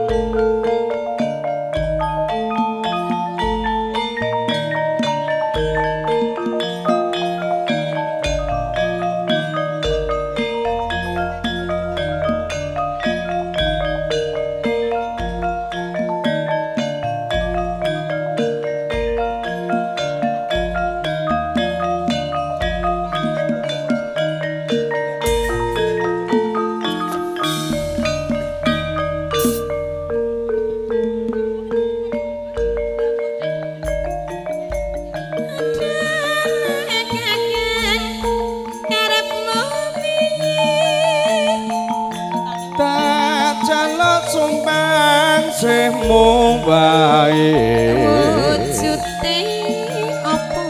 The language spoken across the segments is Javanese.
Semu wae wujude apa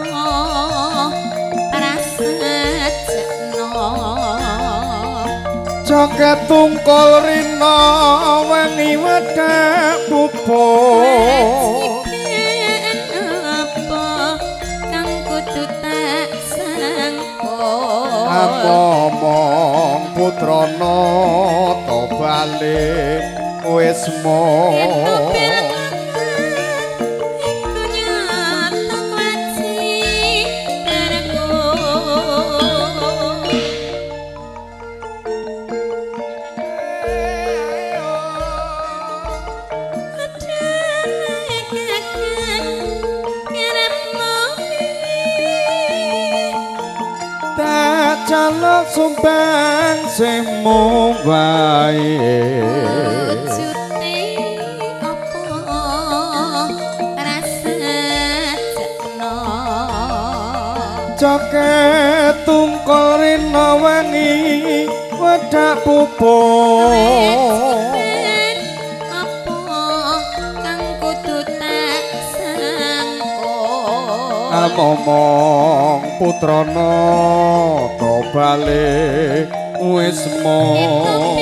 prasajana joget tungkul rina wengi wedhek pupuk apa kang kudu tak sangka apa mong putrana to balik wis mong jaluk sumbang semu wae wujude apa prasajana joget tungkul rina wengi wedhak pupuk apa kang kudu tak sangka momong putrana to balik wis mong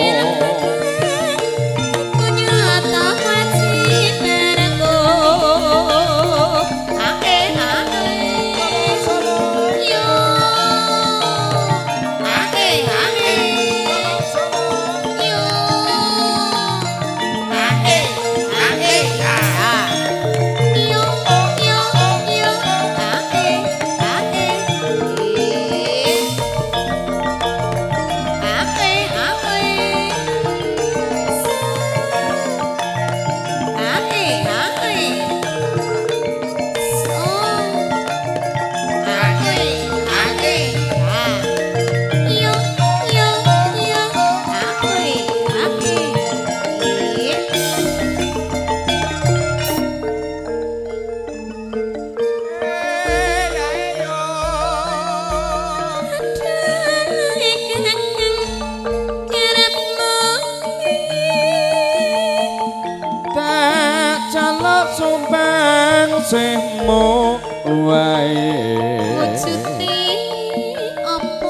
sumbang semu wae wujude apa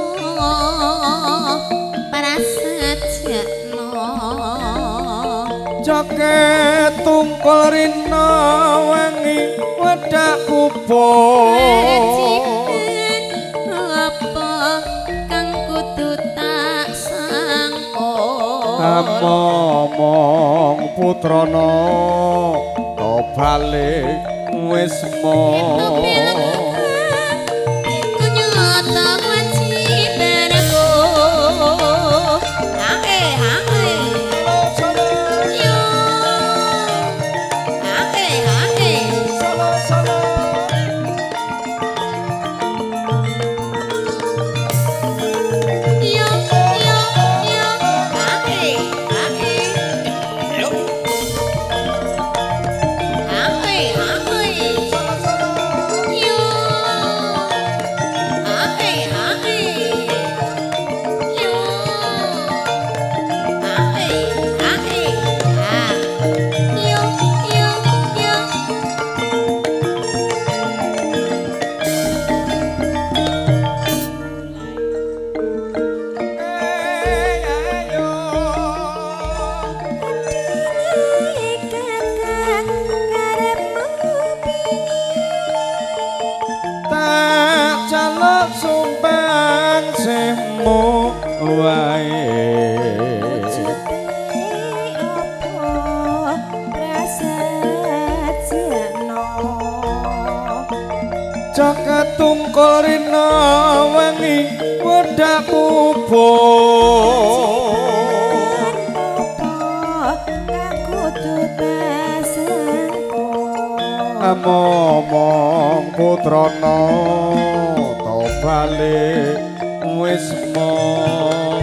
prasajana joget tungkul rina wengi wedhak pupuk apa kang kudu tak sangka momong putrana to balik wis mong Hey, jagat tungkul rina wengi wedak kubo momong putrana to balik wis mong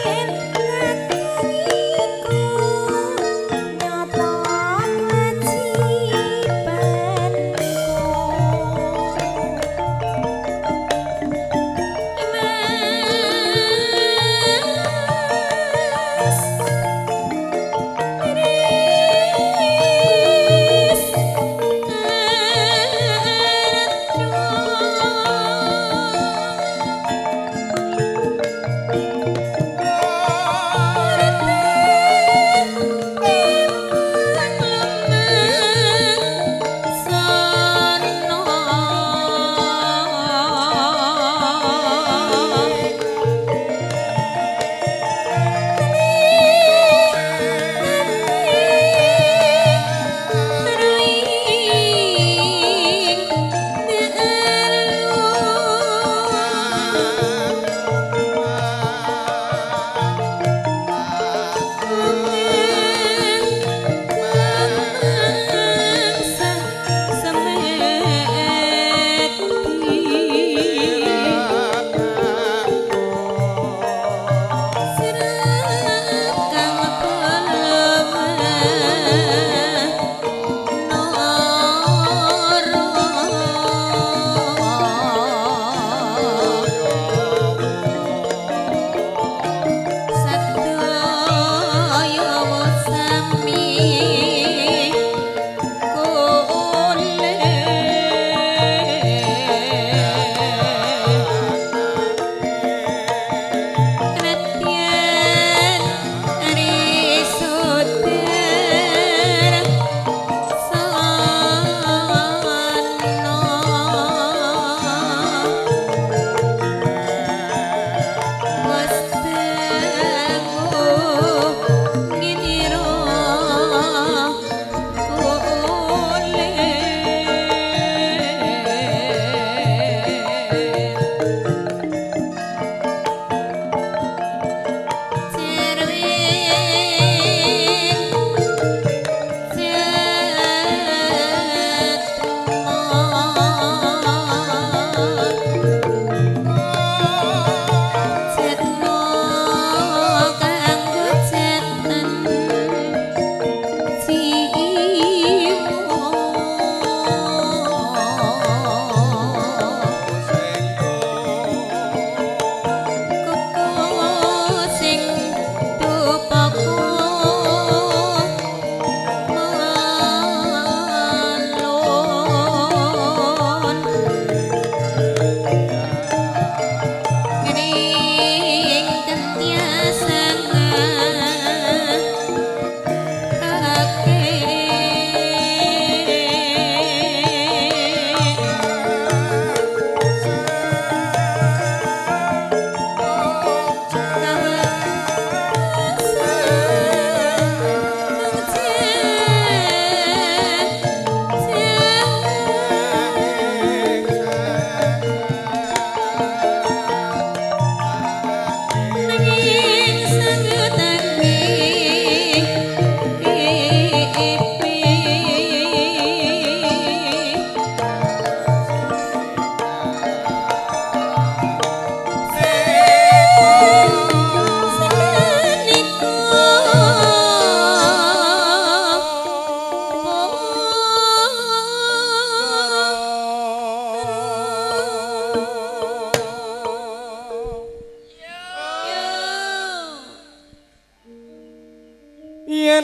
yen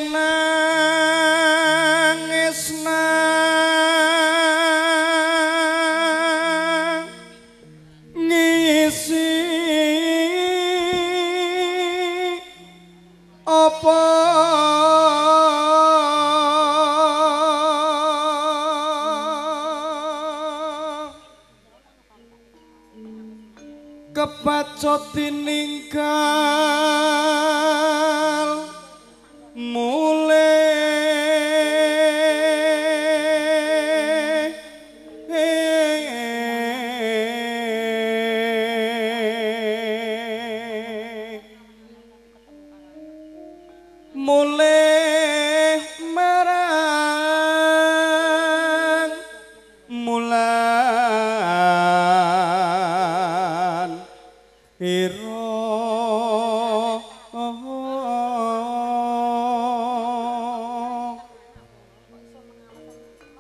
nangis ngisi apa kepacut tininggal mule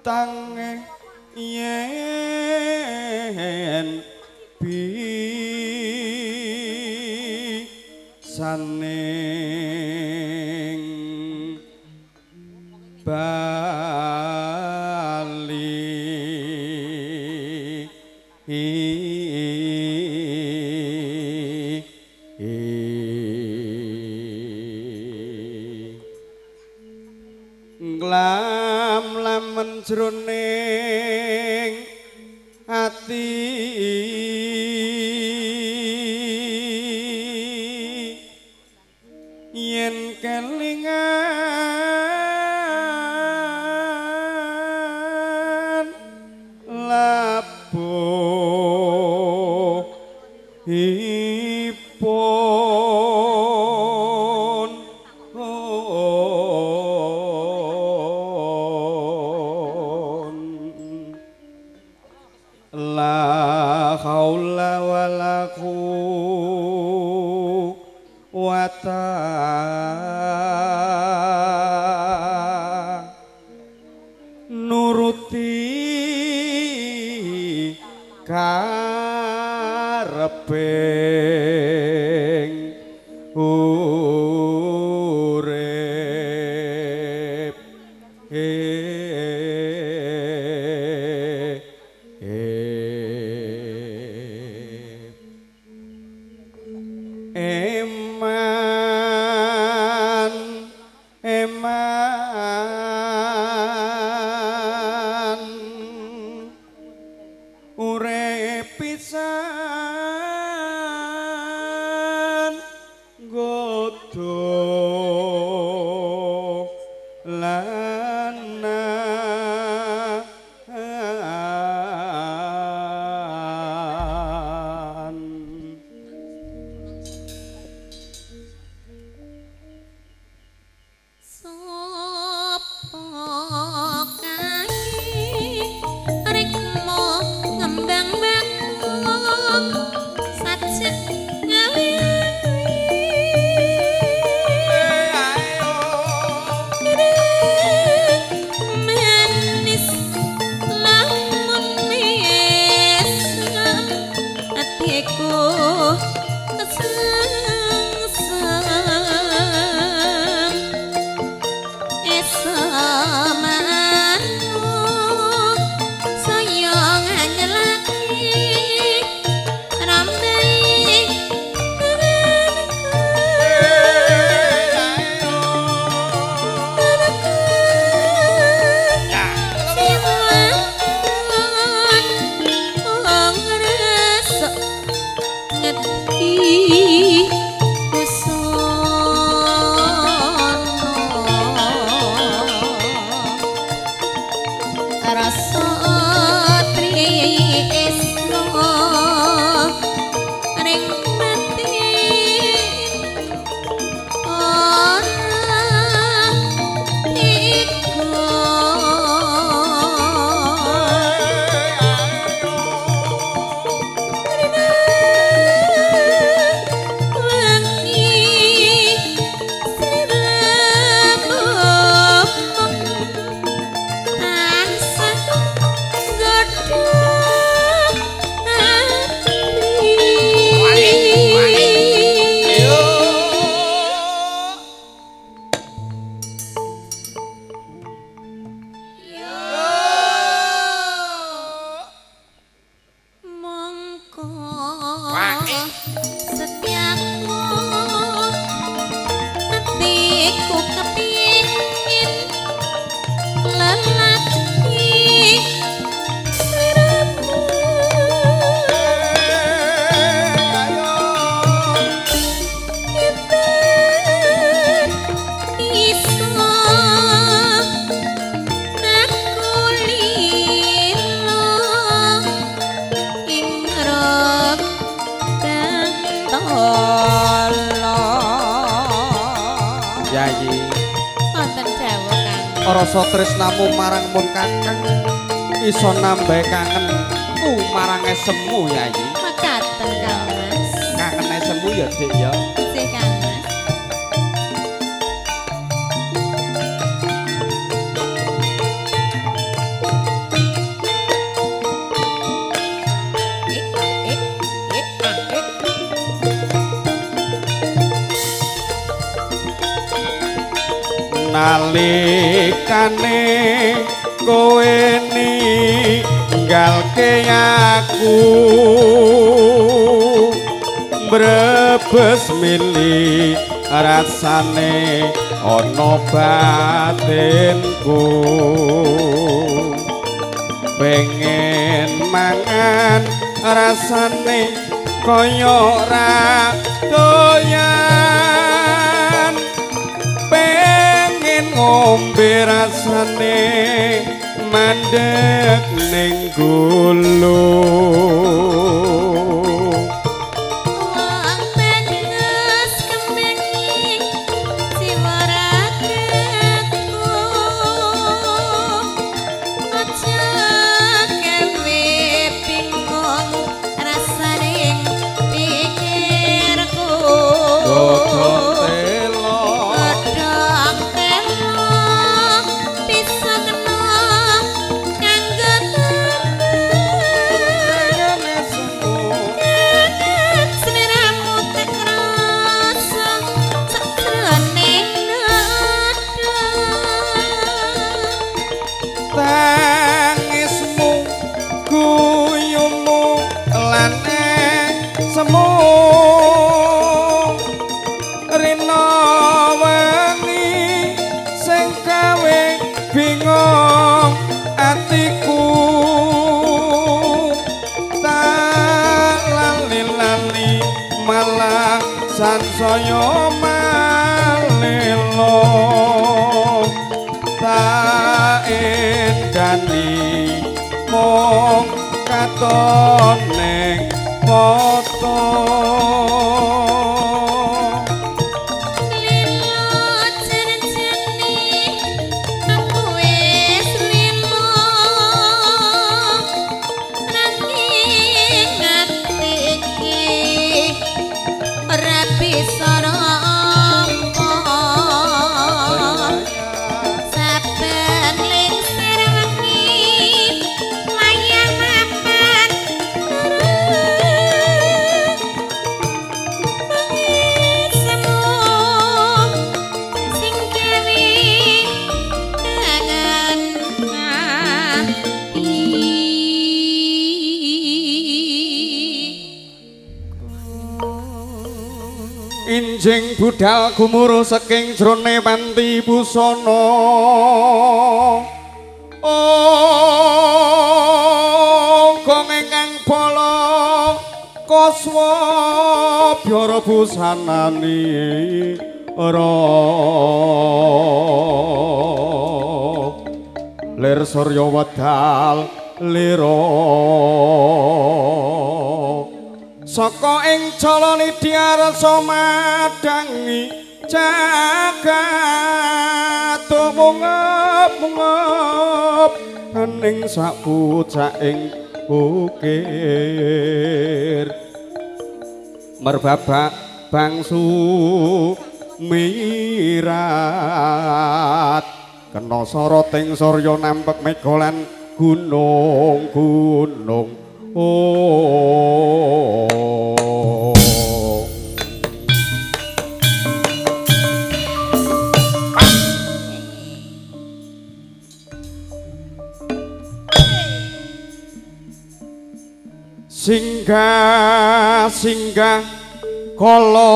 tange yen saning Bali nglam lamen jroning ati yen kelingan labuh ipun la haula wala quwwata nuruti kareping urip eman eman urip pisan godho lanan Sopo kae rikmo ngembang bakung sajak manis lamun mesem atiku kesengsem esamamu sayang nyelaki rambai rasa tresno ring batin ora setiaku hatiku kepingin lelaki sliramu kita iso aku lilo ing rok Yayi wonten dawuh Kang rasa tresnamu marang mun kakang iso nambah kangen marang esemu Yayi mekaten Kang Mas kangen esemu ya Dik ya sih Kang Mas nalikane kowe ninggalke aku brebes mili rasane ana batinku pengen mangan rasane kaya ora doyan pengen ngombe rasane mandeg ning gulu sansaya malelo tak endani mung katon ning foto Injing budal gumuruh saking jroning panti busana gong ingkang bala kaswa byara busanani lir surya wedal lira saka ing calane diarsa madangi jagat mungep-mungep ning sak pucaking bukir merbabak bangsu mirat kena soroting surya nampek megolan gunung-gunung singgah kala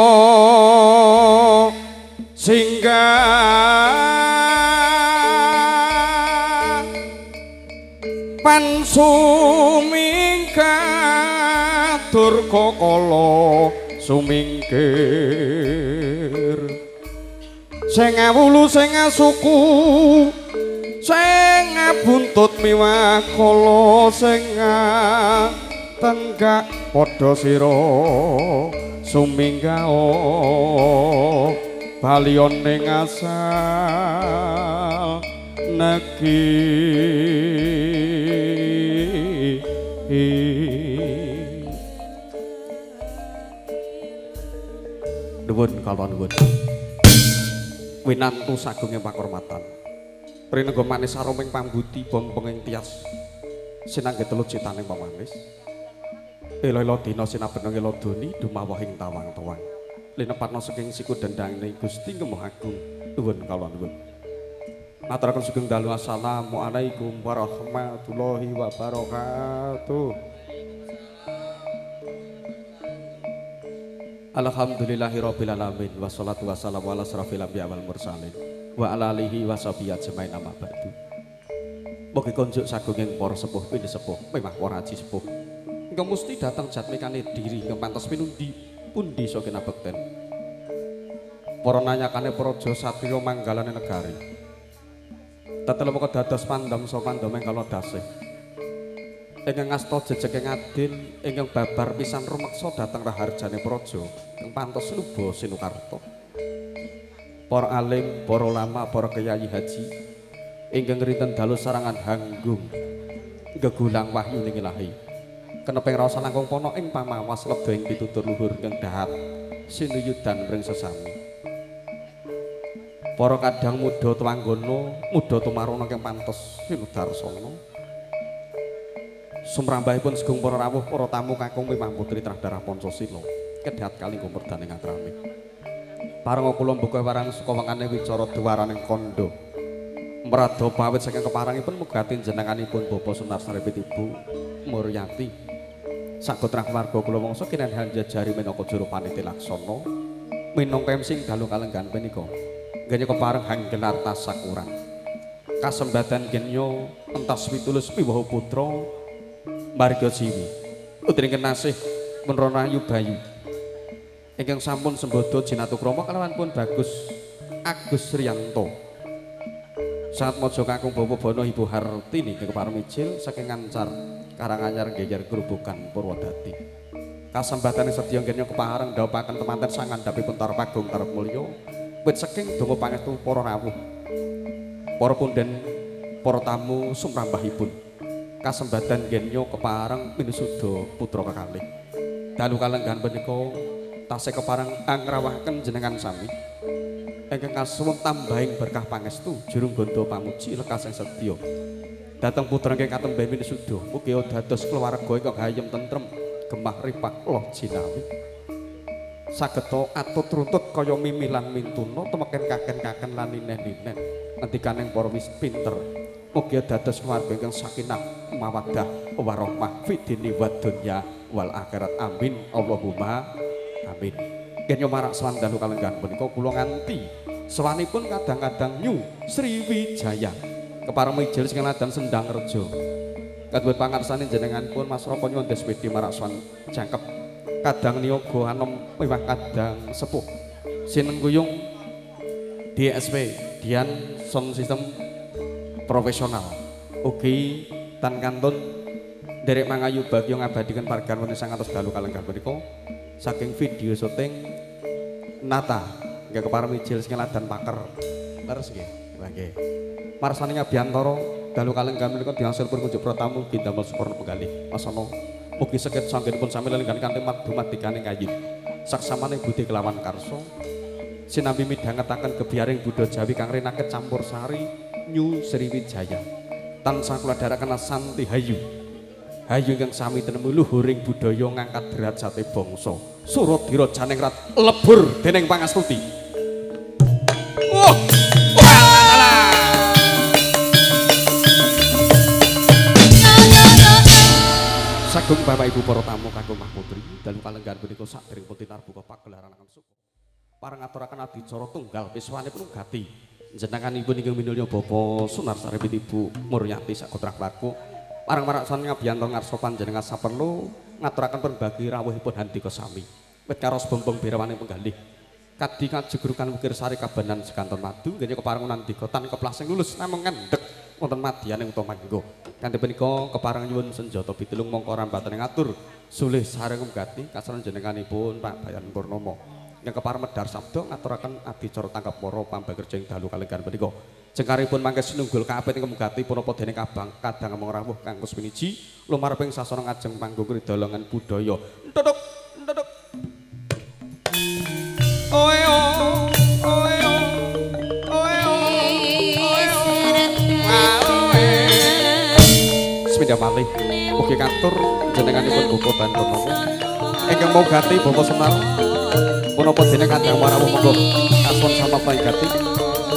singgah pansumingkah durga kala sumingkir sing ngawulu sing ngasuku sing ngabuntut miwah kala sing tenggak padha sira suminggah balion ning asal negeri nuwun kala nuwun winantu sagunge pakurmatan prinengga manis saroming pambudi bompenging tias sinangge telut citaning pamanis elo-elo dina sinabeneng elo doni dumawahing tawang-tawang linepatna saking siku dendanging Gusti Kemah Agung Nuwun kawula nuwun. Maturaken sugeng dalu assalamualaikum warahmatullahi wabarakatuh. Alhamdulillahirabbil alamin wassalatu wassalamu ala asrofil anbiya wal mursalin wa ala alihi washabihi ajmain amma ba'du. Mugi konjuk sagunging para sepuh pini sepuh memah para haji sepuh ingkang mesti datang jatmikane diri ingkang pantes pinundi pundi saking abekten. Para nanyakane praja satriya manggalane negari. Tetelem kok dados pandam saka pandaming kala dasih. Ingkang ngasta jejeke ngadil ingkang babar pisan rumeksa dhateng raharjane praja ingkang pantes nuba sinukarta. Para alim, para ulama, para kiai haji ingkang rinten dalu sarangan hanggung gegulang wahyu ning ilahi. Keneping rasa langkung pono ing pamawas lebda ing pitutur luhur ingkang dahat sinuyudan mring sesami. Para kadang muda tuanggana, muda tumarana ingkang pantes sinudarsana. Sumrambahipun segung para rawuh para tamu kakung mimah putri Trahdarah Pancasila kedhat kalih gumerdane ngatrami. Pareng kula mbuka warang suka wengane wicara dewaraning kandha. Mrada pawit saking keparangipun mugati jenenganipun Bapak Sunarsaripit Ibu Muryati. Sagotra keluarga kula mangsa kinenhan jajari minangka juru panitia laksana minangka MC dalu kalenggan punika. Nggih kepareng hanggelar tasakuran. Kasembadan genyo entas pitulus piwahu putra marga jiwi utring kenasih menronayu bayu ingkang sampun sembodo jinatukrama kalawan pun bagus Agus Riyanto saat mojo kakung Bapak Bono Ibu Hartini kepareng mijil saking Ngancar Karanganyar Geyer Grubukan Purwodadi. Kasembatane sedya nggih kepareng dhawuhaken temanten sangandhapipun tar pagung tarep mulya wit saking donga pangestu para rawuh para punden para tamu sumrambahipun. Kasembadan genyo kepareng pinusuda putra kekalih. Dalu kalenggan punika tasih kepareng angrawahken jenengan sami. Ingkang kasuwun tambahing berkah pangestu jurung gondo pamuji lekas ing sedya. Dhateng putra ingkang katembe pinusuda mugi dados keluarga ingkang hayem tentrem, gemah ripah loh jinawi. Sageta atut runtut kaya mimi lan mintuna temeken kaken-kaken lan ninen-ninen. Ngendikaning para wis pinter mugi dados keluarga ingkang sakinah mawaddah warahmah fid dini wad dunya wal akhirat amin Allahumma amin. Genyo marak swandalu kalenggan punika kula nganti sawanipun kadang-kadang Nyu Sriwijaya kepareng mijil sing ladan Sendang Reja. Kadhuwur pangarsane jenenganipun Mas Raka nyuwun despedi marak swan jangkep kadang niyaga anom miwah kadang sepuh sinengguyung DSP Dian Sound System profesional ugi tan kantun derek mangayu bagyo ngabadikan pargan wonten sangatos dalu kalenggan punika saking video syuting Nata nggih kepareng mijil sing ladan paker leres nggih nggih marsani ngabiyantara dalu kalenggan punika dihasil pun kunjuk pratamu bindamel suporna penggalih wasana mugi saged sanggenipun sami lelenggan kanthi madhumadiganing kayi saksamane budi kelawan karsa sinambi midhangetaken gebiyaring Buddha Jawi kang renaket campur sari Nyu Sriwijaya tansah kula dharekaken santi hayu hayu ingkang sami tenemu luhuring budaya ngangkat derajate bangsa Suradira Janingrat lebur dening pangastuti. Sagung Bapak Ibu para tamu kagem Mah Putri dalu kalenggan punika saderengipun tinarbuka pagelaran akan suku pareng aturaken adicara tunggal wiswanipun gati jenenganipun inggih minulya Bapak Sunarsaripit Ibu Muryati sagotra keluarga pareng maraksan ngabiyantara ngarsa panjenengan saperlu ngaturaken perbagi rawuhipun handika sami wit karos bombong birawane penggalih kadi kajegurukan wukir sari kabanan sekanton madu nggih kepareng nandika tan keplasing lulus namung ngendhek wonten madyaning utama mangga kanthi punika kepareng nyuwun senjata pitulung mongko rambatan ngatur sulih sareng mugati kasaran jenenganipun Pak Bayan Purnomo yang kepareng medhar sabda ngaturaken adicara tangkap para pambakerja ing dalu kalenggan punika jengkaripun mangke sinunggul kapit ing mugati punapa dening kabang kadang ngomong rawuh kang kusminiji lumareping sasana ngajeng panggung ridolongan budaya ndodok ndodok oyo oyo oyo sepeda malih mugi katur jenenganipun buku ban Purnomo ingkang mogati Bapak Semar punapa dene kadang warawuh monggo kasuwun sama pangigati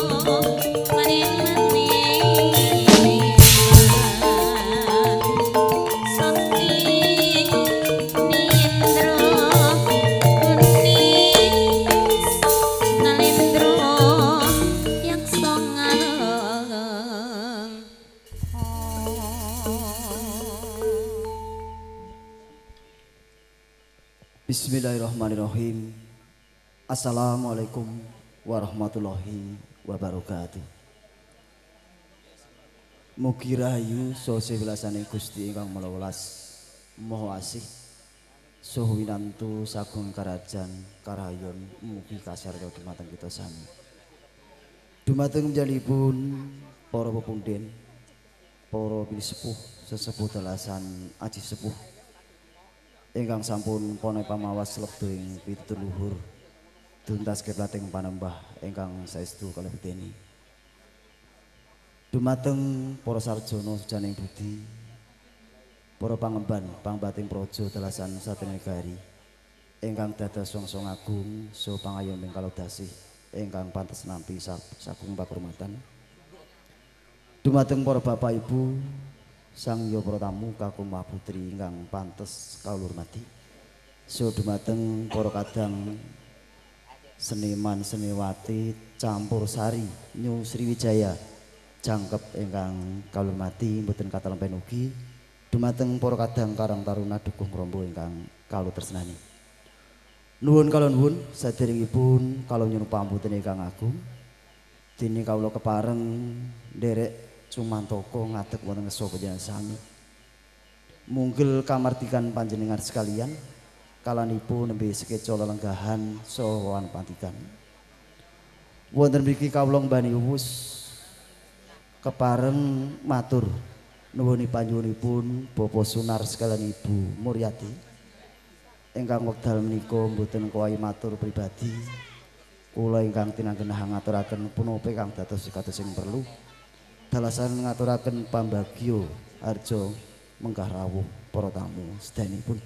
Bismillahirrahmanirrahim. Assalamualaikum warahmatullahi wabarakatuh. Mugi rahayu saha sewelasane Gusti ingkang melawelas Maha Asih saha winantu sagung karajan karayon mugi kasarta dumateng kita sami. Dumateng njalipun para pepundhen, para pisepuh, sesepuh dalasan aji sepuh ingkang sampun pone pamawas lebda ing pitutur luhur duntas keplateng panembah ingkang saestu kalebeteni. Dumateng para sarjana sejaning budi, para pangemban pangbating praja dalasan satenegari ingkang dados songsong agung saha pangayoning kalodasih ingkang pantes nampi sagung pakurmatan. Dumateng para bapak ibu sangya para tamu kakung mahputri ingkang pantes kawula hormati. So dumateng para kadang seniman seniwati campur sari New Sriwijaya jangkep ingkang kawula hormati mboten katempen ugi dumateng para kadang karang taruna dukung rombo ingkang kawula tresnani. Nuwun kala nuwun saderengipun kawula nyuwun pambuten ingkang agung dene kawula kepareng nderek cumantaka ngadeg wonten ngeso panjenengan sami. Munggil kamardikan panjenengan sekalian kalanipun nembe sekeca lelenggahan saha pantikan. Wonten mriki kawula mbani uwus kepareng matur nuwuni panjenenganipun Bapak Sunar sekalian Ibu Muryati ingkang wekdal menika mboten kuwahi matur pribadi kula ingkang tinanggenah ngaturaken punapa ingkang dados kados sing perlu dalasan ngaturaken pambagyo arja menggah rawuh para tamu sedanipun.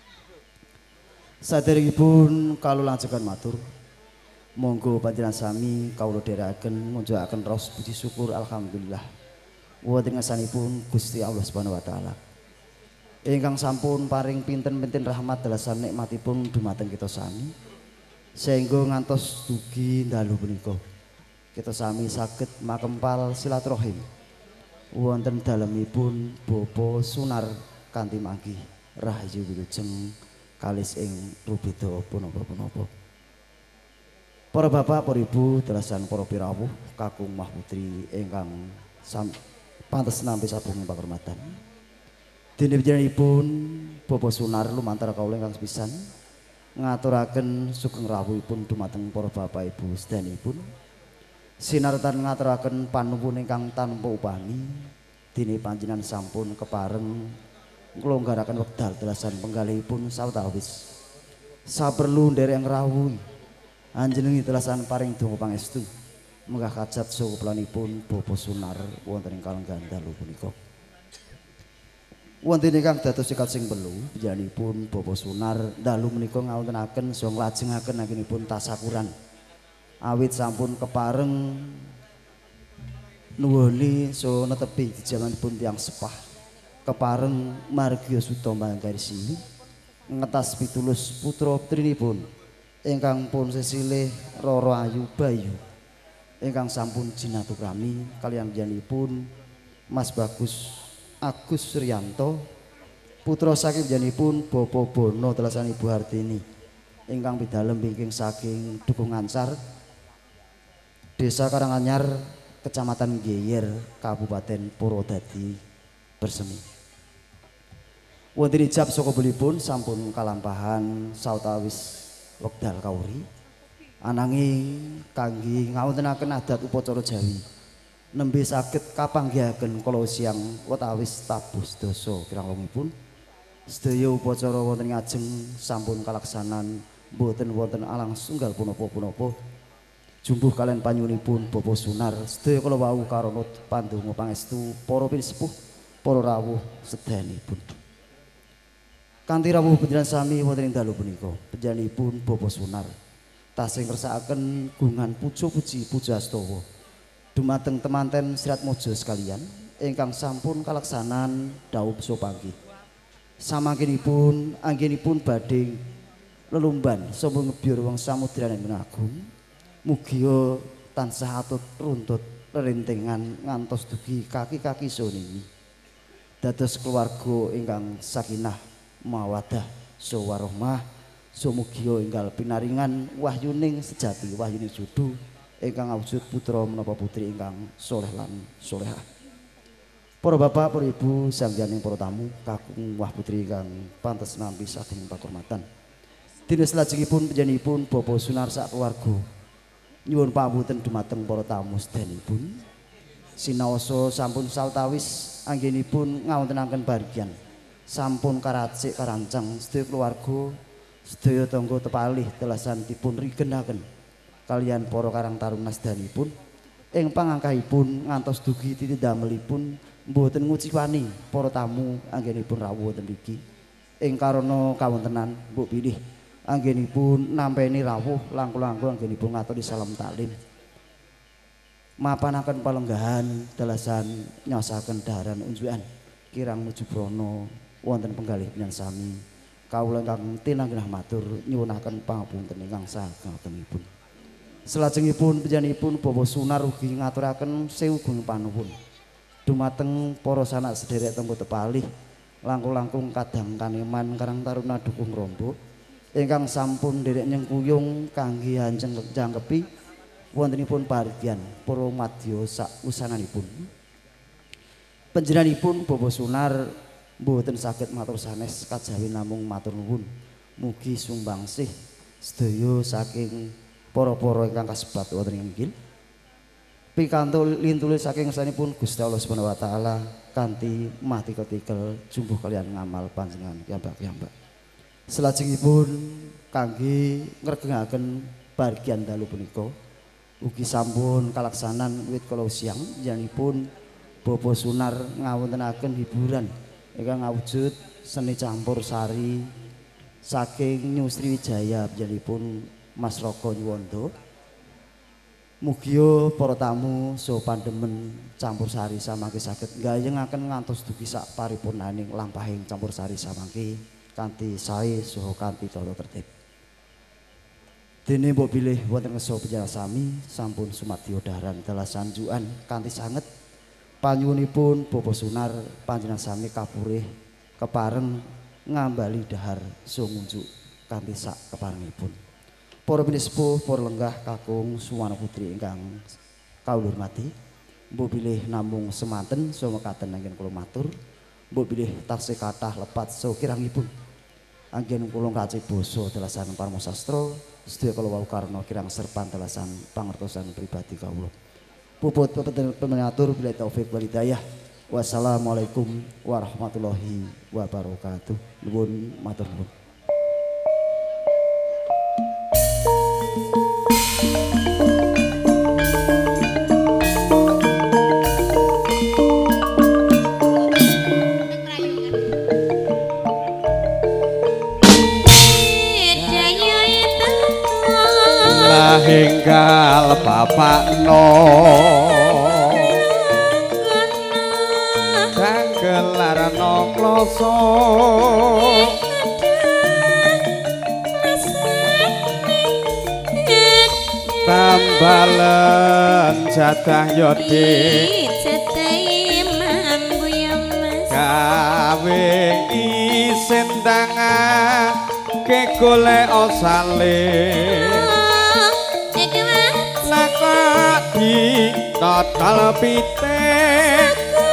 Saderengipun kawula lajengaken matur monggo panjenengan sami kawula dherekaken ngunjukaken raos puji syukur alhamdulillah wonten ngarsanipun Gusti Allah Subhanahu wa taala ingkang sampun paring pinten-pinten rahmat dalasan nikmatipun dumateng kita sami sehingga ngantos dugi dalu punika kita sami saged makempal silaturahim wonten dalemipun Bapak Sunar kanthi mangki rahayu wilujeng kalis ing rubeda punapa-punapa. Para bapak, para ibu, dalasan para pirawuh, kakung mahputri ingkang pantes nampi sabunging pakurmatan. Dene panjenenganipun Bapak Sunar lumantar kawula ingkang sepisan ngaturaken sugeng rawuhipun dumateng para bapak ibu sedanipun. Sinartan ngaturaken panuwun ingkang tanpa upami dene panjenengan sampun kepareng nglonggaraken wekdal dalasan penggalihipun sawetawis. Saperlu nderek ngrawuhi anjenengi dalasan paring donga pangestu menggah kajat saha planipun Bapak Sunar wonten ing kalenggan dalu punika. Wonten ingkang dados sikat sing perlu panjenenganipun Bapak Sunar dalu menika ngawontenaken saha nglajengaken anggenipun tasakuran awit sampun kepareng nuwuni saha netepi jamanipun tiyang sepah kepareng margya suta mangkarisi ngetas pitulus putra putrinipun ingkang pun sesilih Roro Ayu Bayu ingkang sampun jinatukrami kaliyan panjenenganipun Mas Bagus Agus Suryanto putra saking panjenenganipun Bapak Bono dalasan Ibu Hartini ingkang pidalem wingking saking Dukung Ansar Desa Karanganyar Kecamatan Geyer Kabupaten Purwodadi Bersemi. Wonten ijab saka bulipun sampun kalampahan sawetawis wekdal kawuri ananging kangge ngawontenaken adat upacara Jawi nembe saged kapanggihaken kala siang watawis tabuh sedasa kirang-kirangipun sedaya upacara wonten ngajeng sampun kalaksanan mboten wonten alang sunggal punapa-punapa jumbuh kalian panyunipun Bapak Sunar sedaya kala wau karonot pandonga pangestu para pisepuh para rawuh sedanipun. Kanthi rawuh panjenengan sami wonten ing dalu punika panjenenganipun Bapak Sunar tasih ngersakaken gungan puja puji pujastawa dumateng temanten Sirat Mojo sekalian ingkang sampun kalaksanan dawuh sopanggih. Samangkinipun anggenipun badhe lelumban saha ngebyur wong samudraning agung mugia tansah atut runtut rerintingan ngantos dugi kaki-kaki sonini dados keluarga ingkang sakinah mawaddah saha warahmah Sumugia enggal pinaringan wahyuning sejati wahyuning judu ingkang awujud putra menapa putri ingkang soleh lan solehah. Para bapak, para ibu, sangganing para tamu, kakung wah putri ingkang pantes nampi saking pakurmatan. Dina salajengipun panjenenganipun Bapak Sunar sak keluarga nyuwun pamungten dumateng para tamu sedanipun. Sinaosa sampun sawetawis anggenipun ngawontenaken bargian. Sampun karacik karancang sedaya keluarga sedaya tangga tepalih telasan dipun rigenaken kalian para karang taruna sedanipun ing pangangkahipun ngantos dugi titik damelipun mboten nguciwani para tamu anggenipun rawuh wonten mriki ing karana kawontenan mbok pilih anggenipun nampeni rawuh langkung-langkung anggenipun ngaturi salam taklim mapanaken palenggahan telasan nyosaken daharan unjukan kirang nuju brana wonten penggalih pinang sami kawula ingkang tinanggenah matur nyuwunaken pangapunten ingkang sagentenipun. Salajengipun panjenenganipun Bapak Sunar ugi ngaturaken sewugung panuwun dumateng para sanak sederek tenggo tepalih langkung-langkung kadang kaneman Karang Taruna Dukung Rombo ingkang sampun nderek nyengkuyung kangge hanjeng jangkepi wontenipun bargian para madya sak usananipun. Panjenenganipun Bapak Sunar mboten saged matur sanes kajawi namung matur nuwun mugi sumbangsih sedaya saking para-para ingkang kasebat wonten ing inggil pikantuk lintulis saking sanipun Gusti Allah Subhanahu wa taala kanthi mati-ketikel jumbuh kalian ngamal panjenengan piyambak-piyambak. Salajengipun kangge ngregengaken bagian dalu punika ugi sampun kalaksanan wiwit kala siang panjenenganipun Bapak Sunar ngawontenaken hiburan ingkang awujud seni campur sari saking New Sriwijaya panjenenganipun Mas Roko Nyuwondo. Mugia para tamu saha pandemen campur sari samangke saged nggayengaken ngantos dugi sak paripurnaning lampahing campur sari samangke kanthi sae saha kanthi tata tertib. Dene mbok bilih wonten ngeso panjenengan sami sampun sumadyo daharan telasan jukan kanthi sanget panyuwunipun Bapak Sunar panjenengan sami kapurih kepareng ngambali dahar sungunjuk kanthi sak keparengipun. Para pinesepuh, para lenggah kakung suwana putri ingkang kawula hormati, mbok bilih namung semanten saha mekaten anggen kula matur, mbok bilih taksih kathah lepat saha kirangipun. Anggen kula kaci basa telasan parma sastra, sedaya kala wau karna kirang serpan telasan pangertosan pribadi kawula. Puput pemenatur bila taufik wal hidayah. Wassalamualaikum warahmatullahi wabarakatuh. Nuwun matur nuwun. Hinggal bapakno danggelarno kloso tambalen jadah yodi gawe isin tangan ke golek osale di total pitek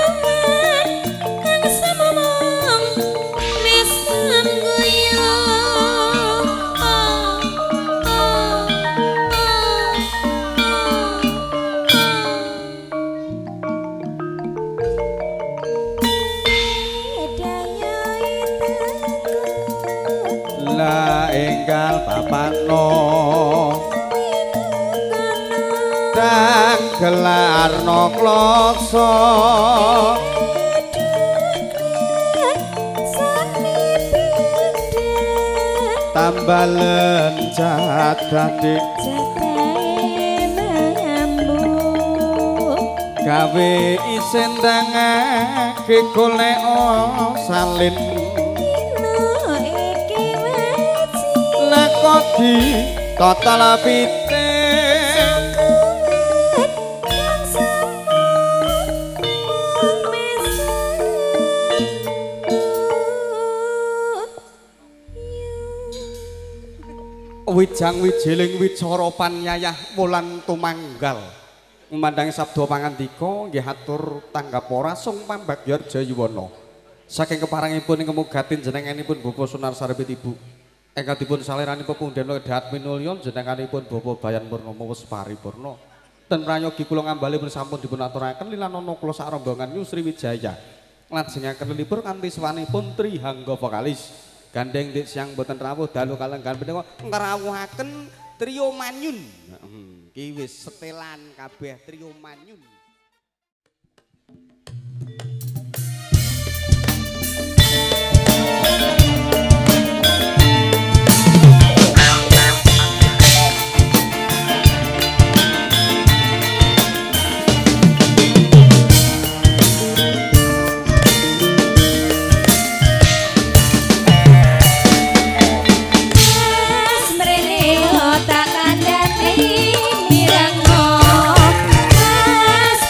kang samomong mesam guyu la enggal papano gelarno kloso tambalen jadah dik gawe isin dangake golek salin lekok di total pite Wijang wijiling wicara panyayah wulan tumanggal. Memandang sabda pangandika nggih atur tanggap ora sung pambagyar Jayuwana. Saking keparangipun ing kemugatin jenenganipun Bapak Sunarsaripit Ibu. Ingkang dipun saliranipun Pundhen Dahat Minulya jenenganipun Bapak Bayan Purnama wis paripurna. Ten prayogi kula ngambalipun sampun dipun aturaken lilanana kula sak rombongan Nyusri Wijaya. Lajengaken lelipur kanthi swanipun trihangga vokalis. Gandeng dik siang boten rawuh dalu kalenggan menika ngrawuhaken trio Manyun. Ki wis setelan kabeh trio Manyun. Tak kandhani mirang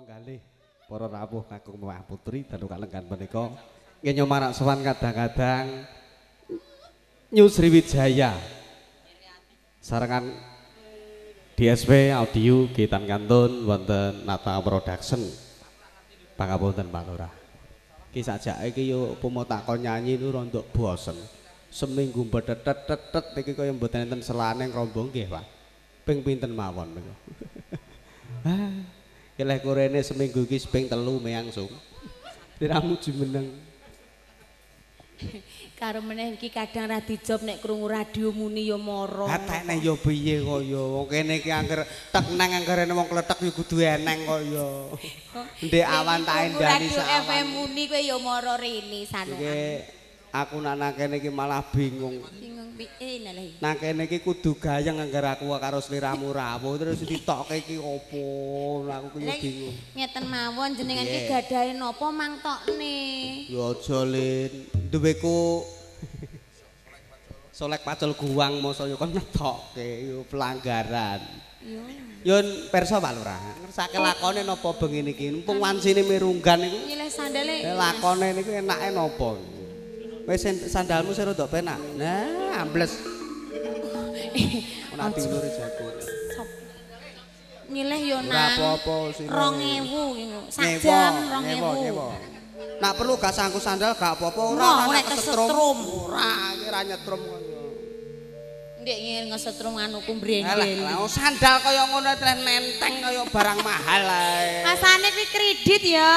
penggalih para rawuh kakung Mbah Putri dalu kalenggan menika nggih nyomarak sowan kadang-kadang New Sriwijaya sarengan DSP audio Gitan Kantun wonten Nata Production pangapunten Pak Lurah iki sajake iki yo upama takon nyanyi niku rondok bosen seminggu betetet iki kaya mboten enten selane rombong nggih Pak ping pinten mawon niku Keleh korene seminggu iki ping 3 meangsung. Diramu jumeneng. Karo meneh iki kadang ra dijob nek krungu radio muni ya mara. Hatekne ya piye kaya wong kene iki angger tek nang anggerene wong kletek ya kudu eneng kaya. Ndek awan tak endani sak. Radio FM muni kowe ya mara rene sanukan. Aku nang kene iki malah bingung. Bingung piye nalih. Nang kene iki kudu gayeng angger aku karo sliramu rawuh terus ditokke iki opo aku ki bingung. Ngeten mawon jenengan iki gadahe napa mangtokne? Ya aja Lin, duweku solek pacul guwang masa yo kon nyetokke yo pelanggaran. Yun perso Pak Lurah, ngersake lakone napa bengi niki? Mumpung wansine mirunggan niku. Nyileh sandale. Lakone niku enake napa? Wis sandalmu sing rada penak. Nah, ambles. Ora diulur jago. Nyileh yo Ora nang. apa-apa sing 2000 sak jam 2000. Nak perlu gak sangku sandal gak apa-apa ora nek kesetrum. Ora, iki ra nyetrum kaya. Ndek ngene ngesetrum anuku brendel. Lah sandal kaya ngono teh nenteng kaya barang mahal ae. Masane kuwi kredit ya.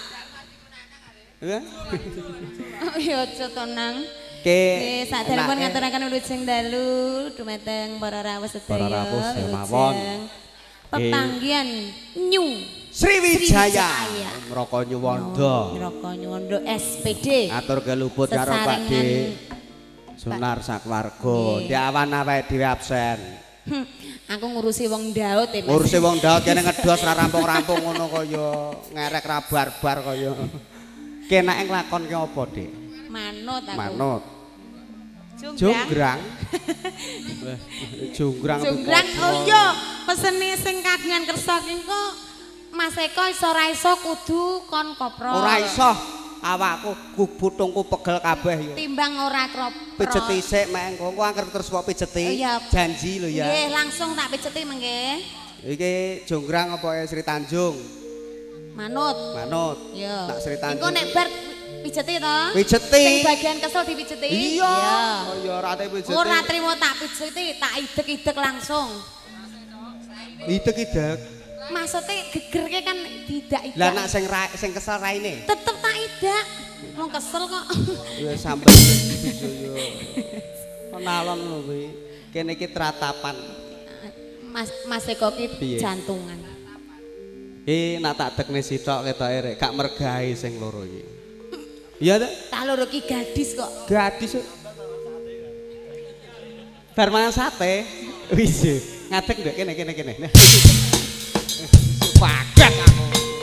Ya. Ya aja to nang. Oke. Sadèrèngipun ngaturaken wilujeng dalu dumateng para rawuh sedaya. Para rawuh semawon. Pepanggihan New Sriwijaya. Mroko Nyuwanda. Mroko Nyuwanda SPD. Atur keluput karo Pak D. Sunar sakwarga. Di awan awake dhewe absen. Aku ngurusi wong Daud Mas. Ngurusi wong Daud kene ngedos ra rampung-rampung ngono kaya ngerek ra barbar kaya. Kenake nglakon ki apa, Dik? Manut aku. Manut. Jonggrang. Jonggrang. Jonggrang. Oh iya, pesene sing kagungan kersa ki kok Mas Eko iso ra iso kudu kon kopro. Ora iso. Awakku kubutungku pegel kabeh ya. Timbang ora kopro. Pijet isik mek engko angker terus kok pijeti. Janji lho ya. Nggih, langsung tak pijeti mengke. Iki jonggrang apa Sri Tanjung? Manut. Manut. Iya. Tak Sri Tanjung. Engko nek bar pijeti to? Pijeti. Sing bagian kesel dipijeti. Iya. Oh iya ora ate pijeti. Ora trimo tak pijeti, tak idek-idek langsung. Idek-idek. Maksudnya gegerke kan tidak idak. Lah nek sing kesel raine. Tetep tak idak. Wong kesel kok. Ya sambel bisa yo. Penalon lho kuwi. Kene iki tratapan. Mas Eko ki jantungan. Nak tak dekne sitok ketoke rek gak mergahi sing loro iki. Iya ta? Tak loro ki gadis kok. Gadis. Bar mangan sate. Wis ngadeg ndek kene. Pagat aku.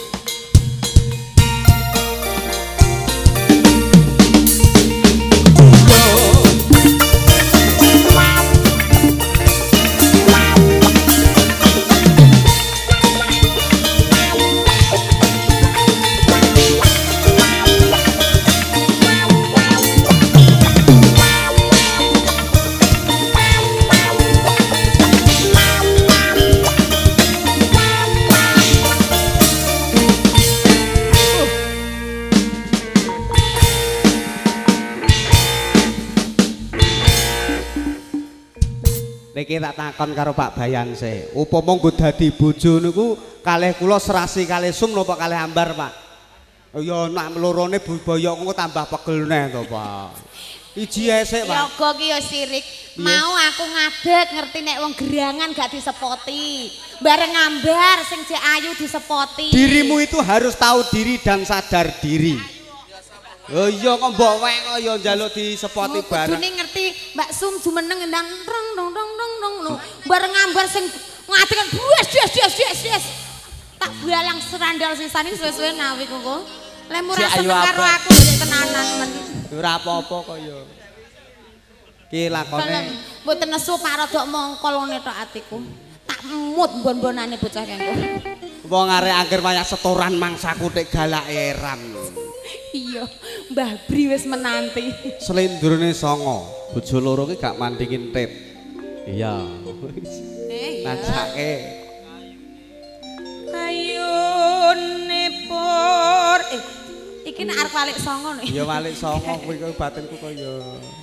Niki tak takon karo Pak Bayanse. Upama nggo dadi bojo niku kalih kula serasi kalih sum napa kalih ambar, Pak? Ya nak lorone boyok engko tambah pegel neh to, Pak. Iji esek, Pak. Yoga ki ya sirik. Mau aku ngadeg ngerti nek wong gerangan gak disepoti. Bareng ambar sing jek ayu disepoti. Dirimu itu harus tahu diri dan sadar diri. Oh iya kok mbok wek kok ya njaluk disepoti bareng. Kudune ngerti Mbak Sum jumeneng ngendang rong dong lho. Bareng ambar sing ngadeg des. Tak balang serandal sisane suwe-suwe nawi kok. Lek murah seneng karo aku tenanan men. Ora apa-apa kok ya. Ki lakone mboten nesu Pak rada mongkol ngene tok atiku. Tak mut bon-bonane bocah kengko. Wong arek angger wayah setoran mangsaku tek galak eram. Iya, Mbah Bri wis menanti. Slendrone songo, bojo loro ki gak mandingin tip. Iya. Iya. Najake. Ayune pur. Iki nek arep balik songo nih. Ya balik songo kuwi kok batinku kaya.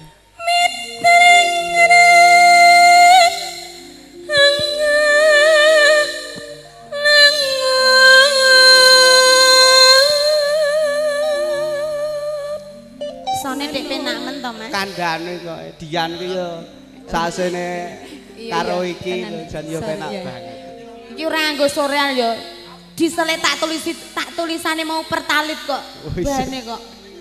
Sone dek penak men to, Mas. Kandhane kok Dian ki ya sasene karo iki jan yo penak banget. Iki ora nggo sorean ya. Diselek tak tulisane mau pertalit kok. Bane kok.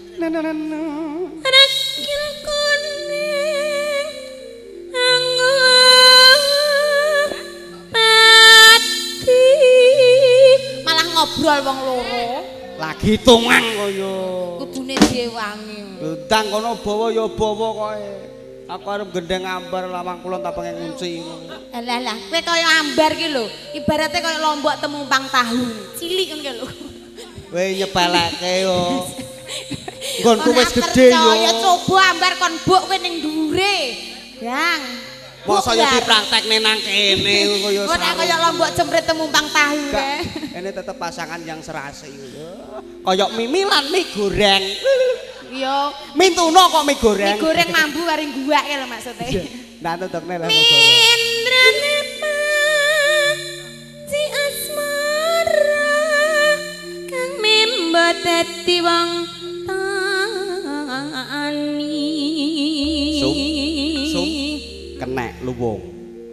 Rakil kuning mati. Malah ngobrol wong loro. Lagi tungang kaya. Kudune diewangi. Ndang kono bawa ya bawa koe. Aku arep gendeng ambar lawang kulon tak pengen ngunci. Alah, kowe kaya ambar ki lho. Ibarate kaya lombok temumpang tahu. Cilik ngono lho. Kowe nyepeleke yo. Nggonku wis gedhe yo. Ya coba ambar kon mbok kowe ning dhuwure. Yang. Mosok yo dipraktekne nang kene kaya kok nek kaya lombok cemprit temumpang tahu kae. Ini tetep pasangan yang serasi lho. Kaya mimi lan mie goreng. Iya. Mintuno kok mie goreng. Mie goreng mambu karo guwak lho maksudnya. Nah tutupne lah. Mindrane si asmara kang memba dadi wong tani. Sum kenek luwung.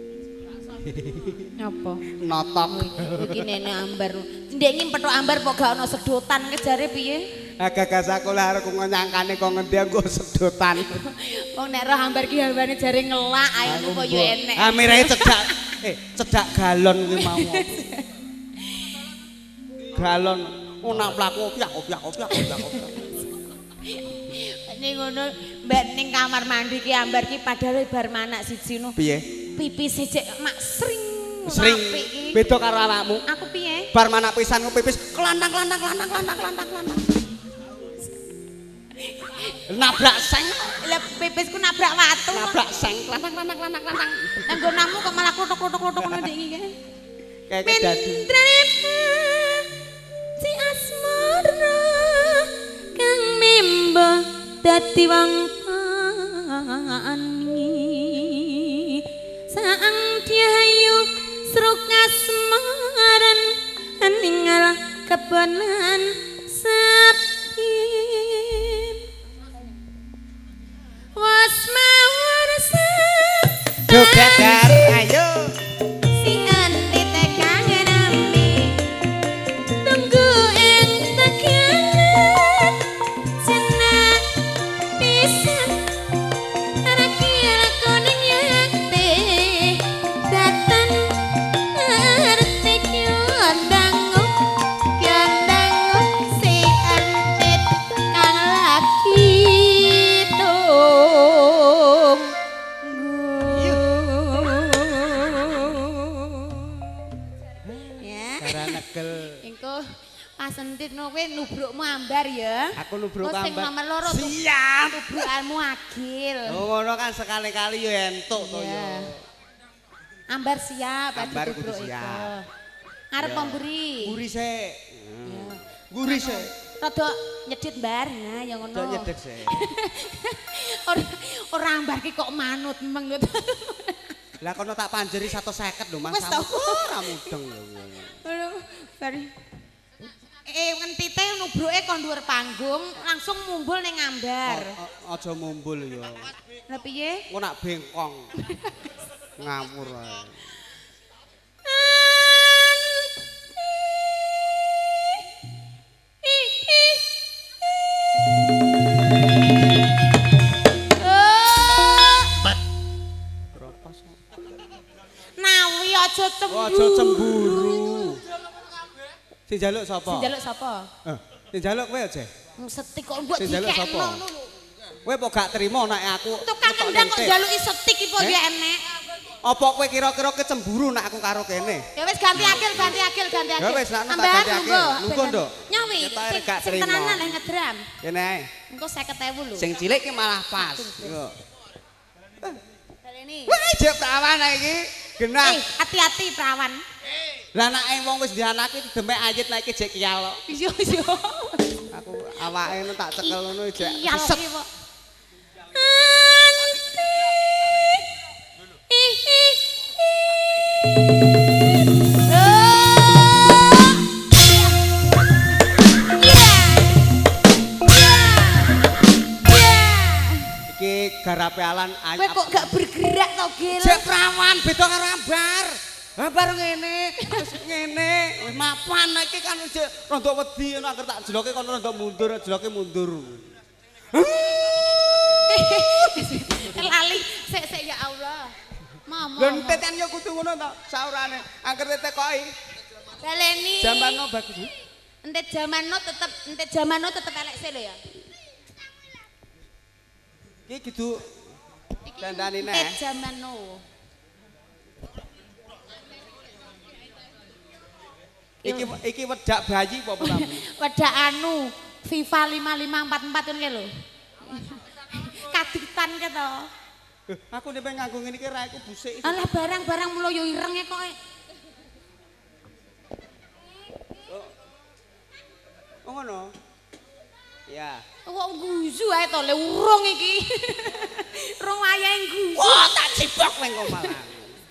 Apa? Notok. Iki nenek ambar. Ndek ngimpethuk ambar kok gak ana sedotan jare piye? Agak sakolah arek nyangkane kok ngendi aku sedotan. Wong nek roh ambar ki hawane jare ngelak ae kok yo enek. Ah mirahe cedak cedak galon kuwi mau. Galon unak plaku opiak. Ning ngono mbak ning kamar mandi ki ambar ki padahal bar manak siji no. Piye? Pipis sejek mak sering. Beda karo awakmu. Aku piye? Bar manak pisan ku pipis kelantang. Nabrak seng. Lah pipisku nabrak watu. Nabrak seng kelantang. Anggonamu kok malah klothok-klothok ngono ndek iki kan. Kayak dadu. Si asmara kang memba dadi wong tani. Saang diayu sruk kasmaran ninggal kebonan sapi. Was mawar Jogadar ayo. si andi tekan nami tunggu ing tekan senang pisan rakil kuning yakti datan arti kyandangu si andit kang laki Pasentit no kowe nubrukmu ambar ya. Aku nubruk ambar. Sing nomor loro tuh. Siap. Nubrukanmu agil. Oh ngono kan sekali-kali yo entuk to yo. Ambar siap, Ambar nubruk kudu iku. siap. Arep pemburi. Guri sik. Guri sik. Rada nyedit mbar, nah ya ngono. Rada nyedit sik. Ora ambar ki kok manut meng. Lah kono tak panjeri 150 lho Mas. Ora mudeng lho. Aduh, bari. Ngentite nubruke kon dhuwur panggung langsung mumbul ning ambar. Aja mumbul ya. Lah piye? Engko nak bengkong. Ngawur ae. Nawi aja cemburu. Aja cemburu. Sing njaluk sapa? Sing njaluk sapa? Sing njaluk kowe aja. Setik kok mbok Sing njaluk sapa? dikekno. Kowe kok gak trimo nek aku. Tukang ngendang kok njaluki setik iki po ya enek. Apa kowe kira-kira kecemburu nek aku karo kene? Ya wis ganti akil. Ya wis nek tak Ambahan, ganti akil. monggo. Lungguh, Nduk. Nyawi. Ketok gak Sing trimo. tenanan leh ngedram. Kene ae. Engko 50.000 lho. Sing cilik ki malah pas. Yo. Baleni. Wah, jek prawan iki. Genah. Hati-hati perawan. Lah nek wong wis dianake demek ayit nek iki jek kiyal. Iya. Aku awake ngono tak cekel ngono jek. Kiyal Set. iki kok. Iki garape alan Kowe kok gak bergerak to, Gil? jek prawan beda karo ambar. Ambar ngene, wis ngene, wis mapan iki kan jek rada wedi ngono anger tak jeloke kono rada mundur, jeloke mundur. Lali, sik ya Allah. Mama. Lha tetan yo kudu ngono to, saurane. Angger tetekoki. Baleni. Jambanno bagus. Entet jamanno tetep elek sih lho ya. Iki kudu dandani neh. Entet jamanno. Iki wedak bayi apa pulamu? Wedak anu FIFA 5544 ngene lho. Kaditan ke to. Aku nek nganggo ngene iki ra iku busik. Alah barang-barang mulo yo irenge kok. Oh ngono. Ya. Kok guzu ae to le urung iki. Rong wayahe guzu. Wah, tak cipok ning kok malah.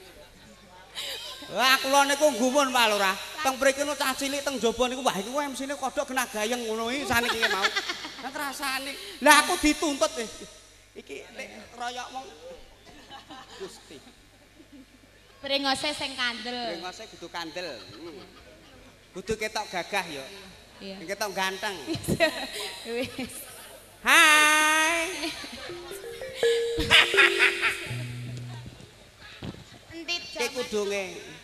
Wah, kula niku nggumun Pak Lurah. Teng mriki nu cah cilik teng jaba niku wah iku MC-ne kodhok kena gayeng ngono iki saniki mau. Lah rasane. Lah aku dituntut iki nek royok wong Gusti. Brengose sing kandel. Brengose kudu kandel. Kudu ketok gagah yo. Iya. Ketok ganteng. Wis. Hai. Entit Ki kudunge.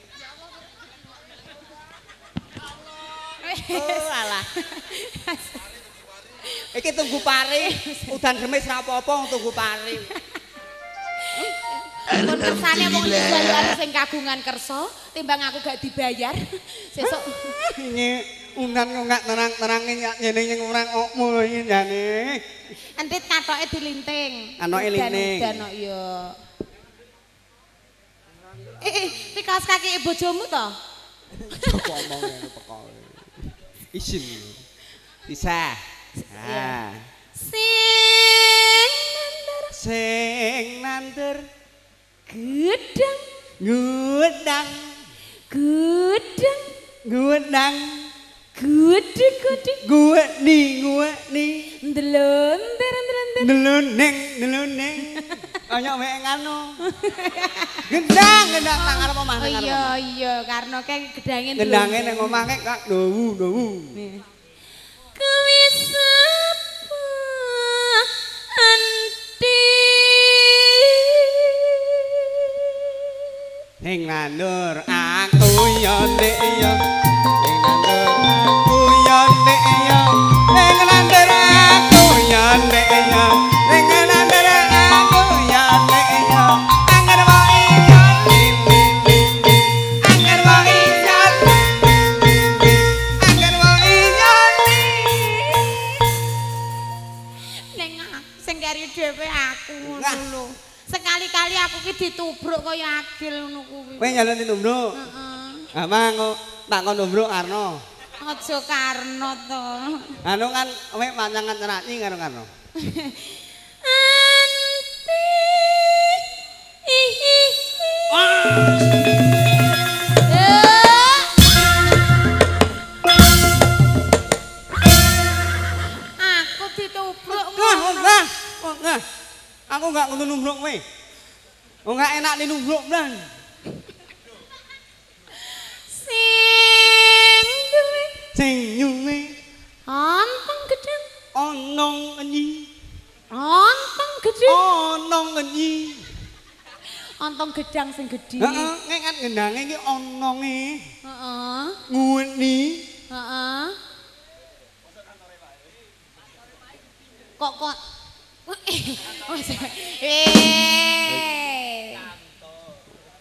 Wis. Oh alah. Iki tunggu pari, udan remis ra apa-apa tunggu pari. Pun kersane wong jaluan sing kagungan kersa timbang aku gak dibayar. Sesuk Ini unan nggak tenang-tenange nyene ning orang okmu iki jane. entit katoke dilinting. Anoke linting. Dan yo. Iki kaos kaki bojomu to? Coba omong ngene teko. Isin. Bisa. Ah. Sing nandur Gedang, ngudang gedang, ngudang gudeg-gudeg, nguweni ndelonter. neluneng kaya mek ngono. Gendang nang arep omah Oh nang arep. iya, karena kayak gedange Gendange ning omah kek dowu. Kuwi sapa anti Ning nandur aku yo ndek yo. Ning nandur aku yo ndek yo. Ning nandur aku yo ndek yo. Ning nandur aku yo ndek yo. Angger wae yo lili. Angger wae yo lili. Angger wae yo lili. ning sing kari dhewe aku ngono lho. Sekali-kali aku ki ditubruk kaya agil ngono kuwi. Kowe nyalani numbruk. Heeh. Ah mang tak kon numbruk Karno. Aja karno to. Anu kan kowe manjangan nyeranyi karo Karno. Anti. Aku ditubruk Nah, aku enggak ngono numbruk kowe. Oh enggak enak nih numbruk blan. sing duwe Sing nyume ontong gedang, onong enyi. ontong gedhe, Onong enyi. ontong gedang sing gedhe. Heeh, nek kan gendange iki ononge Heeh. nguni. Heeh. Kok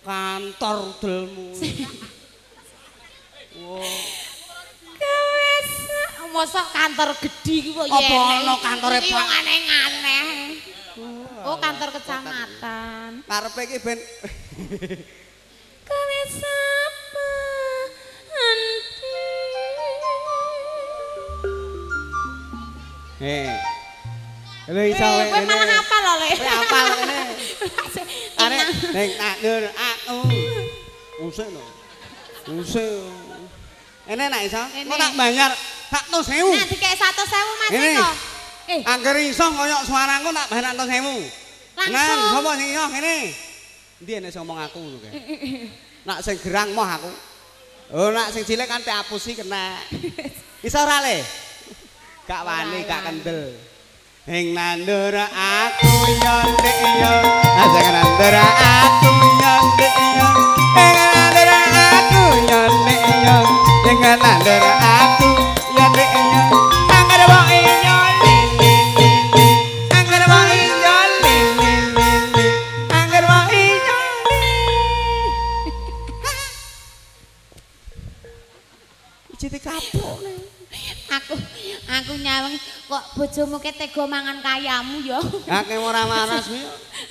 kantor delmu. Mosok kantor gedhi ki kok Apa ana kantore Pak? Aneh-aneh. Oh, kantor kecamatan. Karepe iki ben Kowe sapa? Lho iso Kowe malah hafal lho, Le. Kowe hafal ngene. Arek ning tak nur aku. Usik lho. Usik. Ene nak iso? Kok tak bayar 100.000. Nah, dikek 100.000 Mas Eko. Angger iso koyo suaraku tak bayar 100.000. Langsung. Nang, sapa sing iso kene? Endi nek sing ngomong aku lho kae. Nak sing gerang moh aku. Oh, nak sing cilik kan diapusi kena. Iso ora le? Gak wani, gak kendel. Hing nandur aku yo ndek yo. Ajak nandur aku yo ndek yo. Hing nandur aku yo ndek yo. Hing nandur aku yo ndek yo. Angger wong yo lili. Angger wong yo lili. Angger wong yo lili. Iki kapok. Aku nyawang kok bojomu ke tega mangan kayamu ya. Akeh ora waras mi.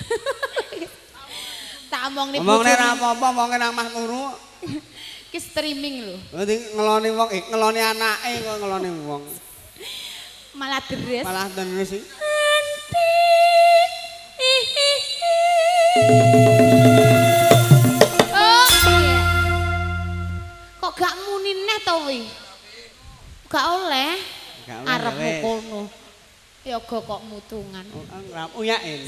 Tak omongne Omongne ra apa-apa, wonge nang mah turu. Ki streaming lho. Nanti ngeloni wong, ngeloni anake kok ngeloni wong. Malah deres. Malah terus sih. Oh, iya. Kok gak muni neh to wi? Gak oleh. Arepmu kono. Ya kok mutungan. Uyak ini.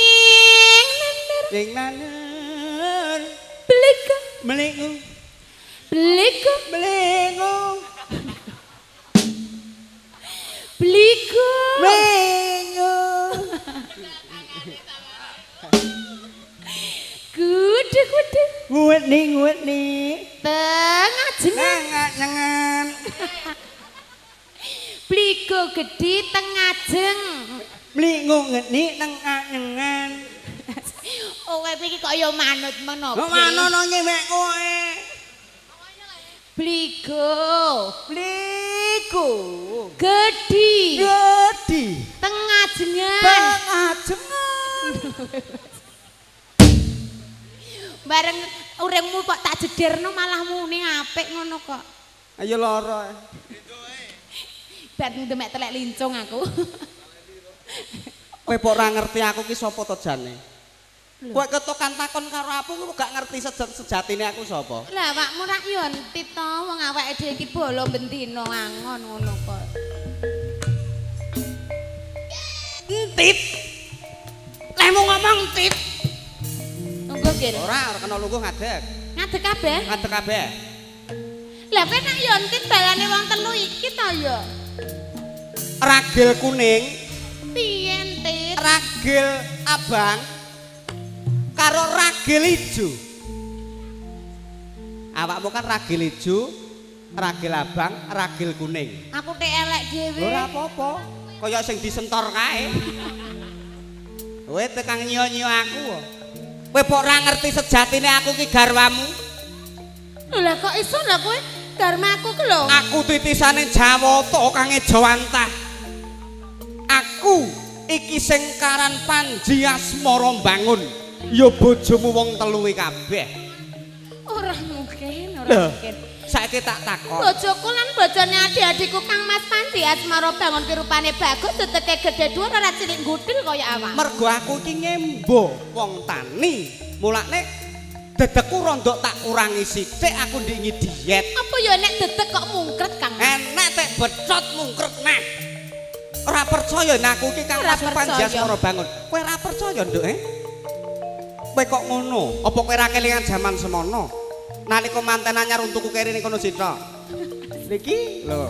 Sing nandur. Beliku. Beliku. Beliku. Beliku. Beliku. Beliku. Kudu. Nguwet-ni. Tengah jeneng. Nyengen. Beliku gedhi tengajeng. Beliku ngeni nyengen. Oh, kowe iki kok ya manut menapa? Kok manono nyewek kowe? Beliku gedhi tengajengan bareng urengmu kok tak jederno malah muni apik ngono kok. Ayo lara. Bar ndemek telek lincung aku. Kowe kok ora ngerti aku ki sapa to jane? Kowe ketokan takon karo aku kok gak ngerti sejatine aku sapa? Lah awakmu rak yo entit to wong awake dhewe iki bolo bendina angon ngono kok. Entit. Lemu ngomong entit. Tunggu kene. Ora kena lungguh ngadeg. Ngadeg kabeh? Ngadeg kabeh. Lah kowe nek yo entit balane wong telu iki to yo. Ragil kuning, Piye entit? ragil abang karo ragil ijo. Awakmu kan ragil ijo, ragil abang, ragil kuning. Aku tek elek dhewe. Ora apa-apa, kaya sing disentor kae. Kowe tekan nyiyo-nyiyo aku. Kowe kok ora ngerti sejatine aku ki garwamu? Lah kok iso lah kowe garmaku ku lho. Aku titisane Jawata kang Ejawantah. Aku iki sing karan Panji Asmara Bangun. Ya bojomu wong telu kabeh. Ora mungkin, ora Lho. mungkin. Saiki tak takon. Bojoku lan bojone adik-adikku Kang Mas Panji Asmara Bangun ki rupane bagus teteke gedhe dhuwur ora cilik nggutil kaya awak. Mergo aku iki ngembo wong tani. Mulane dedekku rondok tak kurangi sithik aku ndingi diet. Apa ya nek dedek kok mungkret Kang? Enak tek becot mungkret neh. Ora percaya nek aku iki Kang Ora Mas Panji percaya. Asmara Bangun. Kowe ora percaya, Nduk, Kowe kok ngono? Apa kowe ra kelingan jaman semono? Nalika manten anyar untukku kene ning kono sitra. Niki lho.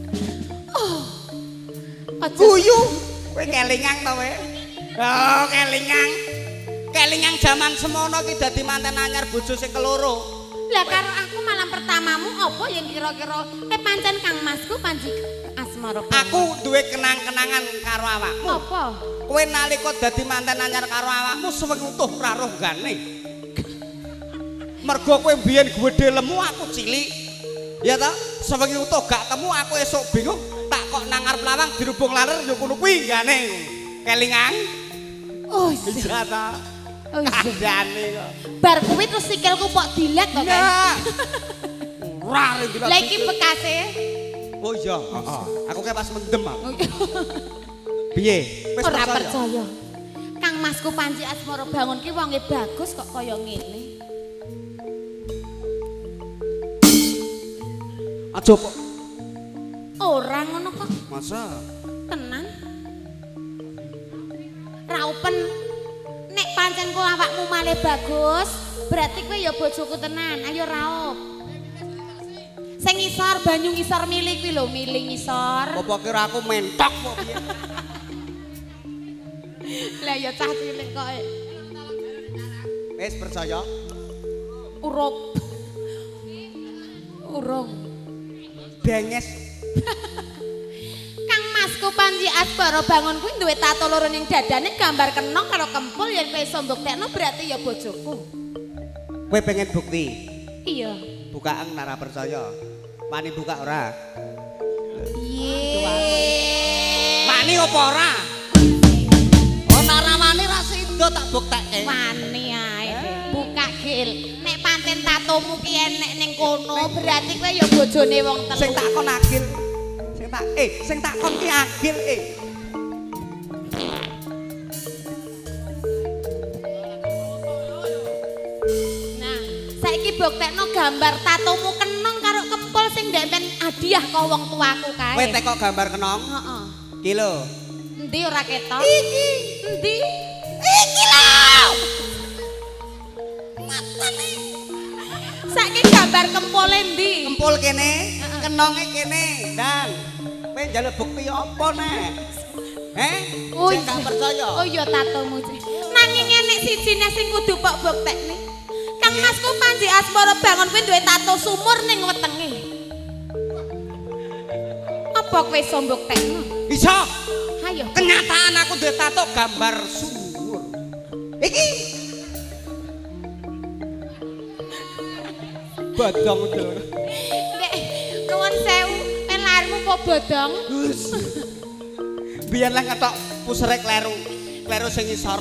Aja Guyu. Kowe kelingan to kowe? Oh, kelingan. Kelingan jaman semono ki dadi manten anyar bojo sing keloro. lah karo aku malam pertamamu apa yang kira-kira pancen Kang Masku Panji Asmara Bangun. Aku duwe kenang-kenangan karo awakmu. Apa? Kowe nalika dadi manten anyar karo awakmu suweng utuh ora roh gane. Mergo kowe mbiyen gedhe lemu aku cilik. Ya ta? Sewengi utuh gak temu aku esuk bingung tak kok nang ngarep lawang dirubung laler ya kuno kuwi gane. Kelingan. Oh iya. Iya ta? Oh iya. Kandhane kok. Bar kuwi terus sikilku kok dilet to, Kan? Ora iki. Lah iki bekase. Oh iya, heeh. Aku kayak pas mendem aku. Oh iya. Piye? Wis Ora percaya? percaya. Kang Masku Panji Asmara Bangun ki wonge bagus kok kaya ngene. Aja kok. Ora ngono kok. Masa? Tenan. Raupen nek pancen kok awakmu malih bagus, berarti kowe ya bojoku tenan. Ayo raup. Sing ngisor banyu ngisor milih kuwi lho, milih ngisor. Apa kira aku mentok kok piye? Lah ya cah cilik kok. Wis percaya? Urup. Urung. Denges. Kang Masku Panji Asmara Bangun kuwi duwe tato loro ning dadane gambar kenong karo kempul yen kowe iso mbuktekno berarti ya bojoku. Kowe pengen bukti? Iya. Bukaan nara percaya. Wani buka ora? Yeay. Wani apa ora? Oh nara wani ra sido tak buktekke. Wani ae. Buka gil. Nek pancen tatomu ki enek ning kono berarti kowe ya bojone wong telu. Sing takon agil. Sing takon ki agil Nah, saiki buktekno gambar tatomu kenong karo kempul sing ndek hadiah kok wong tuaku kae. Kowe teko gambar kenong? Heeh. Ki lho. Endi ora ketok? Iki. Endi? Iki lho. Saiki gambar kempul endi? Kempul kene, kenonge kene. Dan kowe njaluk bukti apa nek? Oh Sing gak percaya. Oh iya tatomu. Nanging enek sijine sing kudu pok buktekne. Kang Masku Panji Asmara Bangun kuwi duwe tato sumur ning wetenge. Apa kowe iso mbuktekno? Bisa. Hayo. Kenyataan aku duwe tato gambar sumur. Iki. Bodong dul. Nek nuwun sewu, men lairmu kok bodong. Biyen lah ngetok pusrek kleru. Kleru sing ngisor.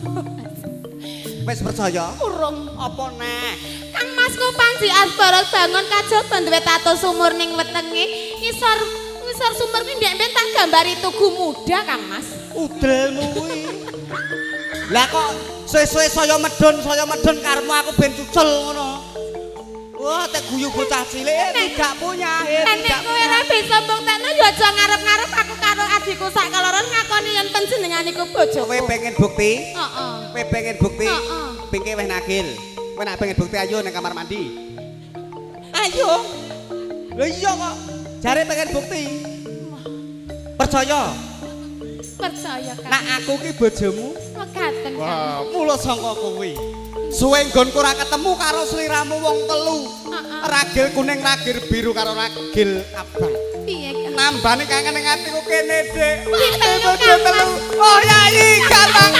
Wis percaya? Urung. Apa neh? Kang Masku Panji Asmara Bangun kajaba duwe tato sumur ning wetenge. Ngisor sumur kuwi ndek ben tak gambari tugu muda, Kang Mas. Udelmu kuwi. Lah kok suwe-suwe saya medun karepmu aku ben cucul ngono. Wah, tek guyu bocah cilik tidak punya. Nek kowe ora bisa mbuktekno ya aja ngarep-ngarep aku karo adikku sak keloron ngakoni yen panjenengan iku bojoku. Kowe pengen bukti? Heeh. Kowe pengen bukti? Heeh. Pingke wis nagil. Kowe nek pengen bukti ayo ning kamar mandi. Ayo. Lho iya kok. Jare pengen bukti. Percaya? Percaya kan. Nek aku ki bojomu. Mekaten kan. Wah, mula sangka kuwi. Suwe nggonku ora ketemu karo sliramu wong telu. Heeh. Ragil kuning, ragil biru karo ragil abang. Piye kan? Nambane kangen ning atiku kene, Dik. Telu, Bojo Kang telu. Oh, yayi gampang.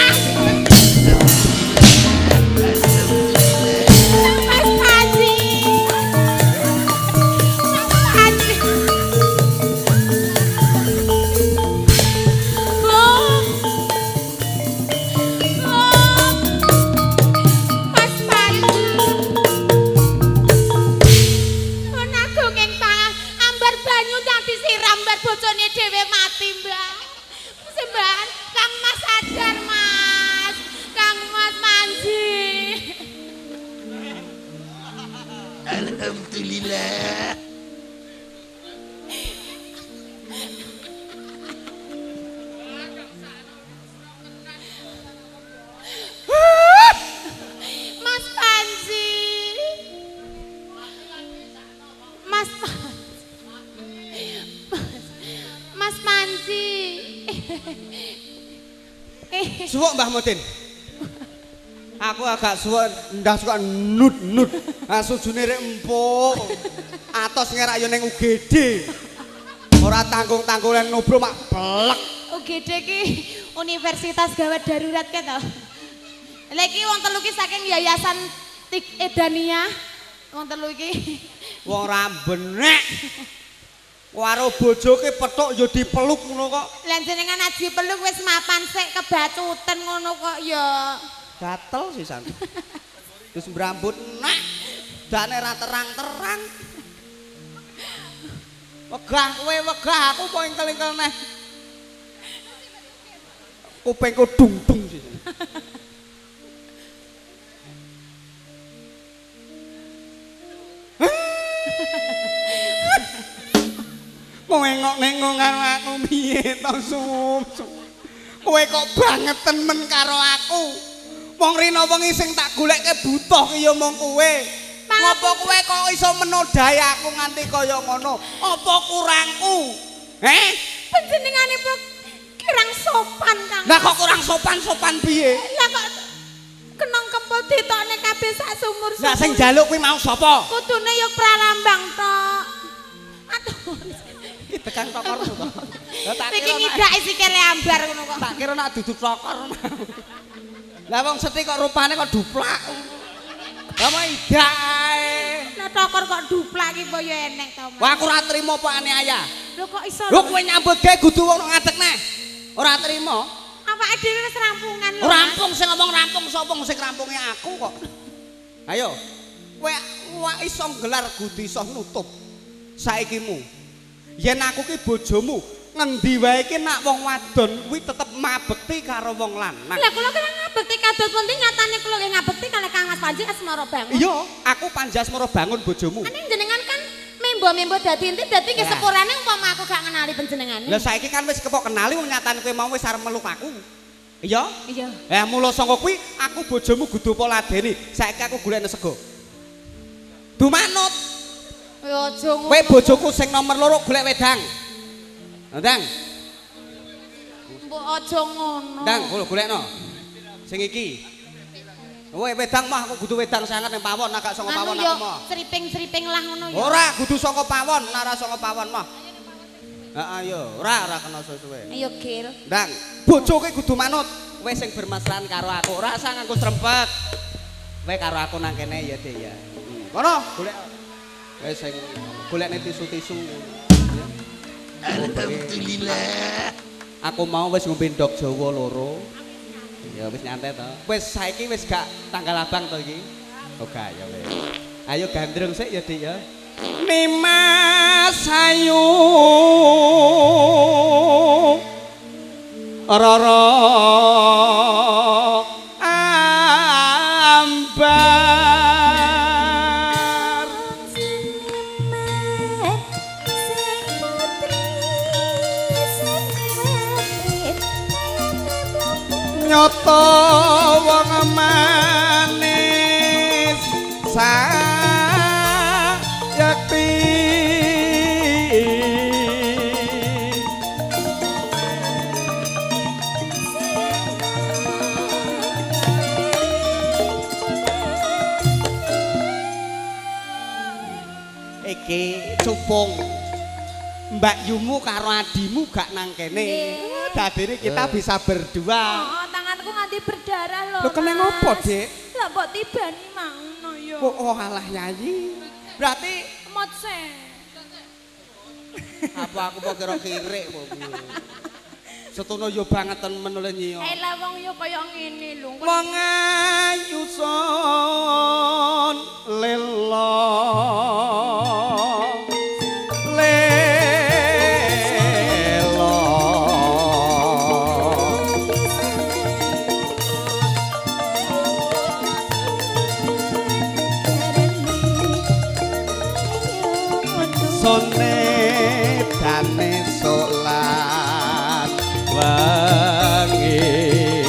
Mas Panji. Panji. Oh. Oh. Mas Panji. Onaku keng tangan ambar banyu yang disiram bar bojone dhewe mati, Mbak. Sembahan Kang Mas sadar, Mas. Kang Mas Panji. Alhamdulillah. Mas Panji. Mas Mas Panji. Suwuk Mbah Mutin. Aku agak suwuk ndak suka nut-nut. Ah sujune rek empuk. Atos ngerak yo ning UGD. Ora tanggung-tanggungan nobro mak blek. UGD ki Universitas Gawat Darurat ke to. Lah iki wong telu ki saking yayasan Tik Edania. Wong telu iki. Wong ra benek. Karo bojoke petuk ya dipeluk ngono kok. Lah jenengan aji peluk wis mapan sik kebacuten ngono kok ya. Gatel sisan. Terus mbrambut nak. Dane ra terang-terang. Wegah kowe wegah aku kok engkel-engkel neh. Kupingku dung-dung sisan. Kowe ngok-nengok karo aku piye to Sum? Kowe kok bangeten men karo aku. Wong rina wengi sing tak goleke butuh ki ya mung kowe. Ngopo kowe kok iso menodai aku nganti kaya ngono? Apa kurangku? Panjenenganipun kirang sopan Kang. Lah kok kurang sopan piye? Lah kok kenong kempul ditokne kabeh sak sumur. Lah sing njaluk kuwi mau sapa? Kudune ya pralambang tok. Aduh. Iki tekan tokormu to. Lah tak Iki kira ngidaki sikile ambar ngono kok. tak kira nak dudu tokor. Lah wong sethi kok rupane kok duplak. Lah mau idak ae. Lah tokor kok duplak iki ya enek to. Wah aku ora trimo pakane ayah. Lho kok iso? Lho kowe nyambut gawe kudu wong ngadeg neh. Ora trimo. Awake dhewe wis rampungan lho. Rampung sing ngomong rampung sapa sing rampunge aku kok. Ayo. Kowe iso gelar kudu iso nutup saikimu. Yen aku ki bojomu, ngendi wae ki nak wong wadon kuwi tetep mabekti karo wong lanang. Lah kula kira ngabekti kados pundi nyatane kula nggih ngabekti kalih Kang Mas Panji Asmara Bangun. Iya, aku Panji Asmara Bangun bojomu. Aning jenengan kan membo-membo dadi inti dadi nggih sepurane umpama aku gak ngenali panjenengane. Lah saiki kan wis kepok kenali wong nyatane kowe mau wis arep meluk aku. Iya? Iya. Mula saka kuwi aku bojomu kudu poladeni. Saiki aku golekne sego. Dumanut. Ya aja ngono. Kowe bojoku sing nomor loro golek wedang. Ndang. Mbok aja ngono. Ndang, golekno. Sing iki. Kowe wedang mah aku kudu wedang sanget ning pawon, agak saka pawon aku mah. Seriping-seriping lah ngono ya. Ora kudu saka pawon, ora saka pawon mah. Heeh yo, ora kena suwe-suwe. Ayo Gil. Ndang, bojoke kudu manut. Kowe sing bermasalahan karo aku, ora usah nganggo strempet. Kowe karo aku nang kene ya, Dik ya. Kono golek. Kowe sing golekne tisu-tisu. Alhamdulillah. Aku mau wis ngombe ndok Jawa loro. Ya wis nyantai to. Wis saiki wis gak tanggal abang to iki. Oh gak ya wis. Ayo gandrung sik ya Dik ya. Nimas ayu rara ambar nyoto wong manis sayakti iki cupung Mbak Yumu karo adimu gak nang kene. Dadine kita bisa berdua. Oh, tanganku nganti berdarah lho. Lho kene ngopo, Dik? Lah mbok tibani mangno ya. Oh alah nyanyi. Berarti Motse. apa aku kok kira kirik kok piye. Setono yo bangeten menule nyiyo. Lah wong yo kaya ngene lho. Wong ayu son lelo. Sone dane solat wangi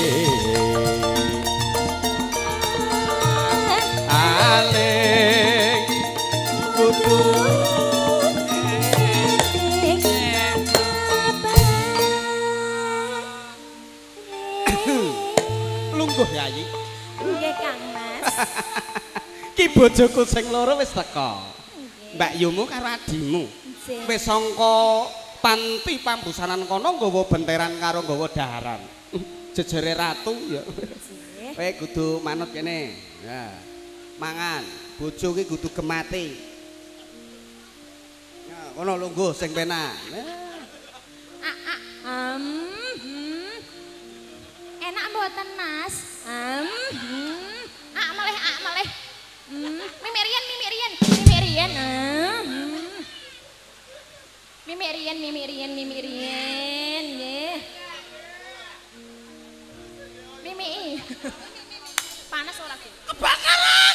aling kudu lungguh yayi Nggih Kang Mas. ki bojoku sing loro wis teko. Mbak Yumu karo adimu. Wis sangka panti pambusanan kono nggawa benteran karo nggawa daharan. Jejere ratu ya. Kowe kudu manut kene. Ya. mangan. Bojo ki kudu gemati. Nah, kono lungguh sing penak. Enak mboten Mas? Malih. Mimirian. Mimirian nggih. Mimi. Panas ora ki? Kebakaran.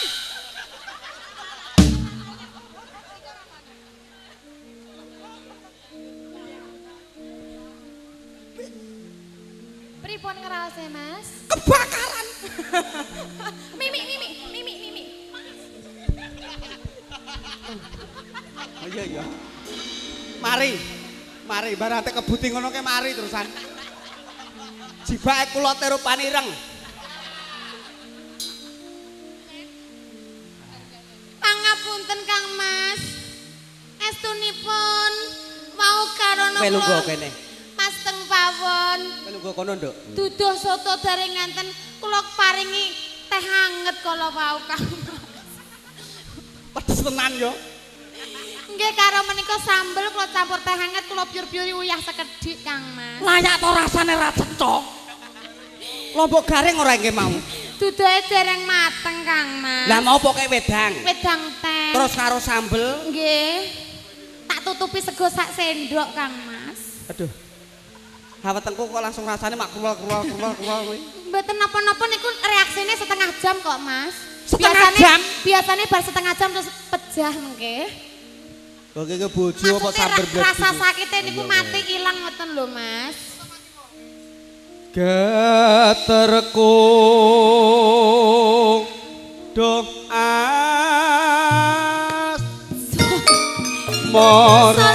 Pripun ngraos Mas? Kebakaran. Mimi. Oh iya. Mari barate kebuti ngono ke mari terusan. Jibake kula teru panireng. Pangapunten Kang Mas. Estunipun mau karono Pelungguh kene. Mas teng pawon. Pelungguh kono, Nduk. Duduh soto dereng nganten kula paringi teh anget kala wau Kang Mas. Pedes tenan yo. Nggih karo menika sambel kula campur teh anget kula pyur-pyuri uyah sekedhik Kang Mas. Layak to rasane ra cecok. Lombok garing ora nggih mau. Duduhe dereng mateng Kang Mas. Lah mau pokoke wedang. Wedang teh. Terus karo sambel. Nggih. Tak tutupi sego sak sendok Kang Mas. Aduh. Hawetengku kok langsung rasane mak krul kuwi. Mboten napa-napa niku reaksine setengah jam kok Mas. Setengah jam? Biasane bar setengah jam terus pejah nggih. Kok iki bojo apa sambar blas. Rasa sakite niku mati ilang ngoten lho Mas. Geterku dong as moro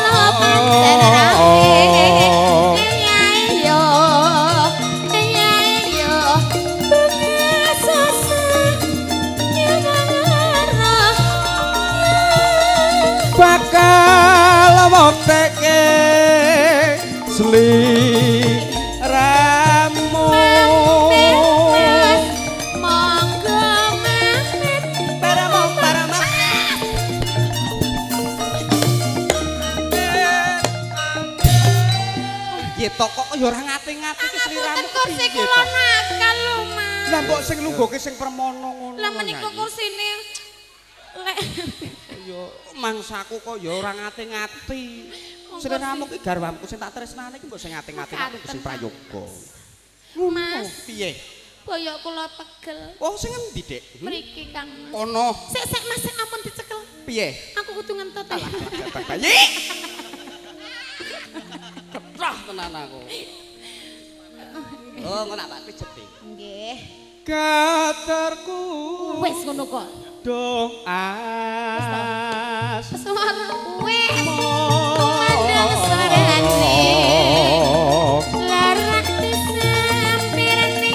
bakal wokteke sliramu monggo mamit paramu Yeto kok ya ora ngati-ngati ki sliramu kursi kula nakal lho Mas. Lah mbok sing lungguhke sing permono ngono. Lah menika kursine lek ya mangsaku kok ya ora ngati-ngati. Sliramu ki garwamu sing tak tresnani ki mbok sing ngati-ngati aku sing prayoga. Mas, Piye? boyok kula pegel. Oh sing endi, Dik? Mriki Kang Mas. Kono. Sik Mas, sik ampun dicekel. Piye? Aku kudu ngentot. Bayi. Ketrah tenan aku. Oh, ngono tak pijet. Nggih. Katerku. Wis ngono kok. Dong as. Suara wis. Mandang sarane. Larak disampirane.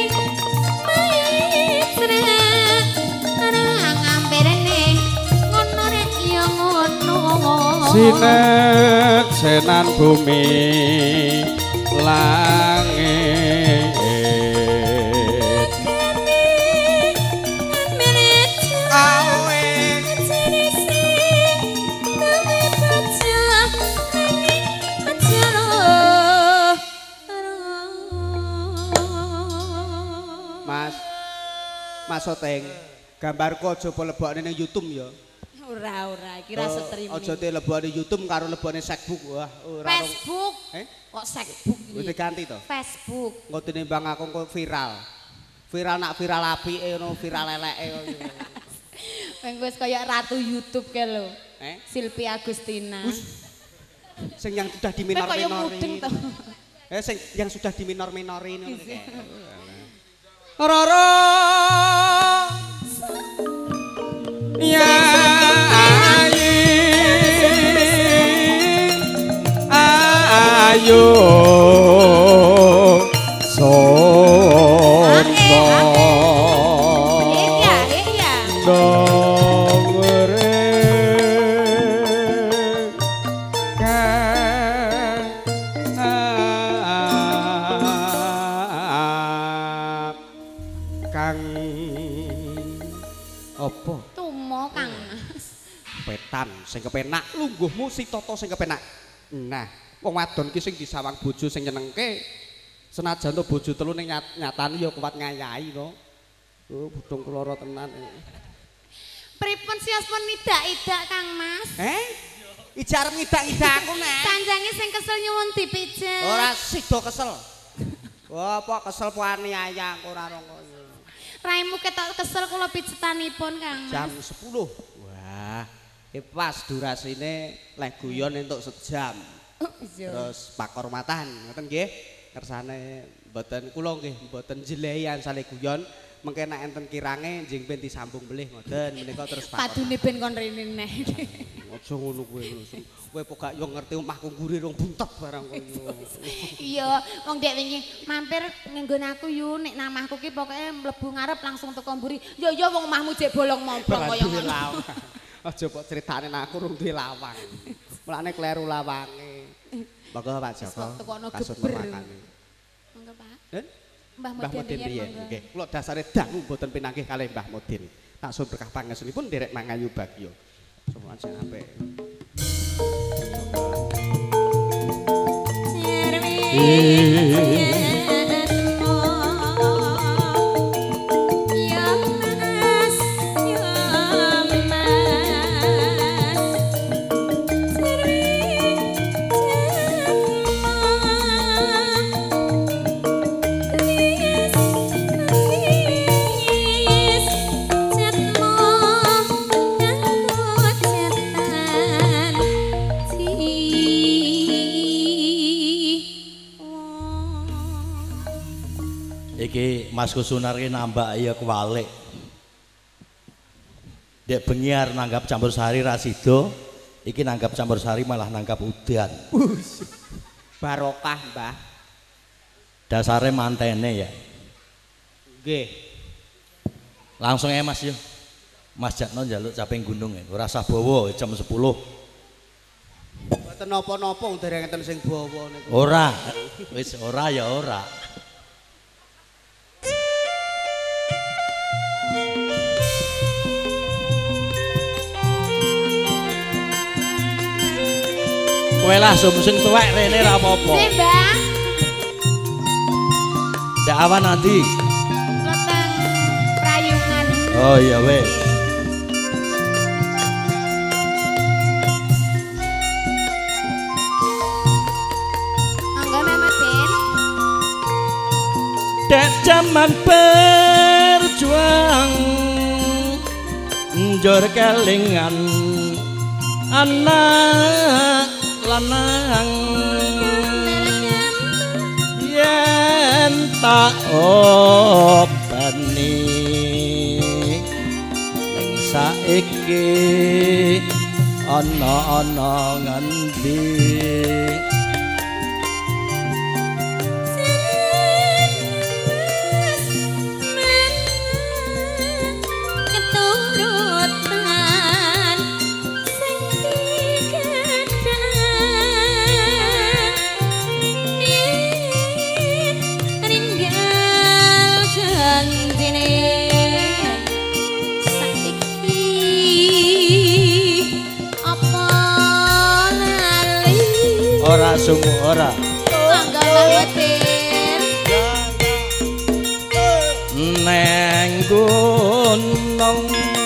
Maitra. Arang ambirane. Ngono rek ya ngono. Sinek senan bumi langit. Mas Oteng, gambarku aja lebokne ning YouTube ya. Ora, iki ra streaming. Aja te lebokne YouTube karo lebokne Facebook. Wah, ora. Facebook. Kok Facebook iki? Wis diganti to? Facebook. Engko tinimbang aku kok viral. Viral nak viral apike ngono, viral eleke ngono. Wis kaya ratu YouTube ke lho. Silvi Agustina. Sing yang sudah Kaya diminor-minori. mudeng to. Sing yang sudah diminor-minori ngono kae. Roro ya ayo sopo Iya. dongre Kang apa? nyatan sing kepenak, lungguhmu si Toto sing kepenak. Nah, wong wadon ki sing disawang bojo sing nyenengke. Senajan to bojo telu ning nyatani ya kuat ngayahi to. Oh, budung keloro tenan. Pripun siaspun nidak-idak Kang Mas? Ijar ngidak-idak aku nek. Sanjange sing kesel nyuwun dipijet. Ora sida kesel. Wah, apa kesel puani ayang ora rongko. Raimu ketok kesel kula pijetanipun Kang Mas. Jam 10. Wah, pas durasine leh guyon entuk sejam. Terus pak hormatan ngoten nggih. Kersane mboten kula nggih mboten jelehan sale guyon. Mengke nek enten kirange njing ben disambung belih ngoten menika terus pak. Padune ben kon rene neh. Aja ngono kowe. Kowe kok gak yo ngerti omahku nguri rong buntet barang koyo. Iya, wong dek wingi mampir nggon aku yo nek namahku ki pokoke mlebu ngarep langsung teko mburi. Yo yo wong omahmu jek bolong-moblong kaya ngono. Aja kok critane nek aku rung duwe lawang. Mulane kleru lawange. Monggo Pak Joko. Kasut makane. Monggo Pak. Mbah Mudin riyen nggih. Kula dasare dangu mboten pinanggih kalih Mbah Mudin. Tak suwun berkah pangesunipun nderek mangayu bagya. Semoga sing apik. Mas Kusunar ki nambah ya kuwalik. Dek bengiar nanggap campur sari rasido, iki nanggap campur sari malah nanggap udan. Barokah, Mbah. Dasare mantene ya. Nggih. Langsung ya Mas yo. Mas Jatno njaluk caping gunung ya. Ora usah bawa jam 10. Mboten napa-napa wong dereng enten sing bawa niku. Ora. Wis ora ya ora. Kowe lah sumsing tuwek rene ra apa-apa. Nggih, Mbah. Ndak awan nanti. Leteng Prayungan. Oh iya wes. Monggo Mbah Mudin. Dek jaman berjuang njur kelingan anak lanang yen tak openi ning saiki ana ngendi ora sungguh ora Monggo Mbah Mudin. neng gunung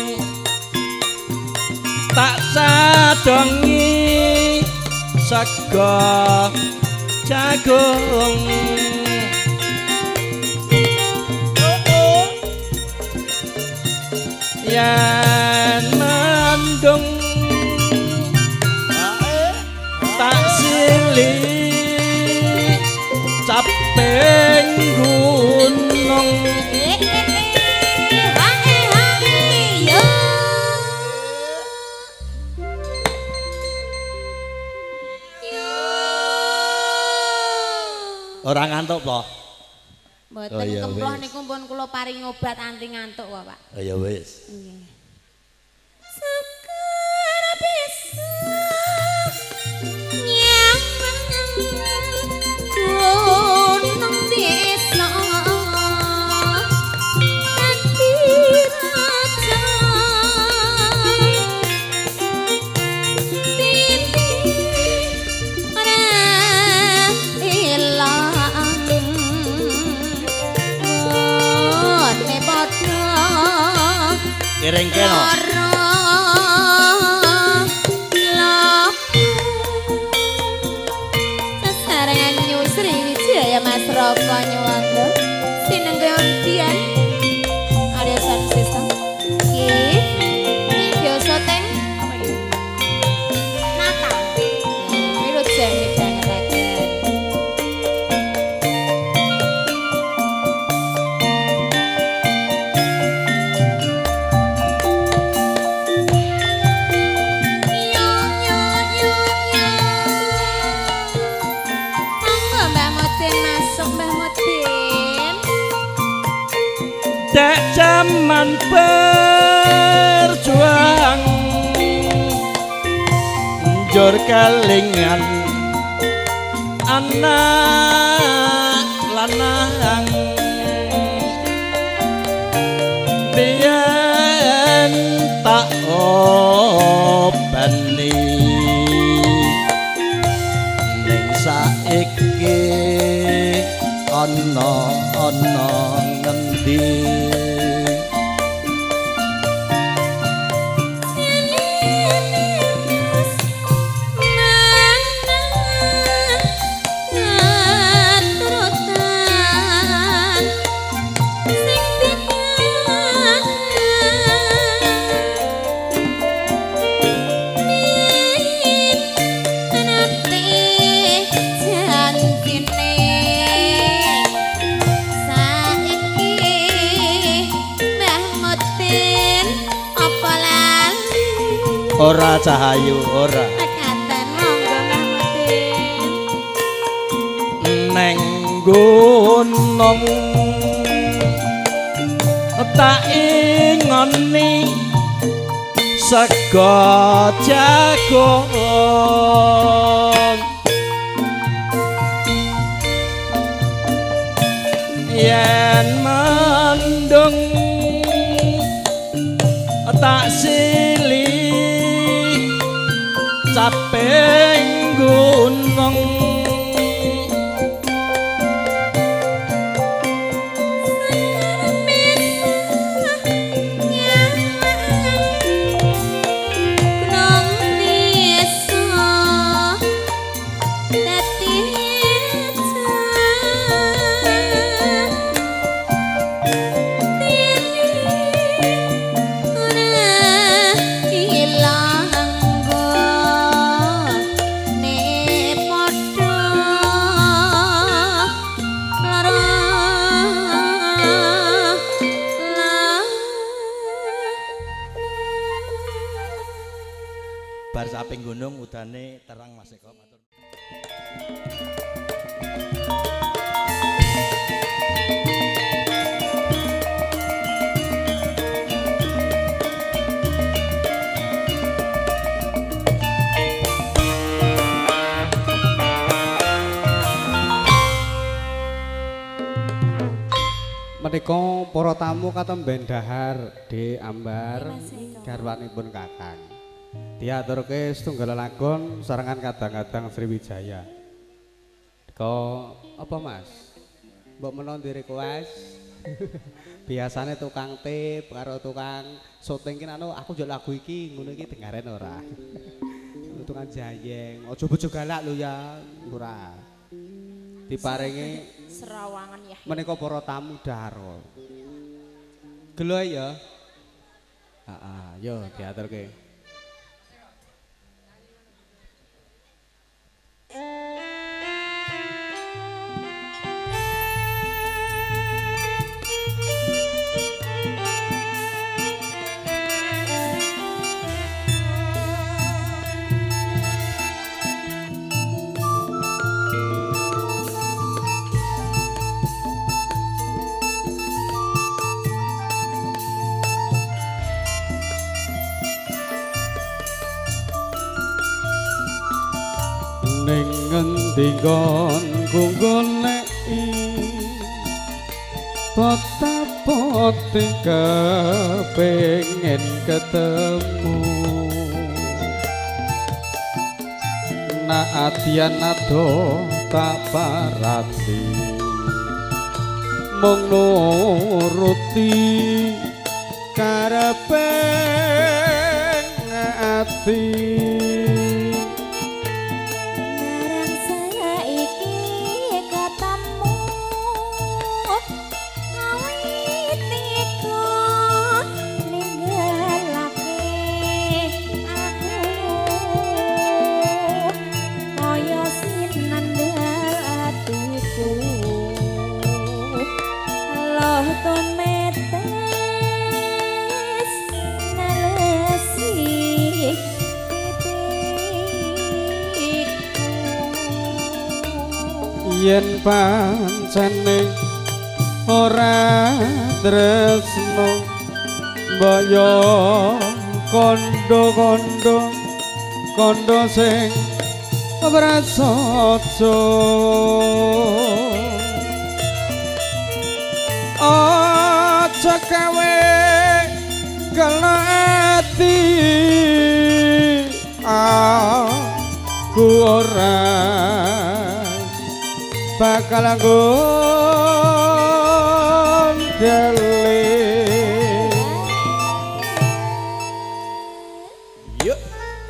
tak cadongi sego jagung yen mendung tak silih caping gunung Yo. ora ngantuk po Mboten Oh, iya, kemploh wis. niku pun kula paring obat anti ngantuk kok, Pak. oh ya wis Nggih. Sekar bisa nyamang gunung desa ati raja Iring keno. Sesarengan nyusri Wijaya Mas Roko nyuwanda sinenggon dian Aryasan Sista nggih biasa teng nata mirut jane dangetaken Dek jaman berjuang njur kelingan anak lanang biyen tak openi ning saiki ana ngendi ora Cahayu ora Katen monggo Mahmudin neng gunung tak ingoni sego jagung yen mendung tak silih caping gunung bar saping gunung udane terang Mas Eko matur. Menika para tamu katemben dahar di Ambar garwanipun Kakang. Diaturke setunggal lagon sarengan kadang-kadang Sriwijaya. Dika apa Mas? Mbok menawa ndiri request. Biasane tukang tip karo tukang syuting ki anu aku njuk lagu iki ngono iki dengaren ora. Tukang jayeng, aja bojo galak lho ya, ora. Diparingi Serawangan ya. menika para tamu daro. Gelo ya. Heeh, yo diaturke. Ning ngendi nggonku goleki pot-pot kepengin ketemu naadyan ado tak parati mung nuruti kareping ati Barang saiki ketemu awit iko ninggalake aku kaya sinandal atiku loh tumetes nalesi yen pancene ora tresno mbaya kondo sing prasaja aja gawe kala ati aku ora bakal gondeli Yuk.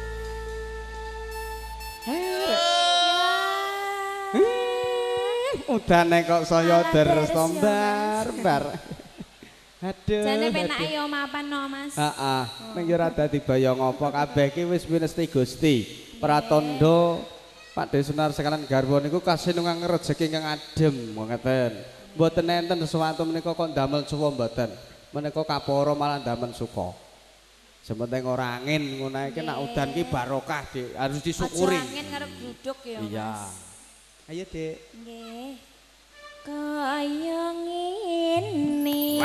Udane kok saya deres tombar-bar. Aduh. Jane penake yo mapan no, Mas. Heeh, ning yo ora dadi bayang apa kabeh iki wis winesti Gusti. Pratandha Pak Desunar sekalian garwa niku kasinungan rejeki ingkang adem ngoten. Mboten enten sesuatu menika kok damel suwa mboten. Menika kapara malah damel suka. Sementing ora angin ngono iki nek udan ki barokah, Dik. Harus disyukuri. Aja angin ngarep gluduk ya, Iya. Mas. Ayo, Dik. Nggih. Kaya ngene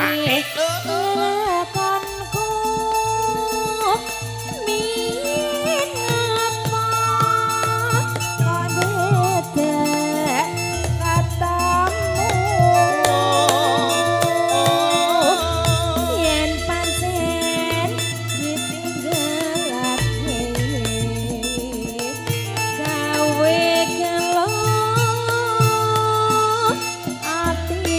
lakonku min apa kok dedek katamu yen pancen ditinggalake gawe gelo ati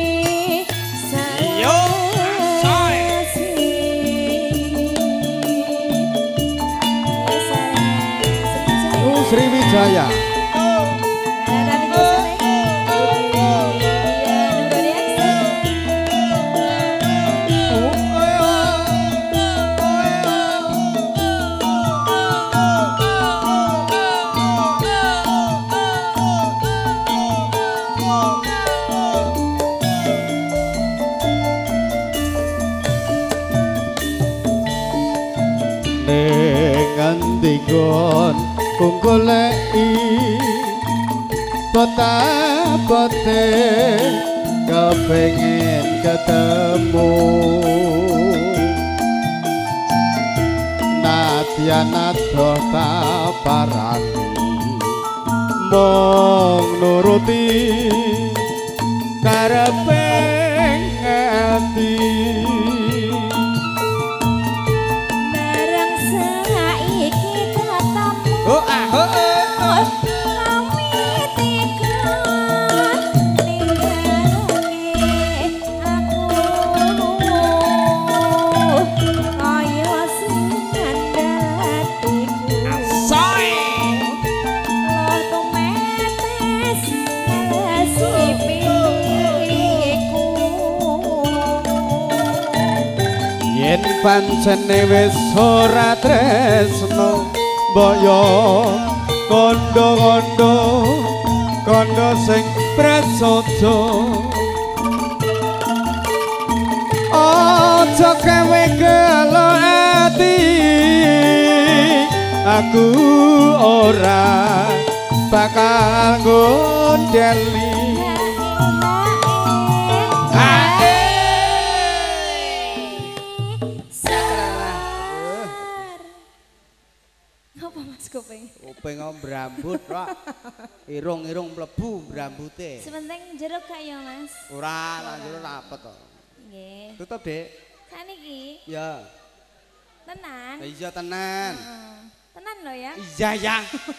Yo, asoy. Sriwijaya ngandigon kungkoleki bote kepengen ketemu nadyan adoh taparani mong nuruti kareping ati barang saiki ketemu kami tekan ninggalake aku kaya sinandal atiku Asoy. lo tumetes nalesi pipiku yen pancene wis ora tresno mbaya kondo sing prasaja aja gawe gelo ati aku ora bakal gondeli Apa Mas Kuping? Kuping brambut, Pak. Irung-irung mlebu brambute. Sementing jeruk gak ya Mas? Ora, lanjut rapet to. Nggih. Tutup, Dik. Saniki Ya. tenan. Iya tenan. Tenan lo ya. Iya ya.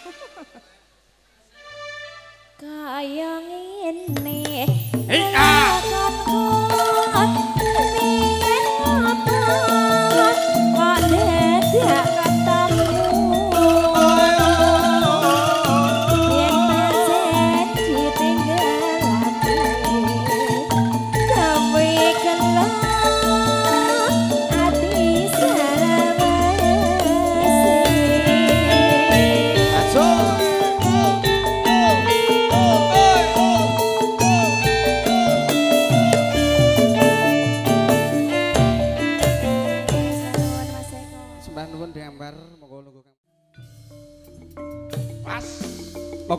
Kaya ngene. Hei, ah. Lakonku, biyen apa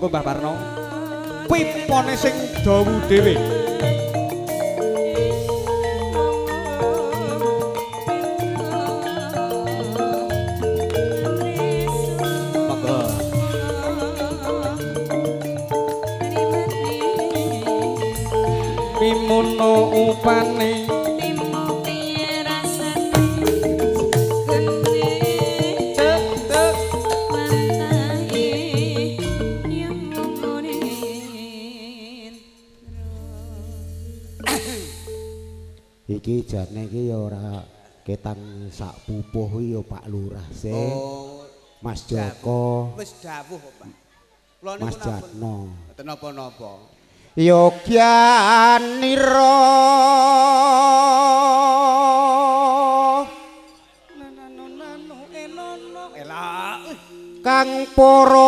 Monggo Mbah Parno. Pipone sing dawu dhewe. Mimono upane iki jane iki ya ora ketang sak pupuh ya Pak Lurah sih. Oh, Mas Joko. Wis dawuh kok, Pak. Kula Mas Jatno. Mboten napa-napa. Yogyaniro kang para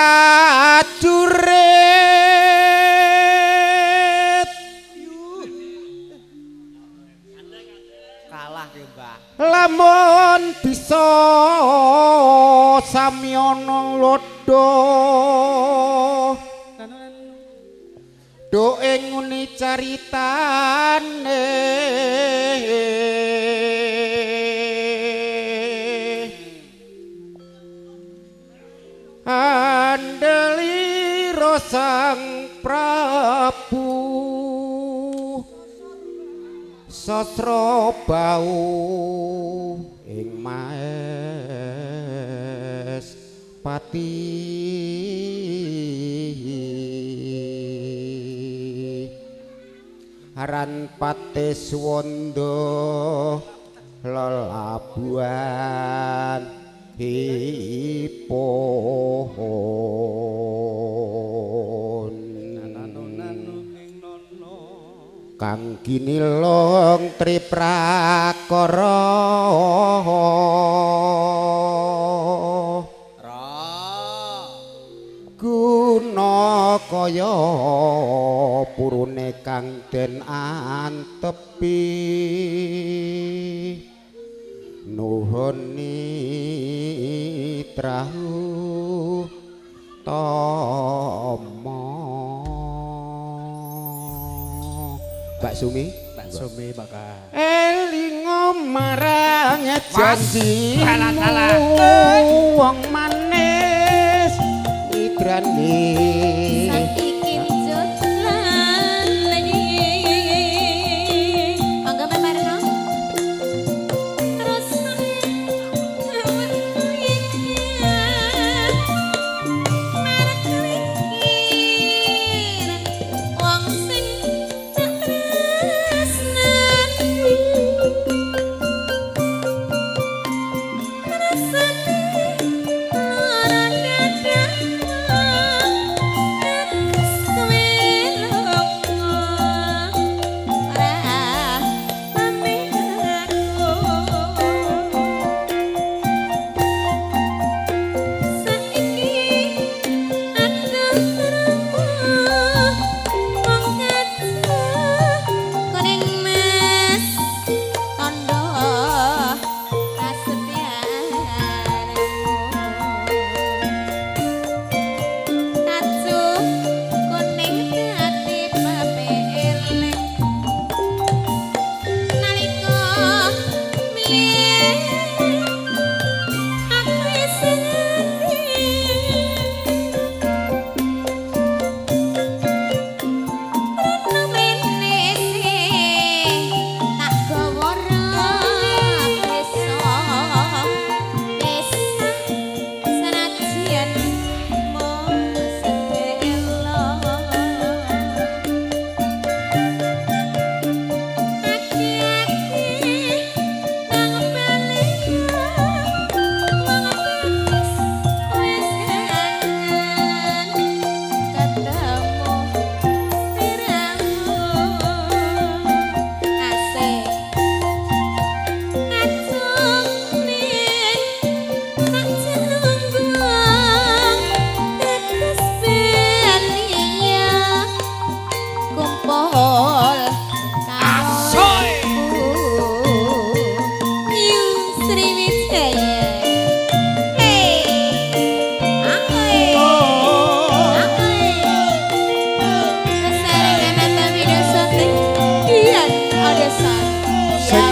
prajurit kalah ki Mbah. lamun bisa samyana lodha do nguni caritane andeli Sang Prabu sastra bau ing maes pati aran Pateswanda lelabuhan hipon kang kinilong triprakara guna kaya purune kang den antepi nuhun nitrahu tama Mbak Sumi elingo marang janji wong manis idrane saiki njut lan lagi monggo Mbah Parno terus wong sing tak tresnani rasane lara dadaku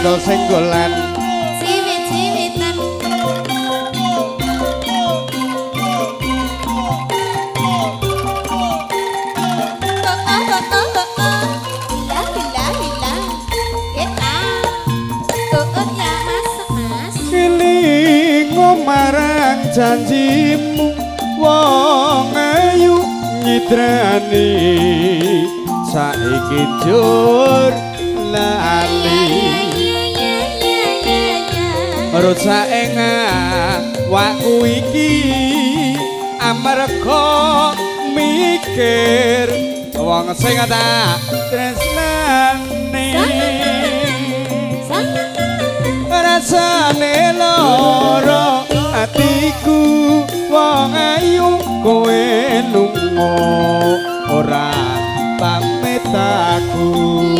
tanggal senggolan ciwit-ciwitan marang janjimu wong ayu nyidrani saiki jur lali rusak ing waktu iki amarga mikir wong sing tak tresnani rasane lara atiku wong ayu kowe lunga ora pamit aku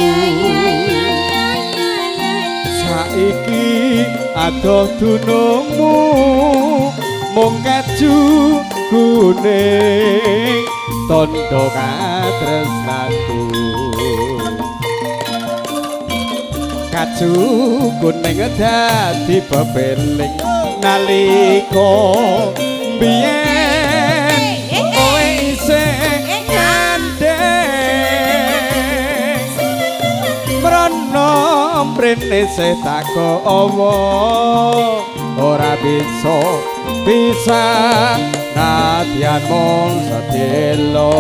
saiki adoh dunungmu mung kaju kuning tondo katresnaku kaju kuning dadi bebeling nalika biyen kowe isih gandeng mrono mrene sih takowo ora bisa nadyan mung sedelo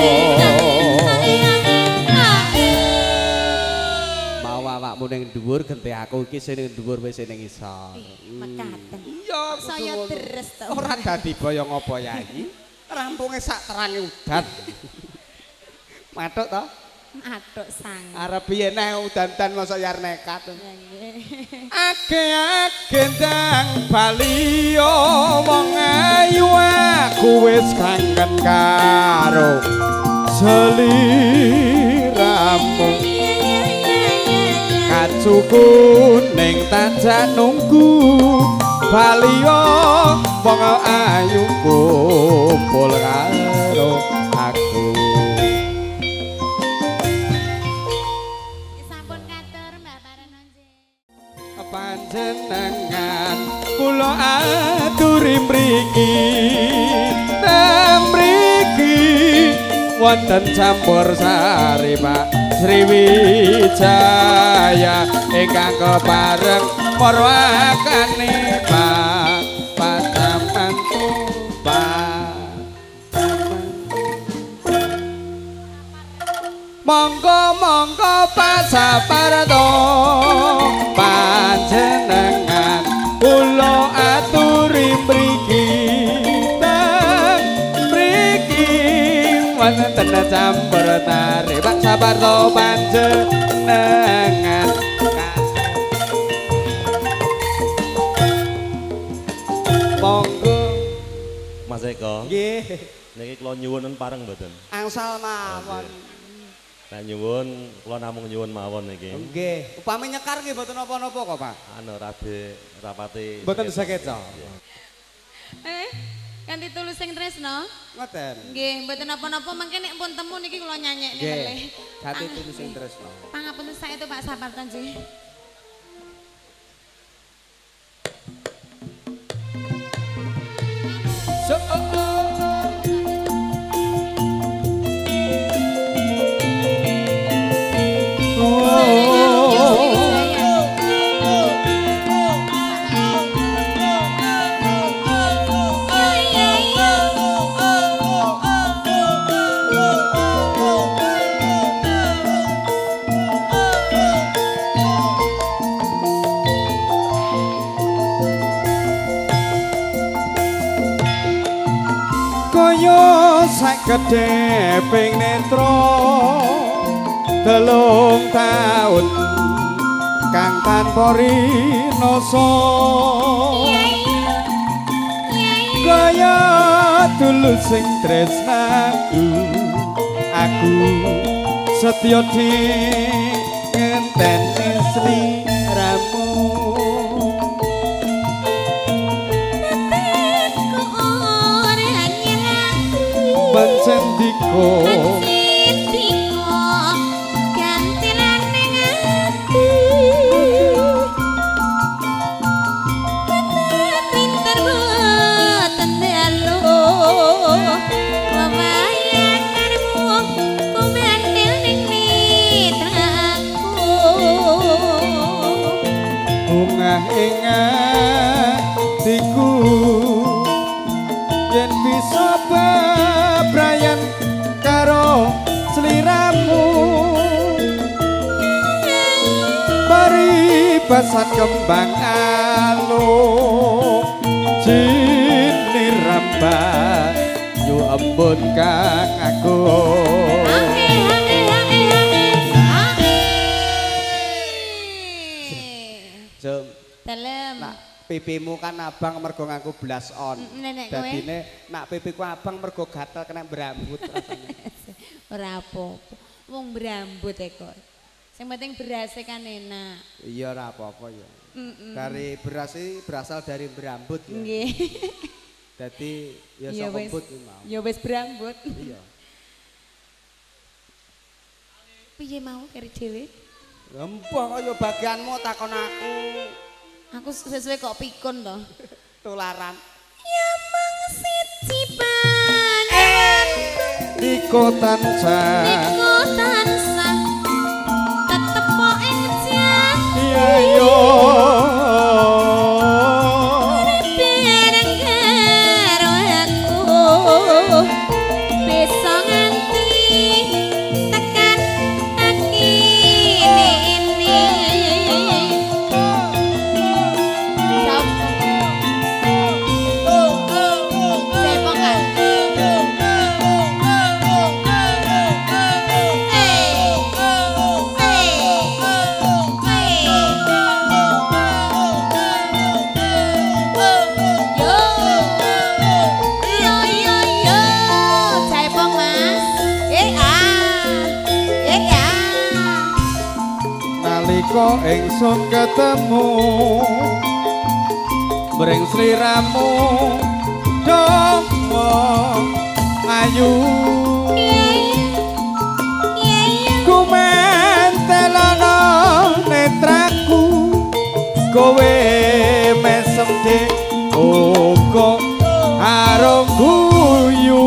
awakmu ning dhuwur genti aku iki sing ning dhuwur wis ning isor. Mekaten. Iya, saya deres to. Ora dadi boyong apa Yayi. Rampunge sak terange udan. Matuk to? Atuk sang. Arep piye neh udan-udan mosok yar nekat. Ake ndang bali wong ayu aku wis kangen karo seliramu. Kacu kuning tajak nunggu baliyo wong ayu kumpul karo aku sampun katur Mbak Parenonje panjenengan kula aturi mriki wonten campur sari Pak Sriwijaya ingkang kepareng marwakane Pak Pataman monggo pasaparto panjenengan kula aturi mriki wonten campur tari Pak Saparto panjenengan monggo Mas Eko nggih niki kula nyuwun pareng mboten angsal mawon nek nyuwun kula namung nyuwun mawon niki nggih upami nyekar nggih mboten napa-napa kok Pak anu rapati mboten sakeca kanthi tulus sing tresno. Ngoten. Nggih, mboten napa-napa mangke nek pun temu niki kula nyanyekne melih. Kanthi tulus sing tresno. Pangapunten saestu Pak Saparto nggih. Gedhe ping netra 3 taun kang tanpa rinoso gaya tulus sing tresnaku aku setya ngenteni sliramu Bancendiko ganti laning ati basan kembang alung jini rambak yu embun kang agung Jom Dalem. nak pipimu kan abang mergo nganggo blush on Nenek kowe. dadine nak pipiku abang mergo gatel kena berambut rasanya Ora apa-apa. Wong berambut e kok. Sing penting berase kan enak. iya ora apa-apa ya dari beras ini berasal dari berambut ya Nggih. jadi ya Ya sok wis. kebut ini mau Ya wis berambut. iya Piye mau kari dhewe? Lempah kaya bagianmu takon aku Aku sesuai kok pikun to. tularan Ya mung siji pangan. Iko tansah Iku tansah tetep kok ing jati. ya yo Bareng karo aku bisa nganti tekan akhire ini. Sepong kan? nalika ingsun ketemu mring sliramu dongo ayu kumentelono netraku kowe mesem dik uga arung guyu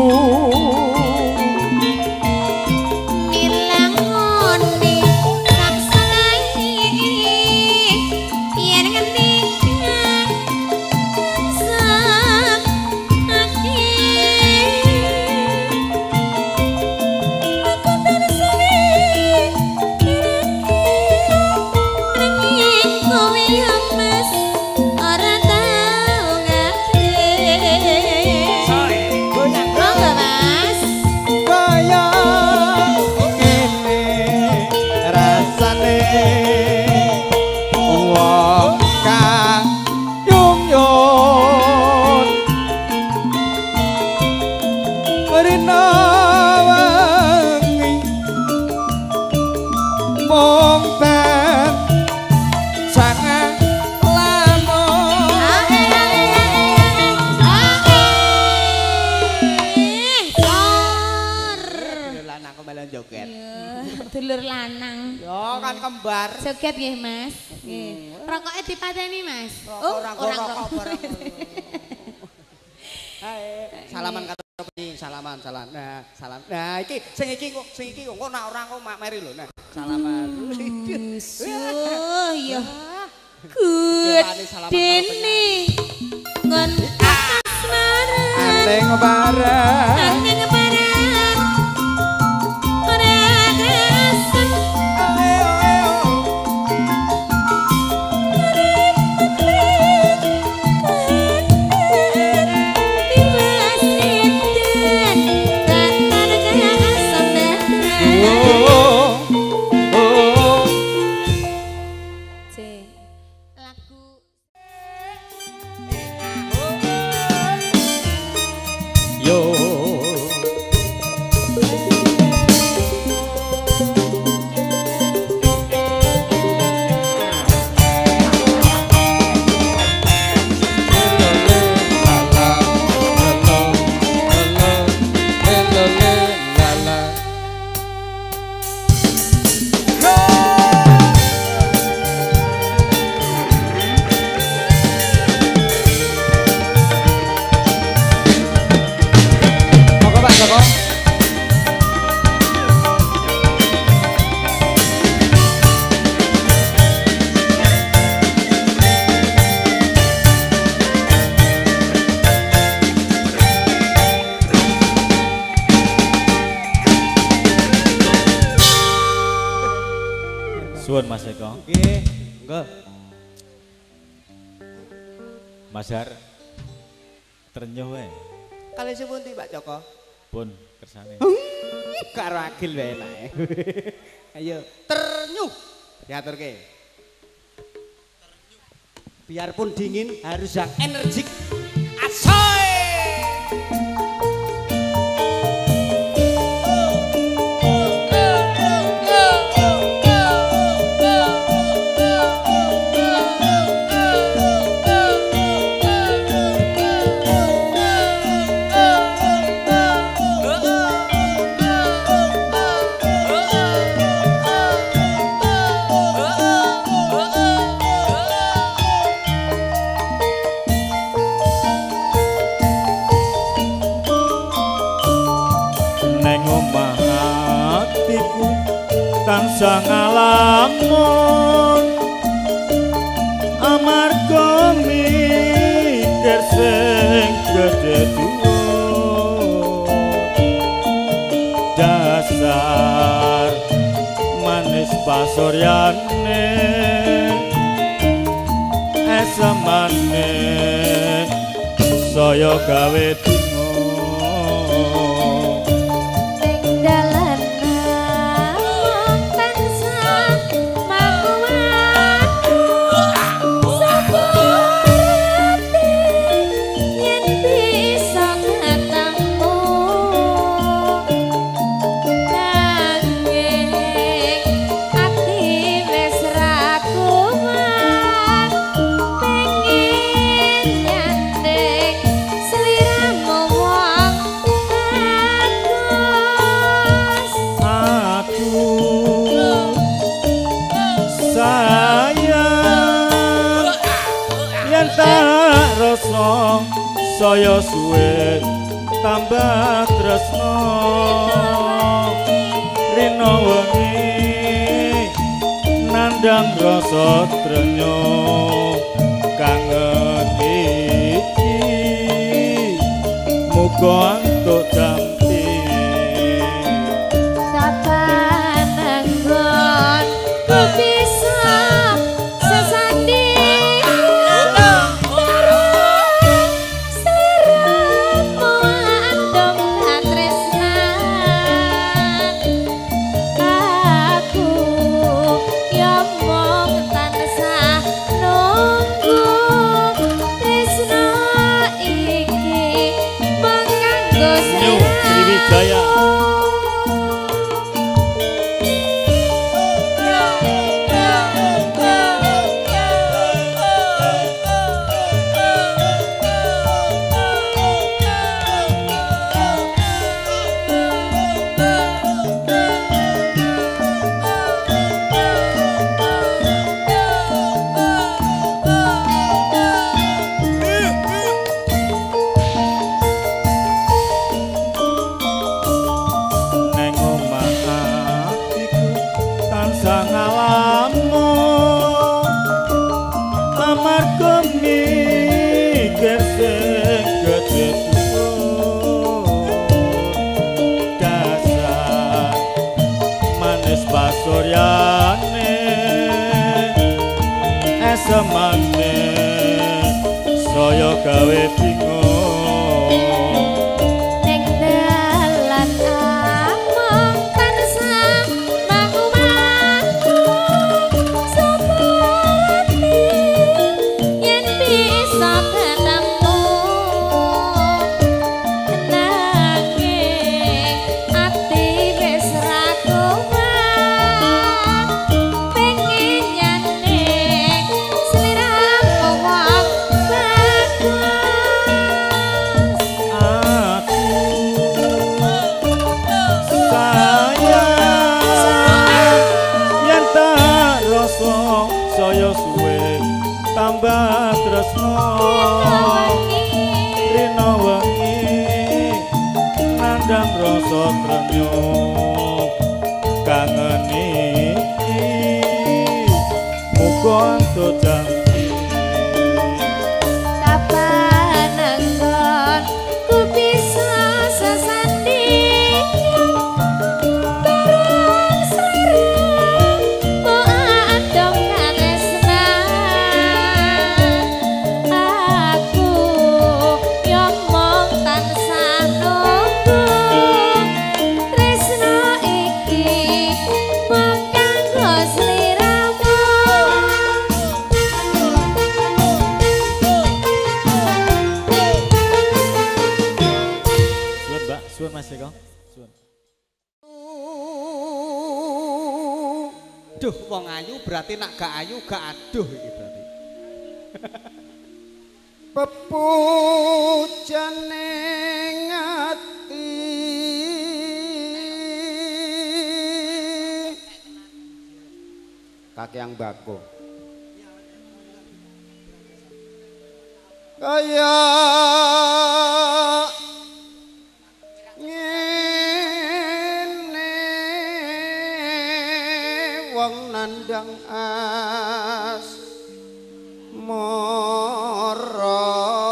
kaya ngene rasane wong kang yung-yung rina wengi mung ten sangat lama lanang aku malah joget Dulur lanang. yo kan kembar Joget nggih, Mas. Nggih. Rokoknya dipateni, Mas. orang orang rokok rokok. bareng salaman karo penyi salaman salam nah salam nah iki sing iki kok nak orang kok mak meri lho nah salaman Suh, ya. Good. Dene. Ngon asmara. aneng bareng Aneng barang. Ora krasen. Suwun Mas Eko. Nggih, nggih. Mas Har trenyuh wae. Kali sepundi Pak Joko? Pun kersane. Karo agil wae enak. Ayo, ternyuh. Diaturke. Biarpun dingin harus yang energik. Asoy! Tansah ngalamun amarga mikir sing gedhe dhuwur dasar manis pasuryane esemane saya gawe saya suwe tambah tresno rino wengi nandang rasa trenyo kangen iki muga antuk dampi kapan anggon ku bisa sesandi semane saya gawe bingung ning dalan among tansah mangumanku seperti yen bisa ketemu nanging ati wis ra kuat pengen nyane saya suwe tambah tresno rino wengi nandang rasa trenyo kangen iki muga antuk janji kapan anggon ku bisa sesanding bareng sareng mbok adong katresnan aduh wong ayu berarti nak gak ayu gak aduh iki berarti. Pepujane ngati Kakyang Bako. Kaya ngene wong nandang as mara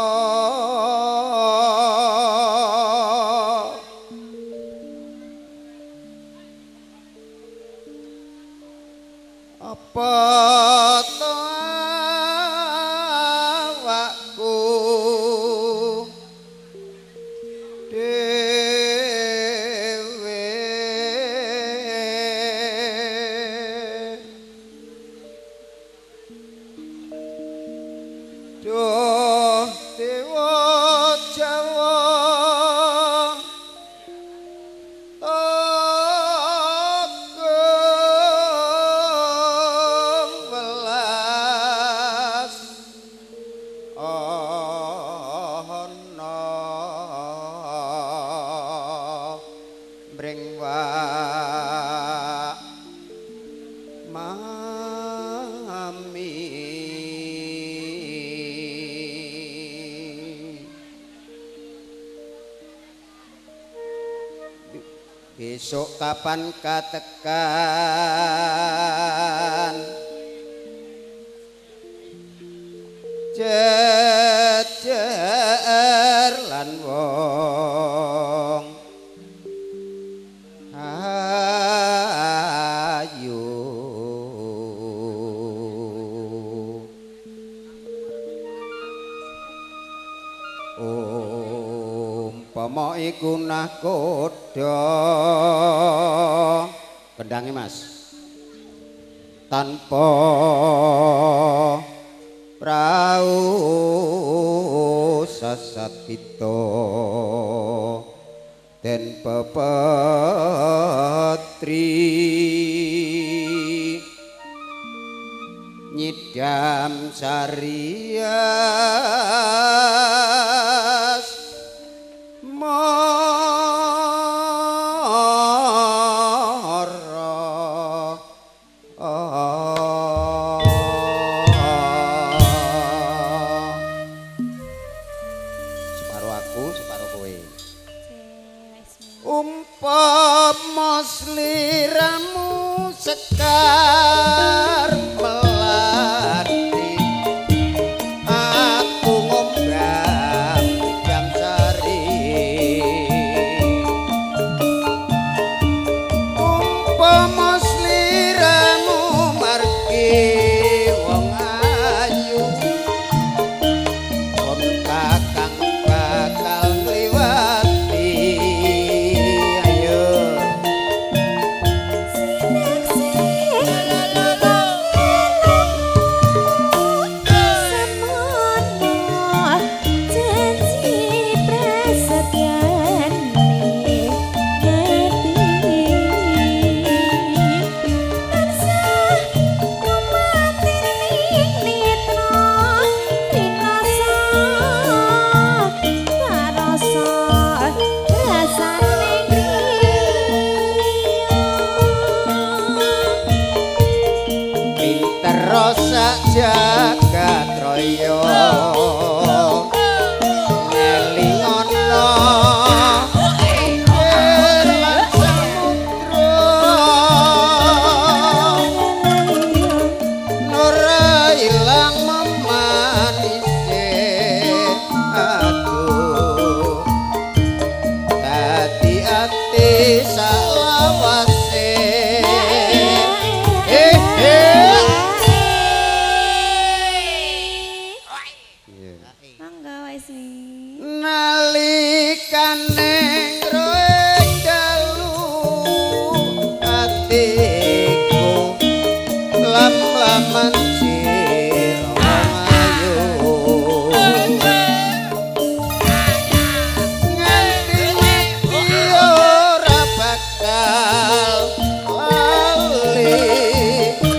apa to awakku dhewe duh dewa Jawa besok kapan katekan jejer lan wong ayu umpama iku nahkoda kendhange Mas tanpa prau sasat kita den pepetri nyidam sarias umpama sliramu sekar melati aku ngombang jam sari umpama sliramu margi wong ayu kon kakang bakal ngliwati Rosak jagat raya ngelingono lan samudra ora ilang memanise aku dadi ati salawase nalikane roe dalu atiku lam-laman sira ayu nganti ora bakal lali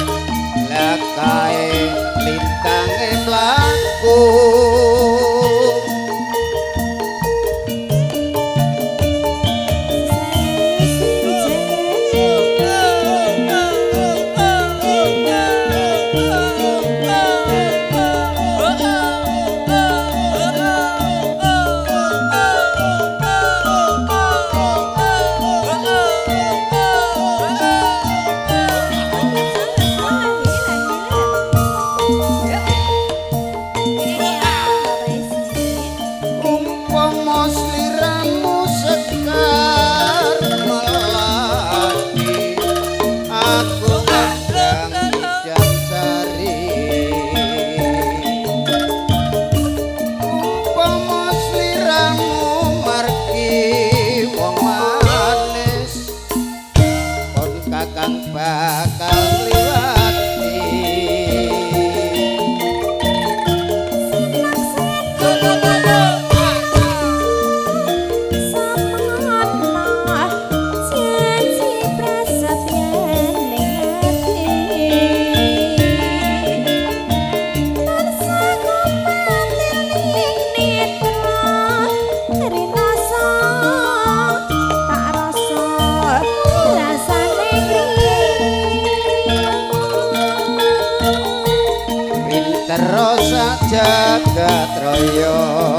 jagat raya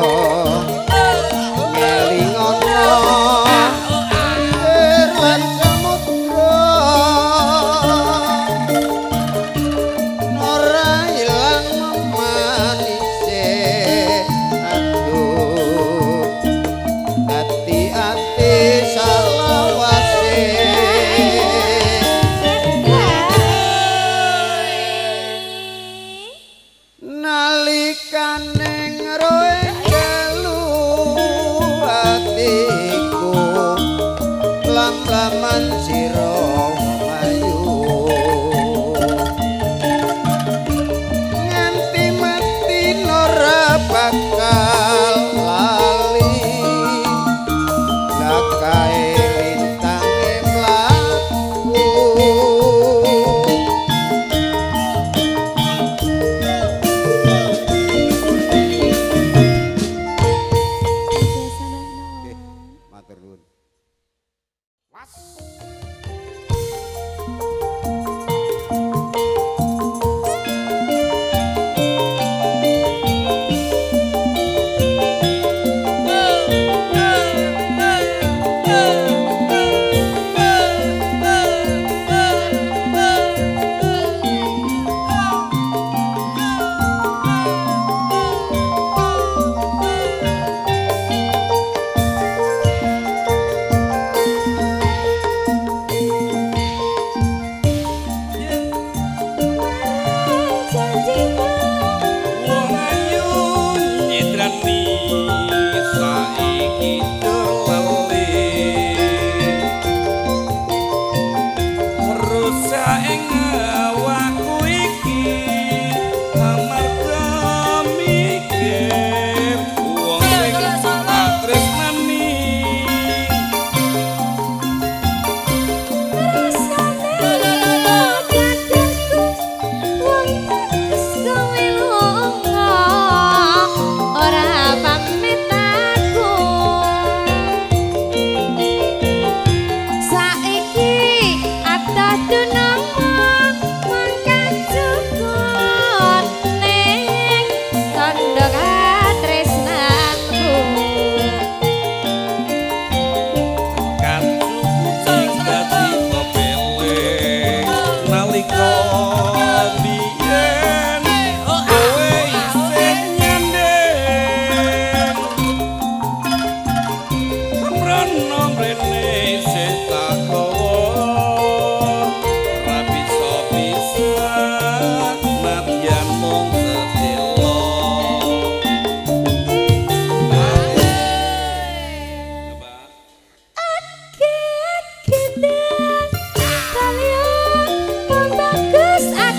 ngelingono air lan samudra ora ilang memanise aduh ati-ati salawase nalikane ngroe telu atiku lam-laman sira mayu nganti mati ora bakal lali lakae lintange mlaku matur nuwun. Wong ayu nyetrani saiki dolale rusak ing awakku iki amarga mikir wong sing tak tresnani Bagus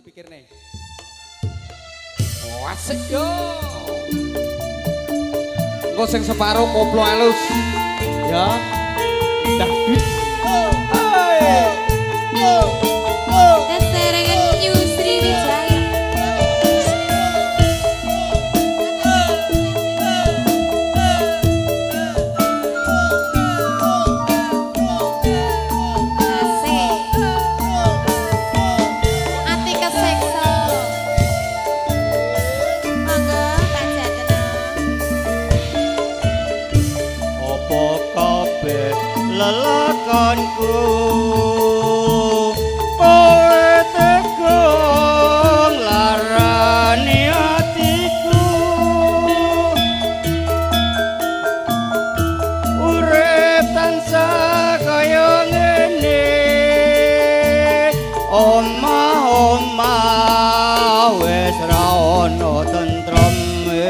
dipikirne. Oh, asik yo. Engko sing separo koplo alus. Ya. Dah duit. Serengan Yusri Wijaya. Asik. Ati keseksa. Monggo Pak Jatena. Apa kabeh lelakonku kowe tega nglarani atiku urip tansah kaya ngene omah-omah wis ra ono tentreme.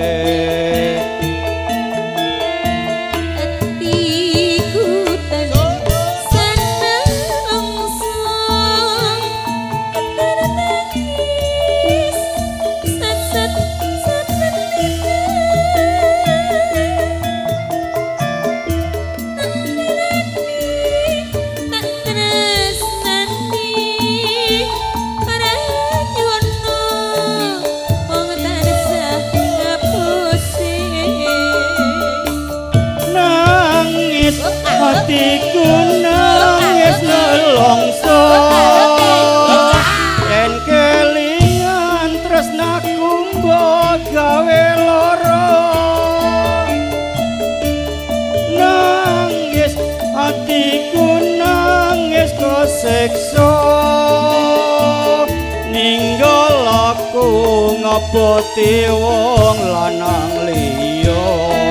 Hatiku nangis nelongso yen kelingan tresnaku mbok gawe lara nangis hatiku nangis keseksa ninggal aku ngaboti wong lanang liya.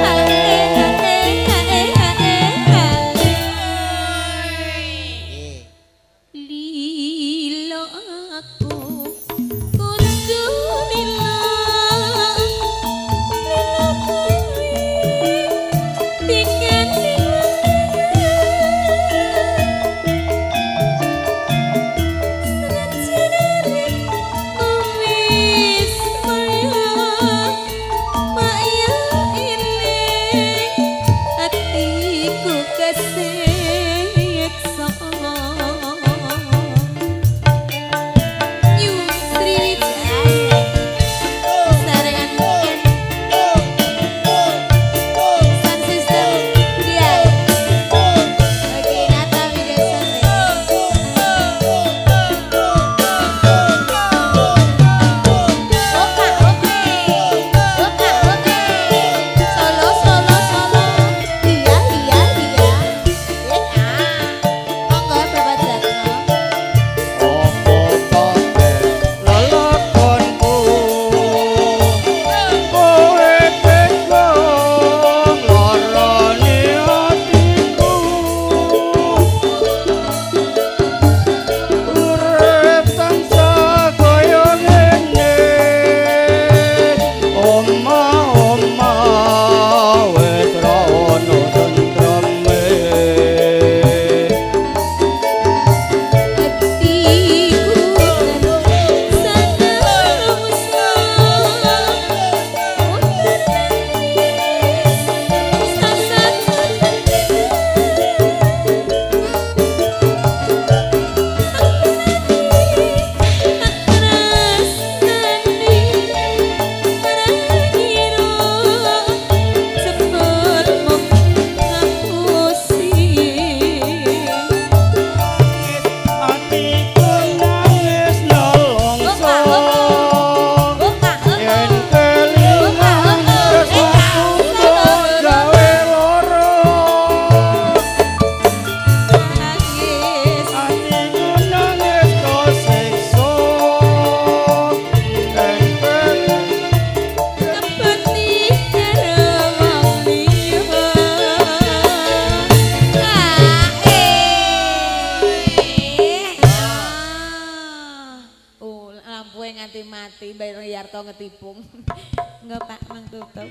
Ketipung. Enggak Pak, mang tutup.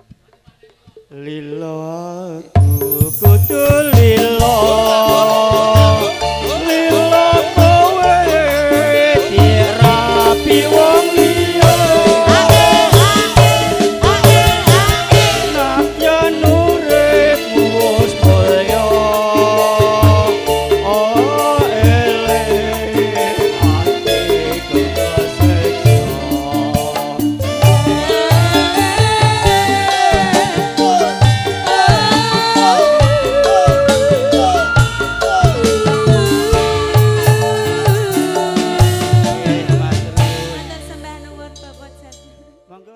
Lilo aku kudu lilo. Lilo kowe dirang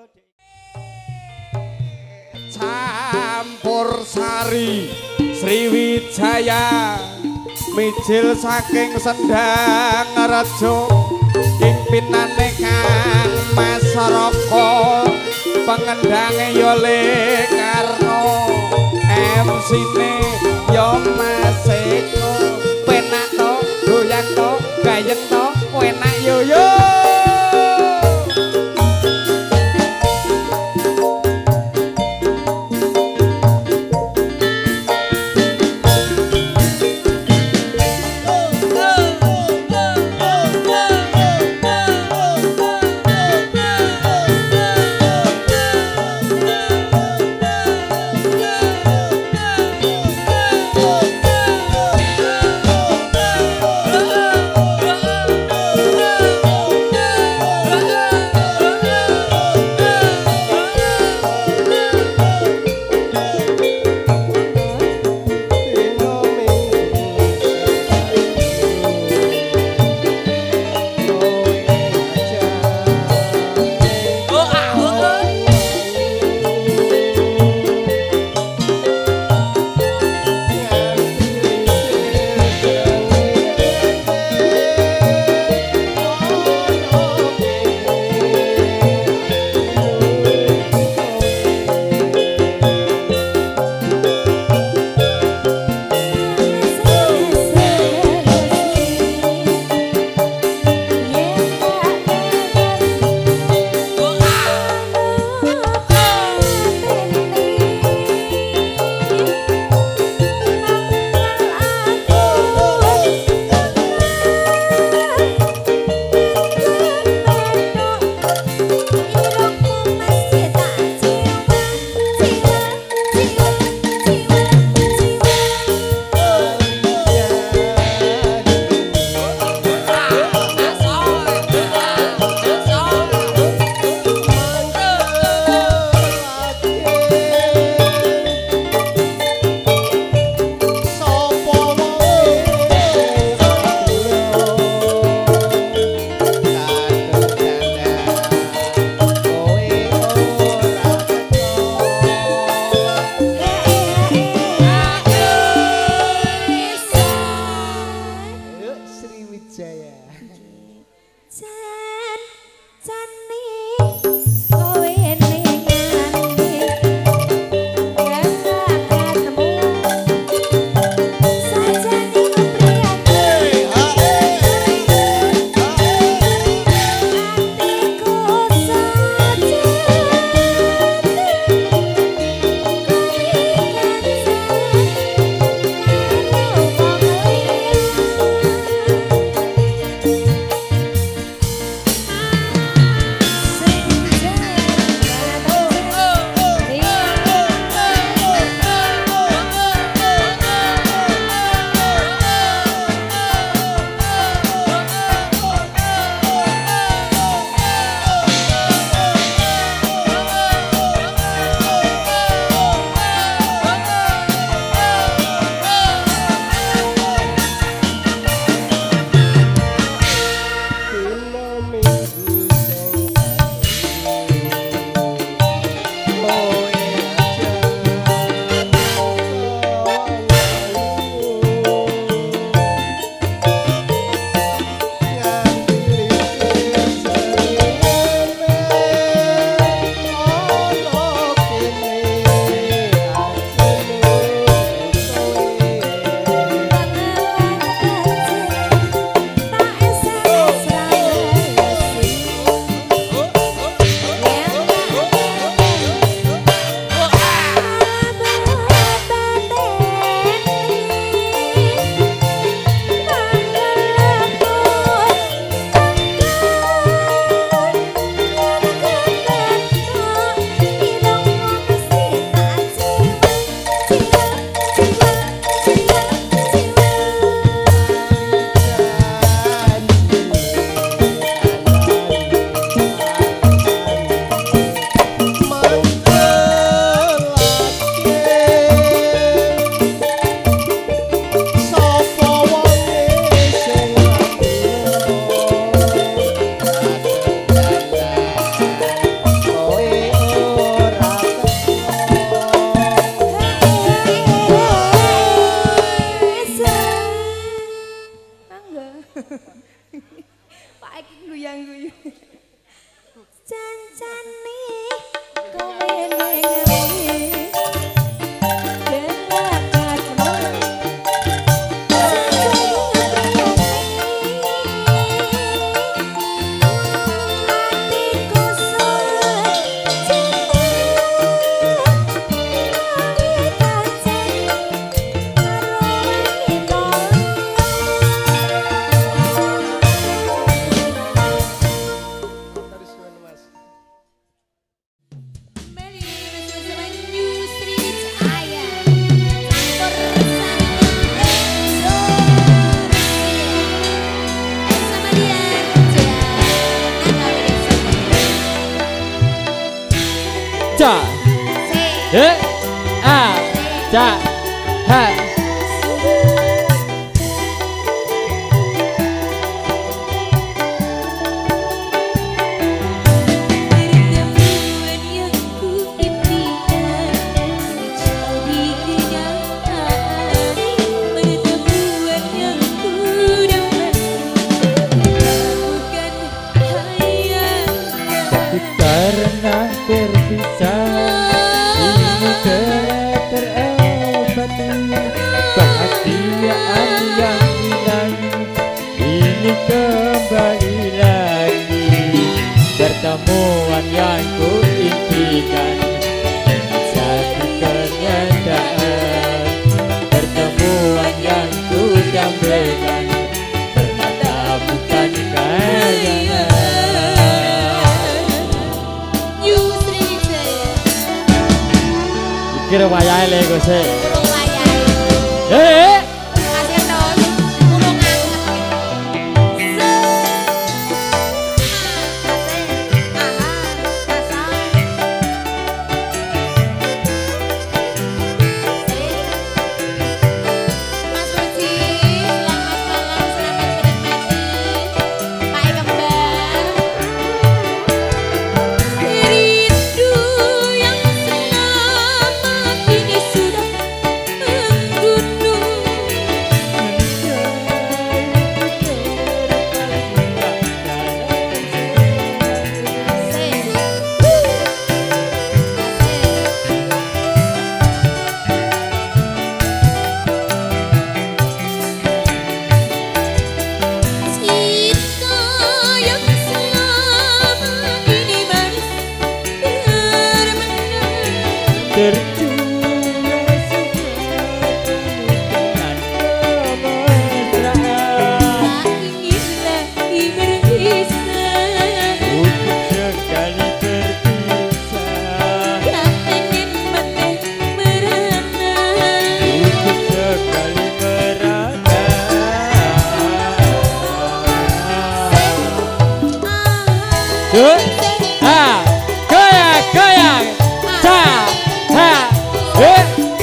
Campur Sari Sriwijaya mijil saking Sendang Rejo pimpinane Kang Mas Roko pengendange ya Karno MC-ne ya Mas Eko penak to goyang to gayeng to enak yo yo. Ja, A, Ja, Ha. Karena terpisah ini telah terobati kebahagiaan yang hilang ini kembali lagi pertemuan yang ku impikan satu kenyataan pertemuan yang ku dambakan ternyata bukan khayalan. Kira wayahe le Gus. Burung wayahe. Kasih terus burung Mas Ruci, selamat malam, selamat menikmati. Pak Kembar. Rindu yang selama ini sudah menggunung. Cinta yang selama ini manis bermenang. Tercurah suatu dengan kemesraan ingin lagi berpisah, untuk sekali berpisah tak ingin meneh merana. untuk sekali merana. Tuh, ha, goyang, goyang, ta, ha, he.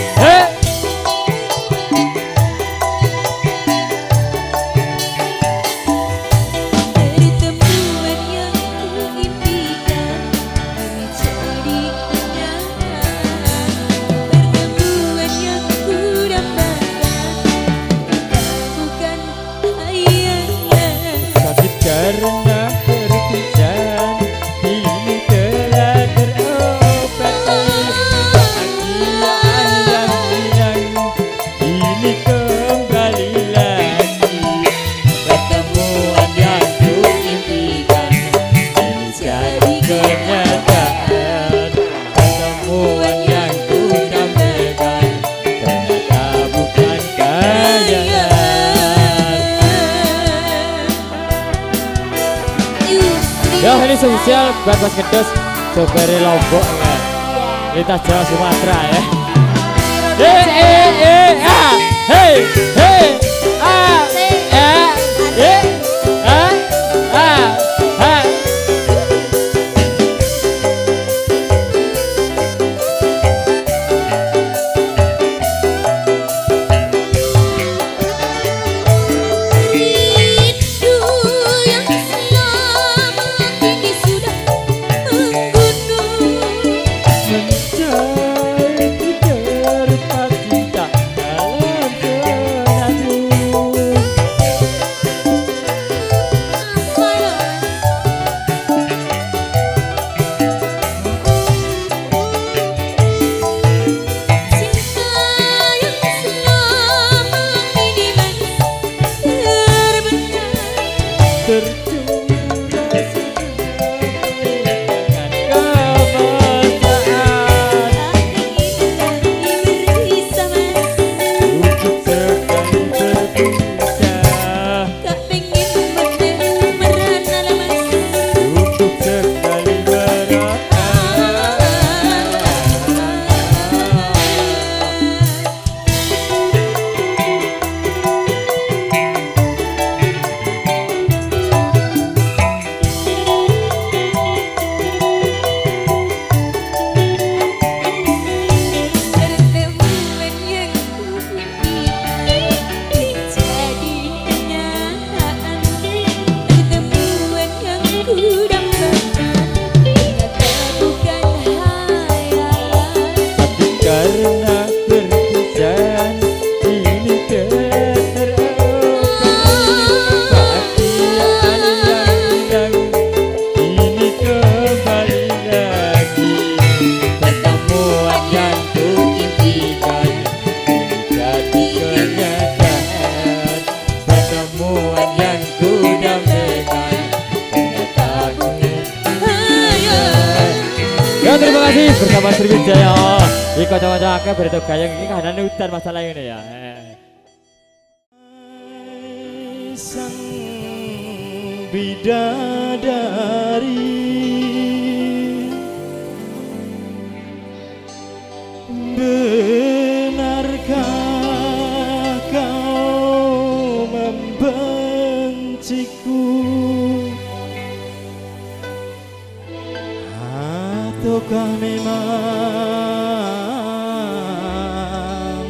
Pertemuan yang ku impikan kini jadi kenyataan. Pertemuan yang ku dambakan bukan khayalan. Sakit karena perpisahan ini telah terobati kebahagiaan yang hilang ini kembali lagi pertemuan yang ku impikan ini jadi kenyataan pertemuan yang ku dambakan ternyata bukan khayalan. Yo, ini spesial buat Mas Gedus, Sobere Lombok ya. Lintas Jawa Sumatera ya. Hey, Rindu yang selama ini sudah menggunung. mencari terpacinta dalam Bersama Sriwijaya di kocok-kocok akeh berita gayeng ini kahanane udan masalah ini ya. Sang bidadari benarkah kau membenciku ataukah memang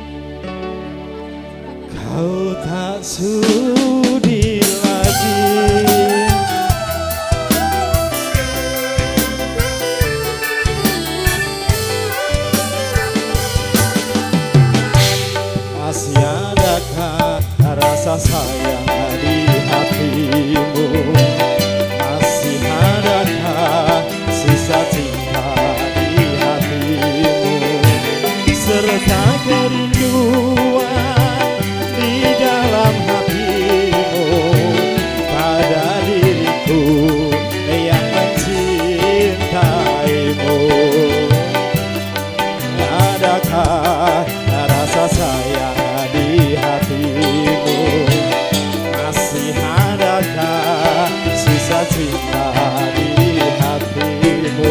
kau tak sudi lagi masih adakah rasa sayang di hatimu masih adakah sisa cinta di hatimu serta kerinduan di dalam hatimu pada diriku yang mencintaimu. Adakah rasa sayang di hatimu masih adakah sisa cinta di hatimu.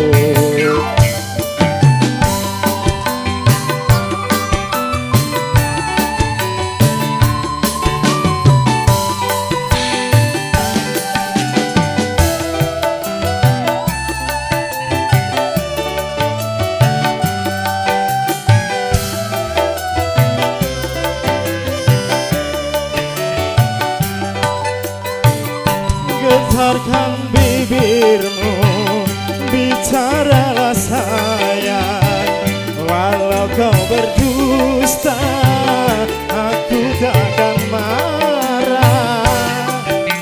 Getarkan bibirmu, bicaralah sayang. Walau kau berdusta, aku takkan marah.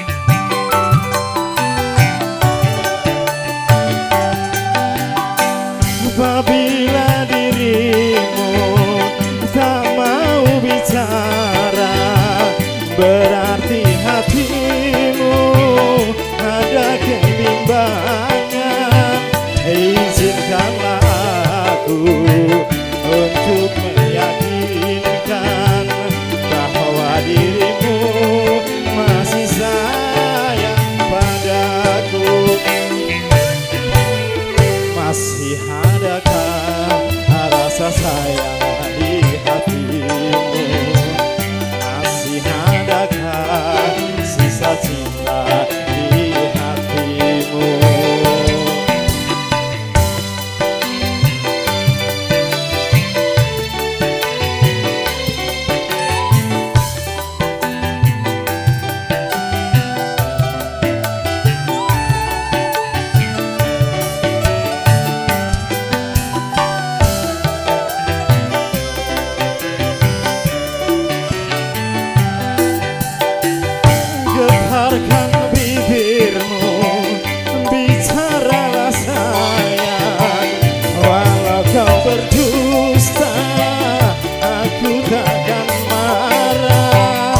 Apabila dirimu tak mau bicara, berarti hatimu ada kebimbangan. Izinkanlah aku untuk meyakinkan bahwa dirimu masih sayang padaku. Masih adakah rasa sayang di hatimu? Masih adakah sisa cinta di hatimu? Getarkan bibirmu, bicaralah sayang. Walau kau berdusta, aku takkan marah.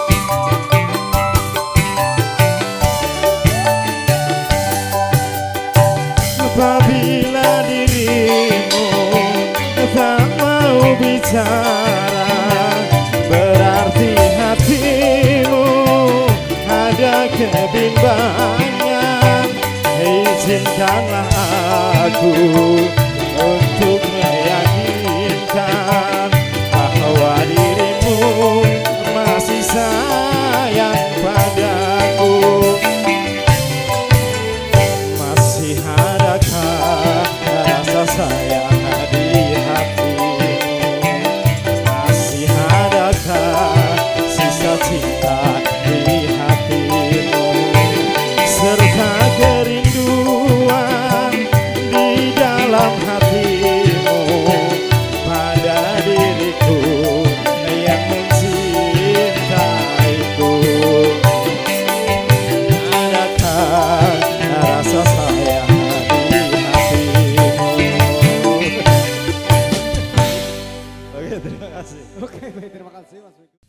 Apabila dirimu tak mau bicara, berarti hatimu ada kebimbangan. izinkanlah aku untuk meyakinkan bahwa dirimu masih sayang padaku. Masih adakah rasa sayang di hatimu? Masih adakah sisa cinta di hatimu? Serta kerinduan di dalam hatimu pada diriku yang mencintaiku. Adakah rasa sayang di hatimu? Oke, terima kasih. Oke, baik, terima kasih Mas Wiko.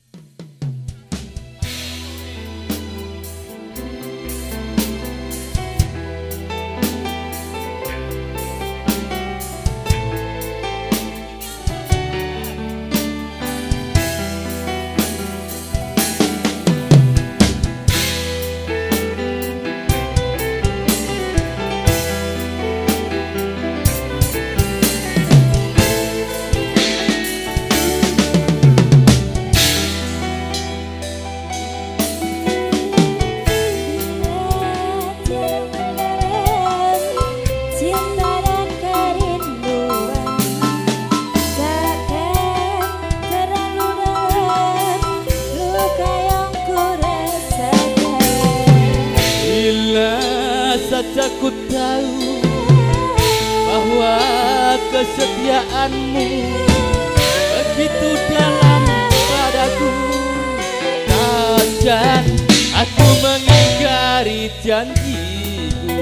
Ku tahu bahwa kesetiaanmu begitu dalam padaku, takkan aku mengingkari janjiku.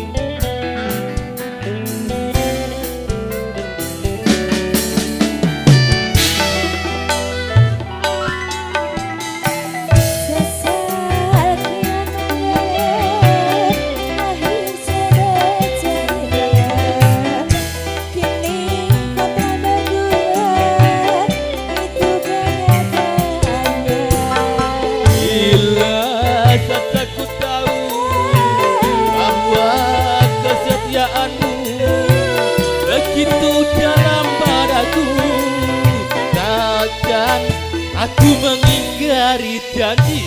Aku mengingkari janji.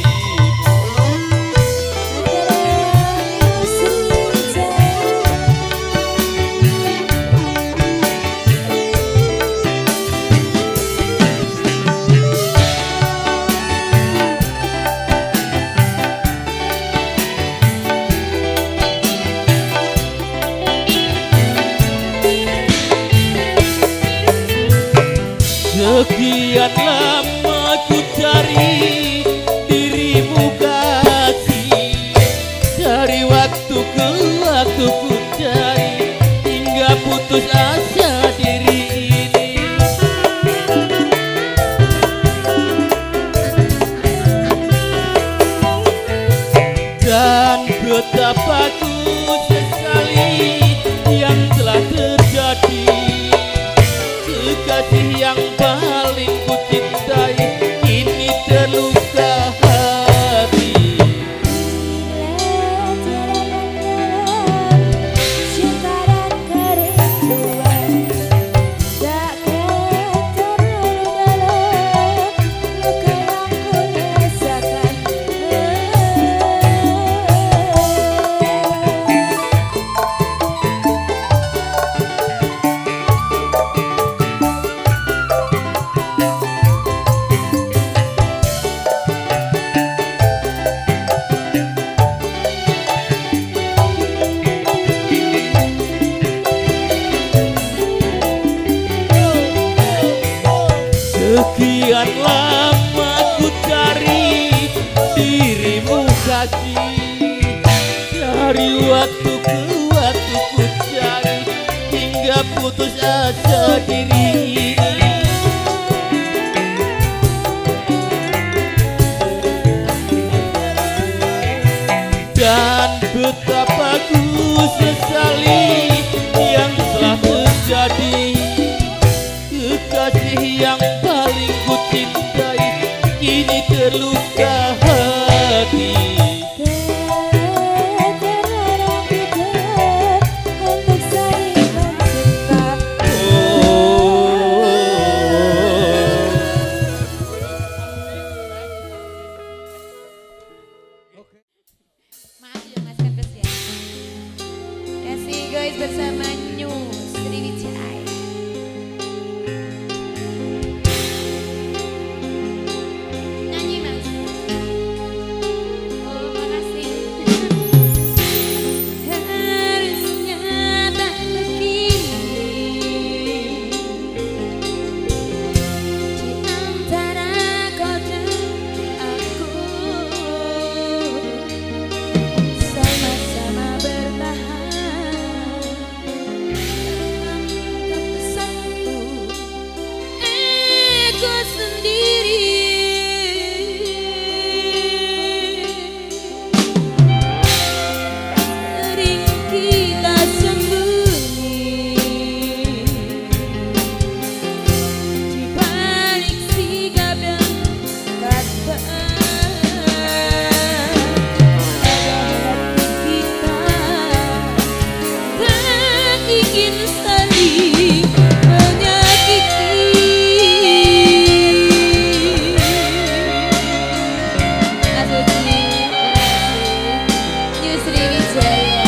Sekian lama ku cari dirimu kasih, dari waktu ke waktu ku cari hingga putus asa diri ini. Dan betapa ku sesali yang telah terjadi. Kekasih yang paling ku cintai kini terluka hati. Cinta dan kerinduan takkan terlalu dalam luka yang ku rasakan. Sekian lama ku cari dirimu kasih, dari waktu ke waktu ku cari hingga putus asa diri ini. Dan betapa ku sesali yang telah terjadi. Kekasih yang paling ku cintai kini terluka hati. Terlarang guys bersama New Sriwijaya. Nyanyi mas. Oh makasih. Harusnya tak begini di antara kau dan aku, sama-sama bertahan untuk satu ego sendiri. Sering kita sembunyi di balik sikap dan kata. Ingin saling menyakiti. Asuci New Sriwijaya.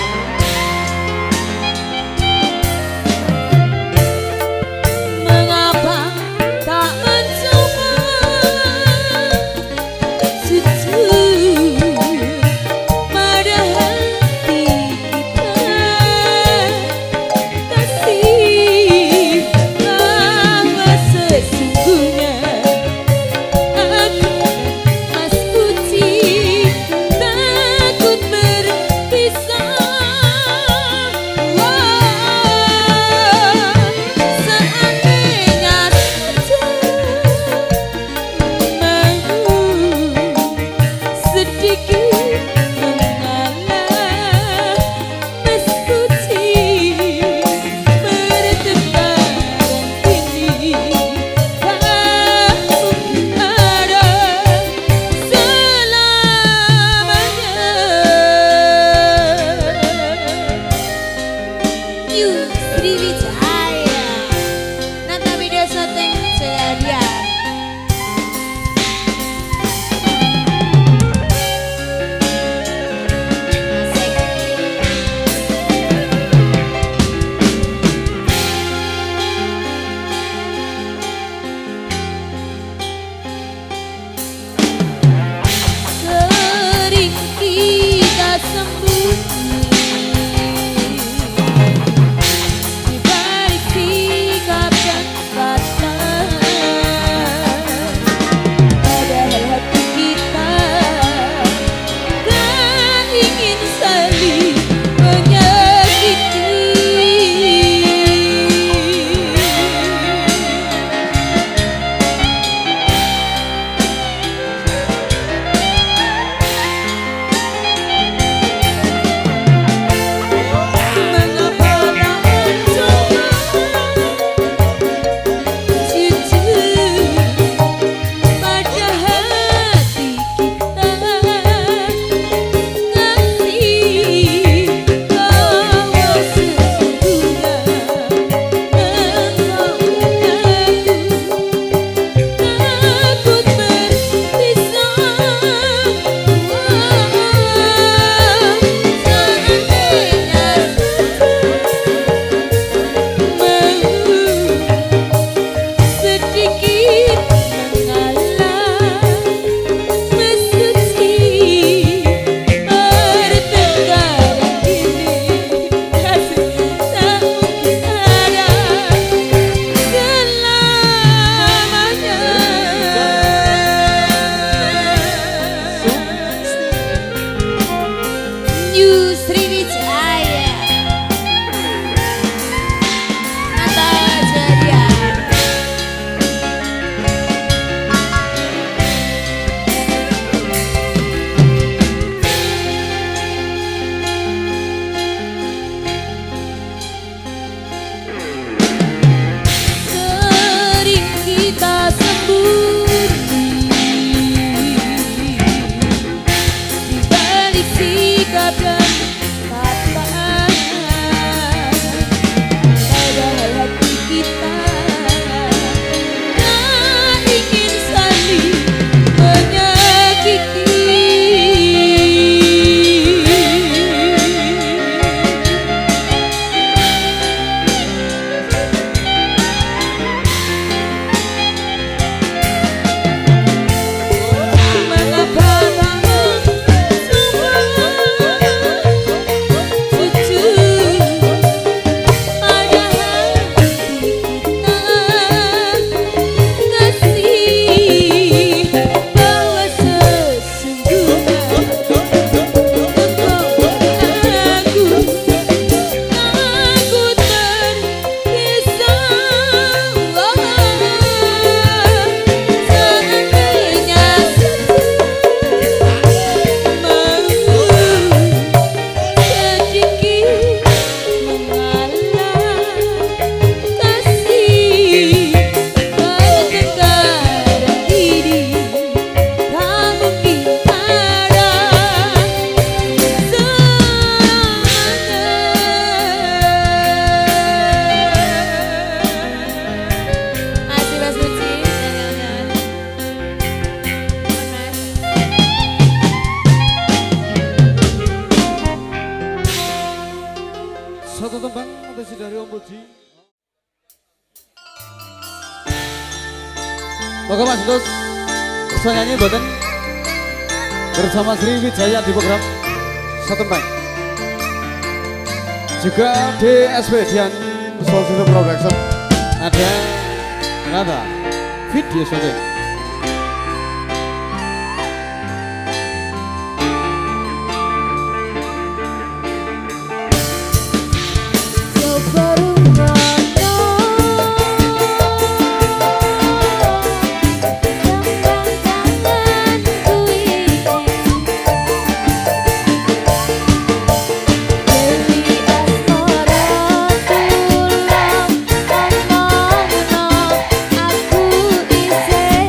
Mengapa tak mencoba sejujur pada hati kasih, bahwa sesungguhnya aku Mas Puji takut berpisah. Seandainya saja mau sedikit mengalah, Mas Puji bertebaran tinggi, tak mungkin ada selamanya. New Sriwijaya, nata video syuting Jaya. Asik. Sering kita sembunyi di Satu tembang atas dari Om Puji. Moga Mas Dos bisa nyanyi boten bersama Sri Wijaya di program Satu Tembang. Juga DSW Dian Soul System Production ada kenapa video syuting. Aku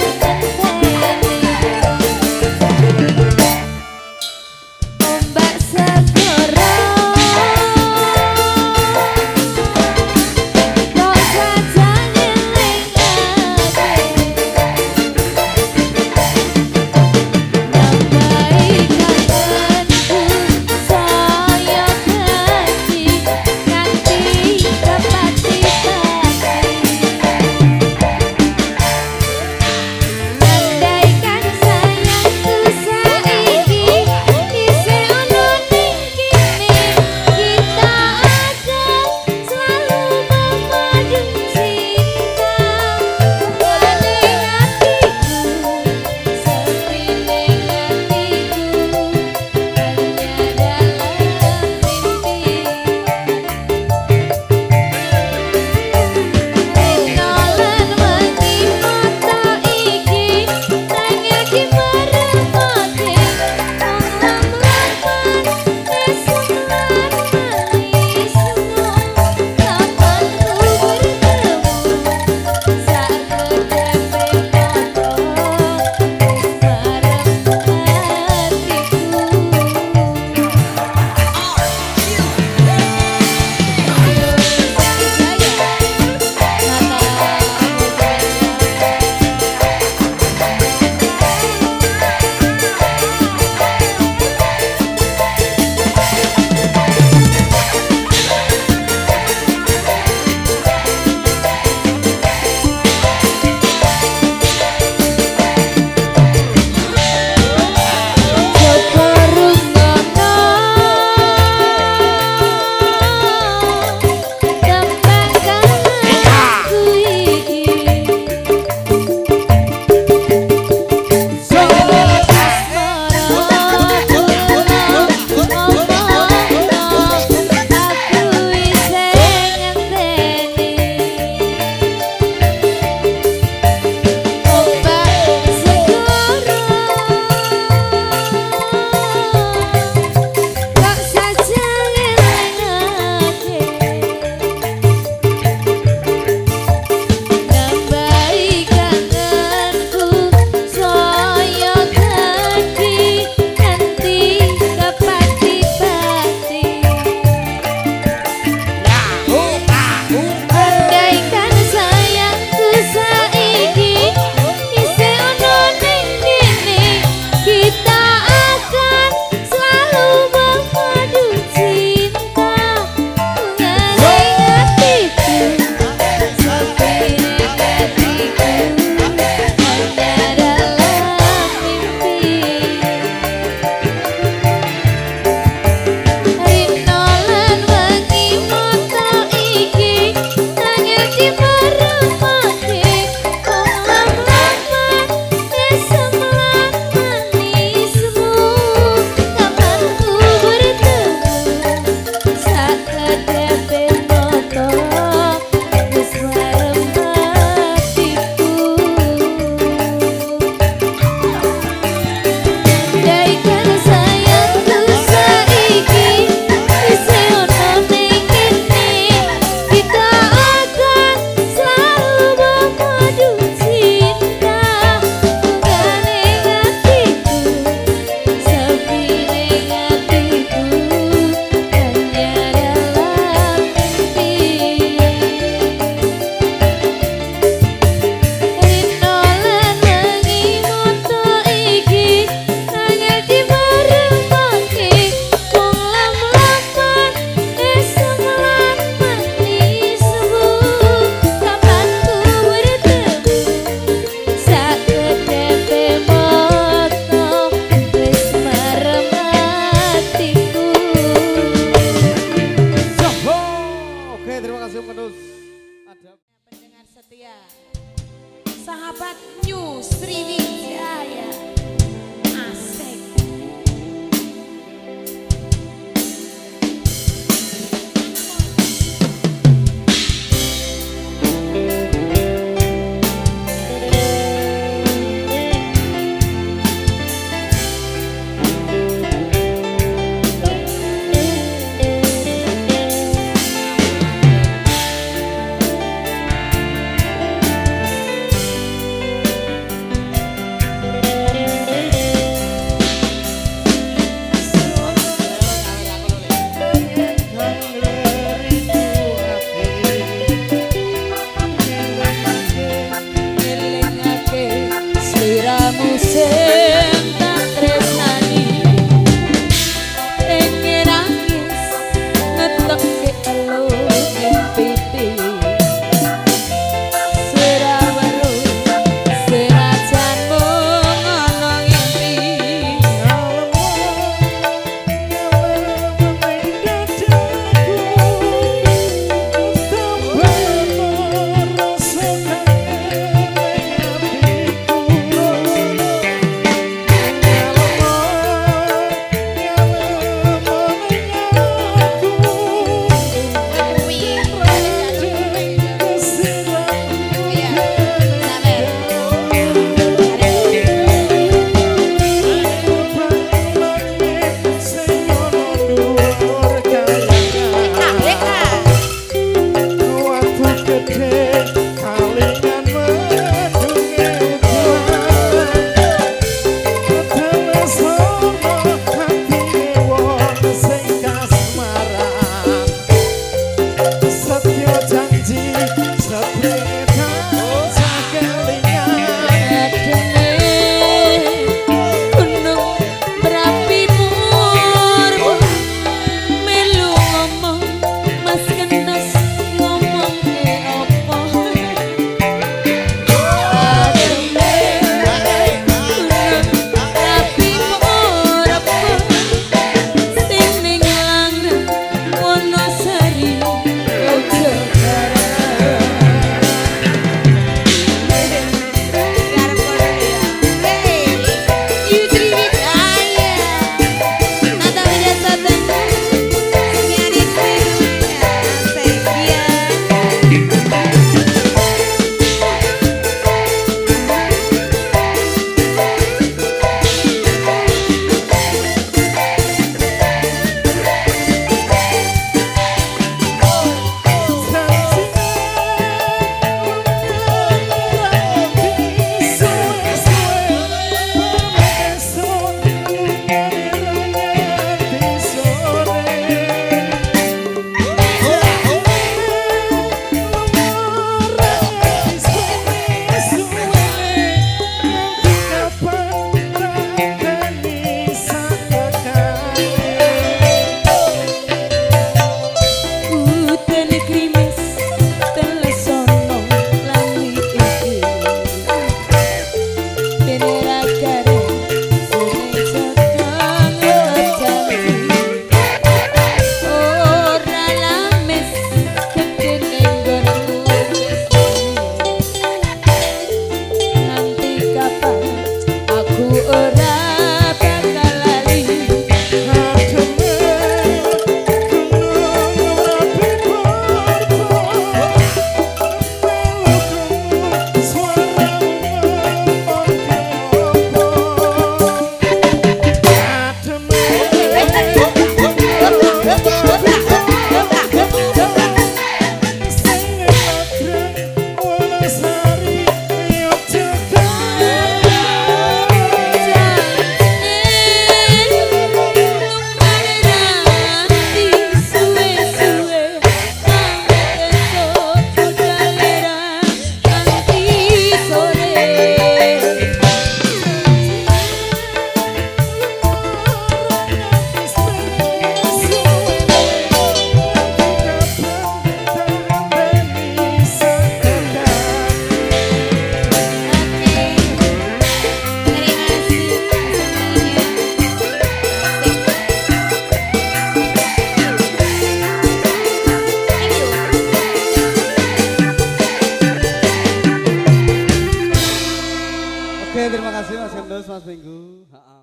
Mas Minggu. Heeh.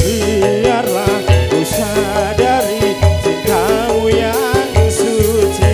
Biarlah ku sadari cintamu yang suci.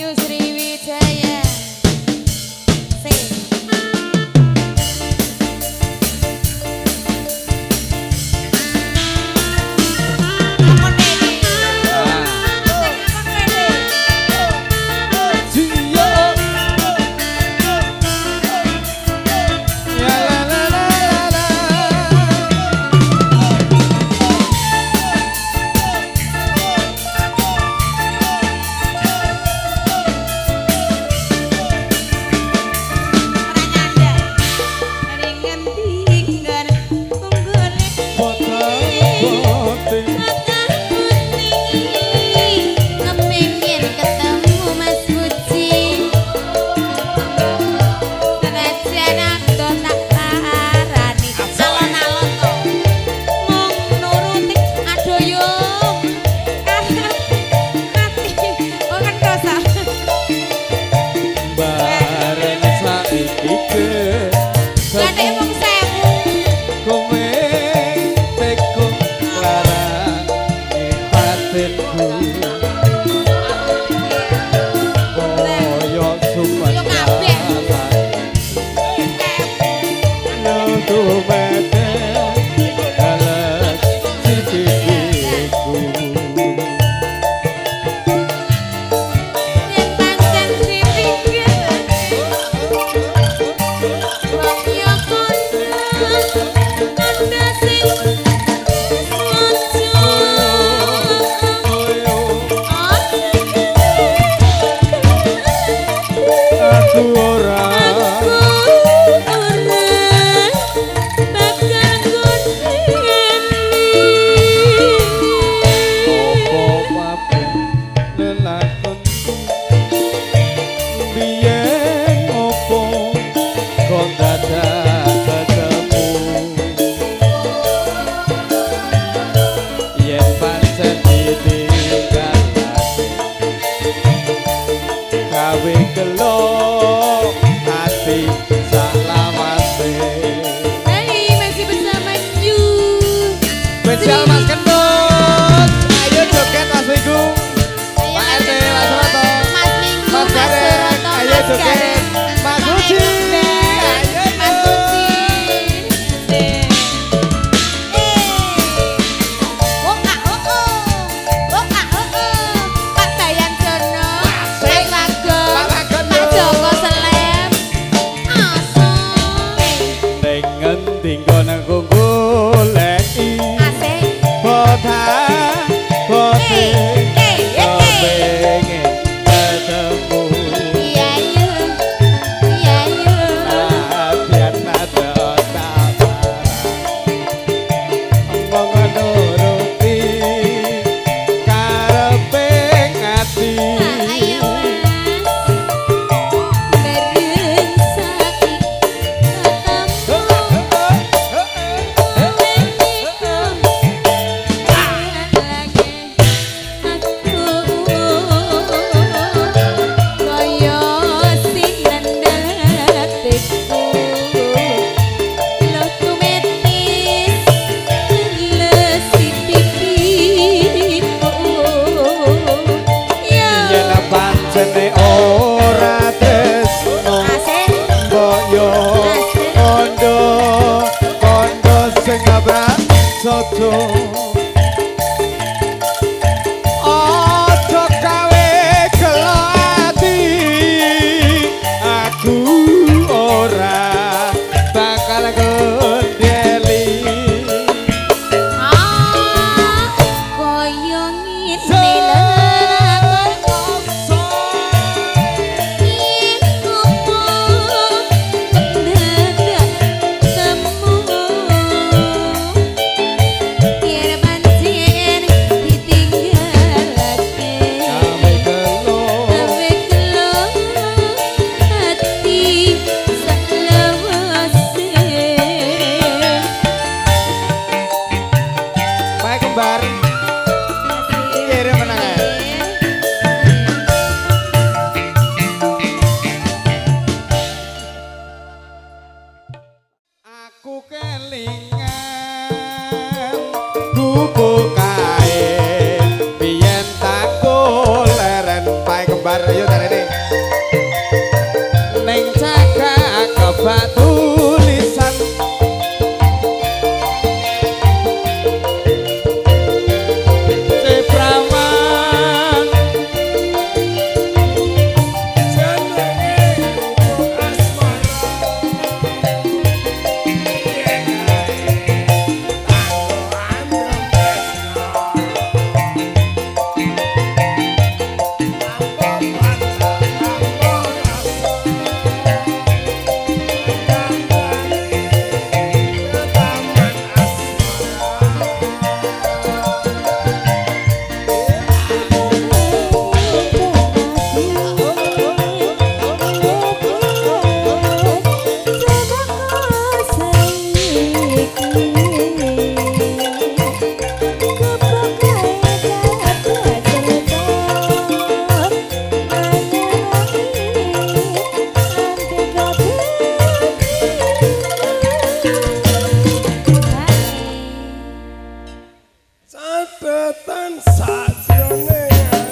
Spesial Mas Kendut. Ayo joget Mas Wiku. Pak RT Mas Roto. Mas Gareng. Ayo joget. Mas Uci. Ayo Mas Uci. Pak Bayan Jono. Pak Wagon. Pak Joko Selem. Dengan tinggal nang goleki. bak tulisan Seprawan jenenge Catetan sajrone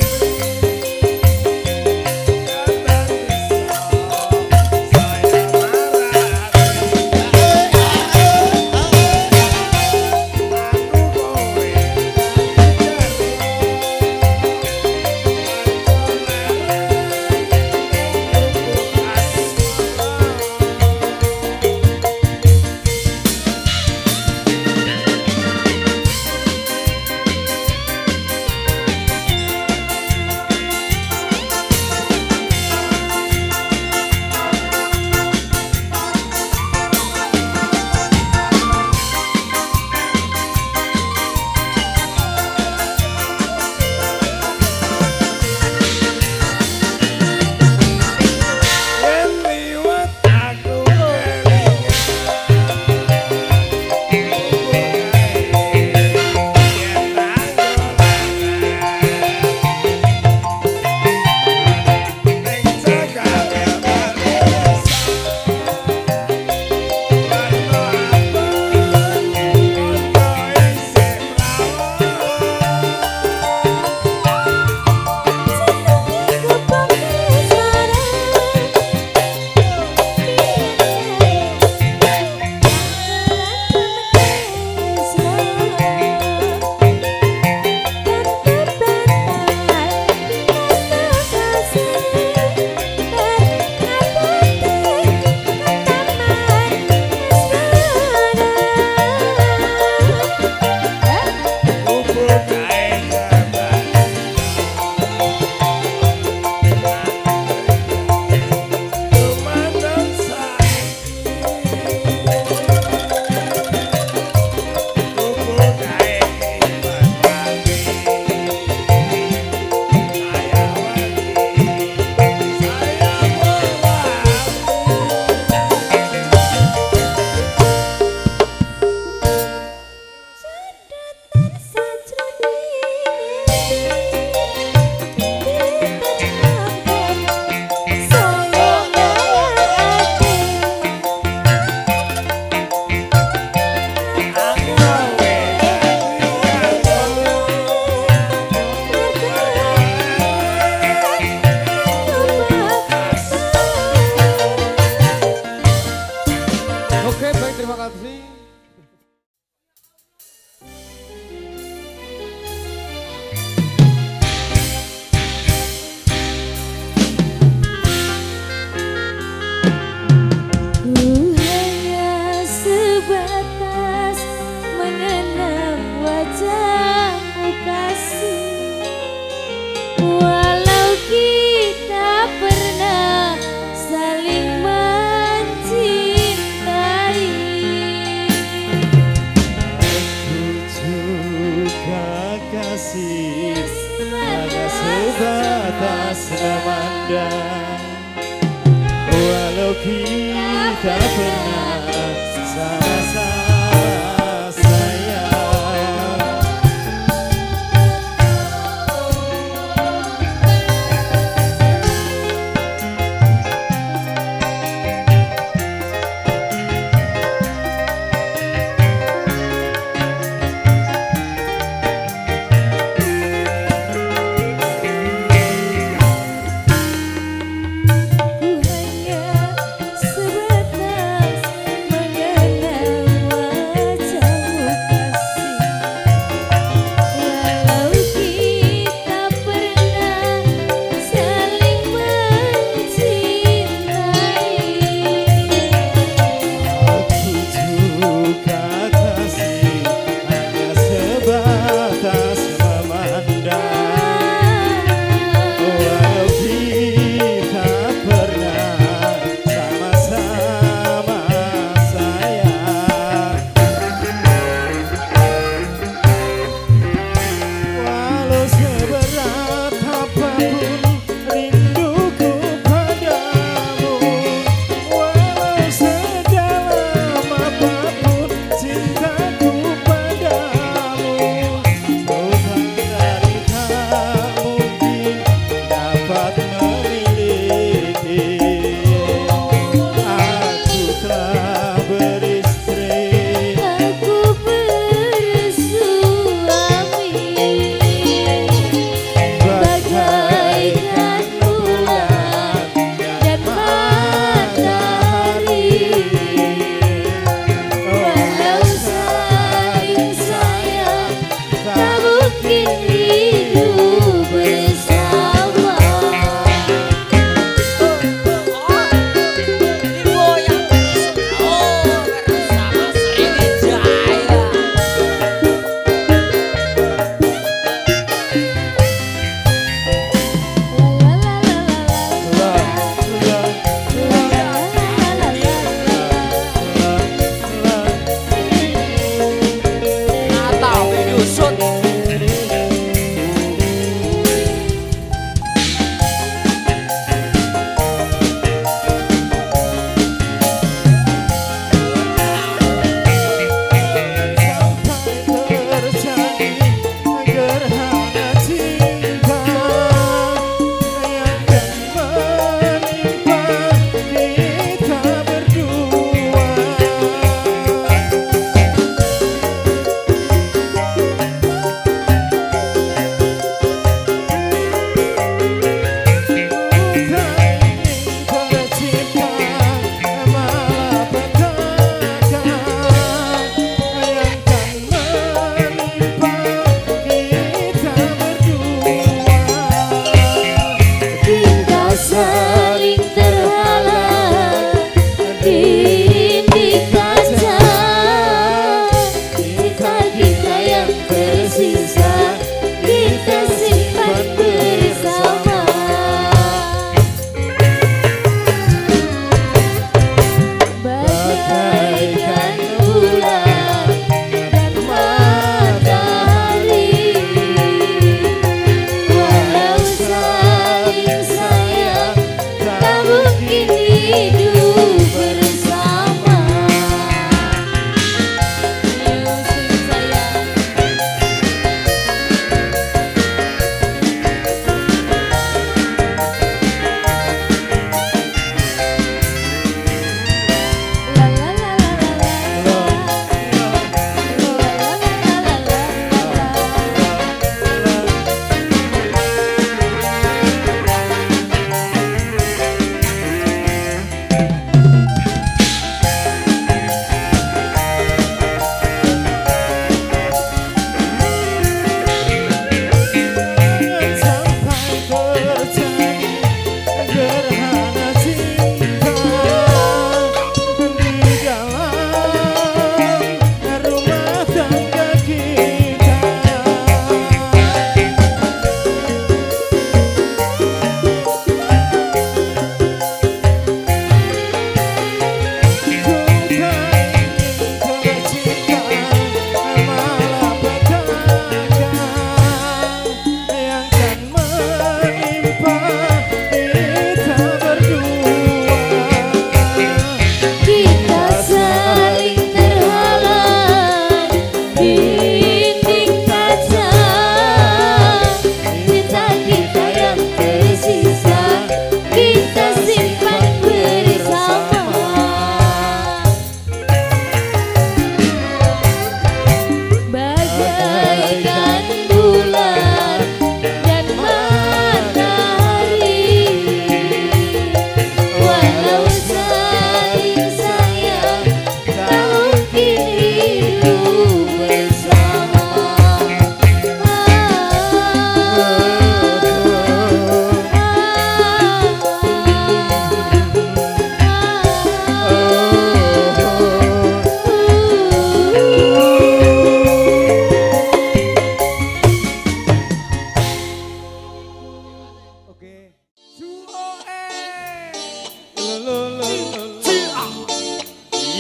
walau kita pernah sama-sama sayang. Ku hanya sebatas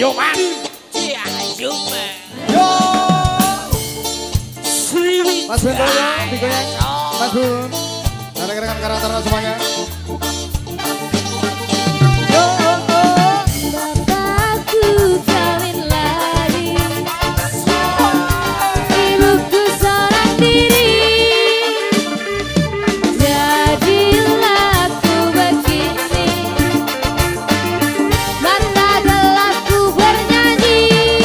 Ayo man. Ayo man. Yo. Mas Bento ya, digoyang. Mas Bun. Rekan-rekan karakter semuanya. Bapakku kawin lagi, ibuku seorang diri. Jadilah aku begini, mata gelapku bernyanyi.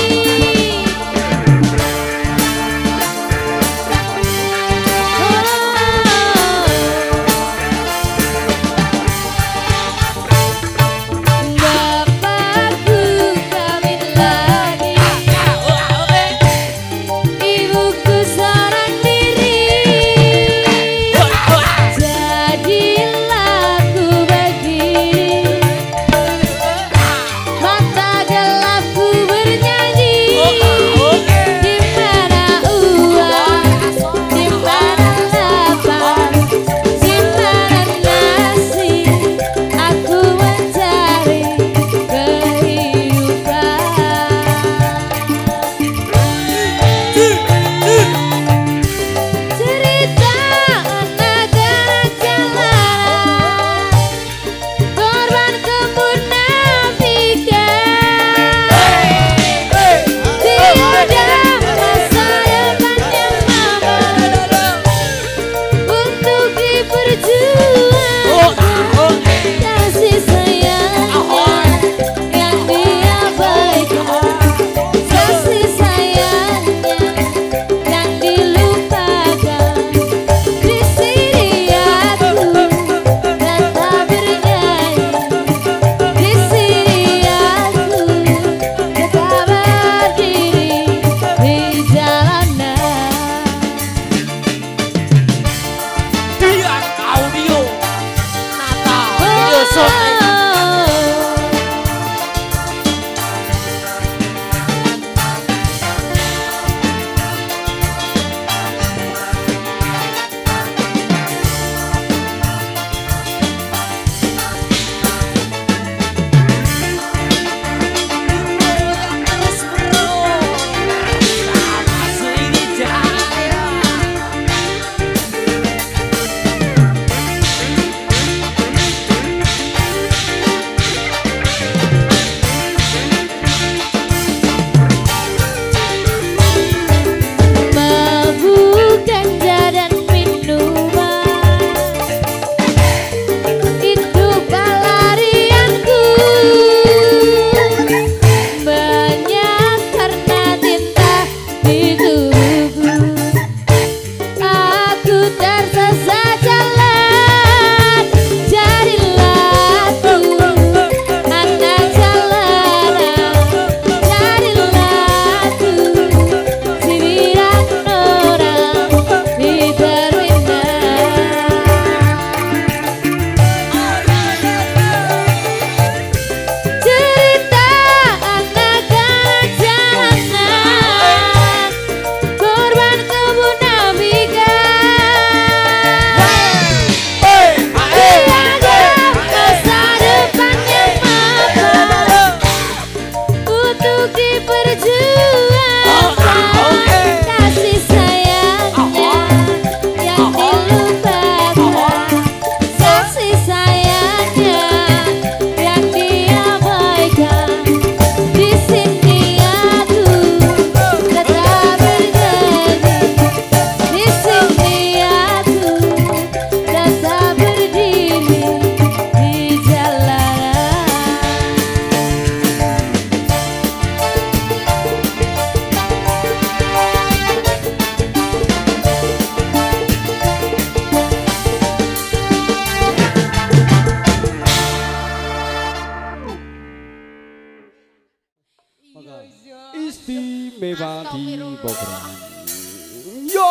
Istimewa di Bogor. Yo,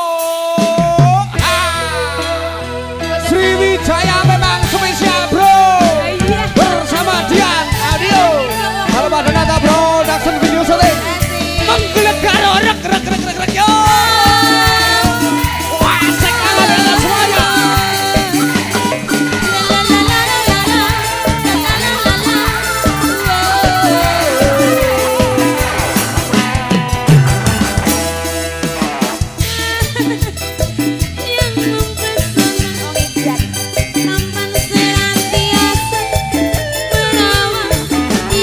Sriwijaya memang spesial bro. Bersama Dian Audio. Halo Pak Donata bro, Production Video Shooting. Menggelegar rek yo. Wah, sekarang semuanya.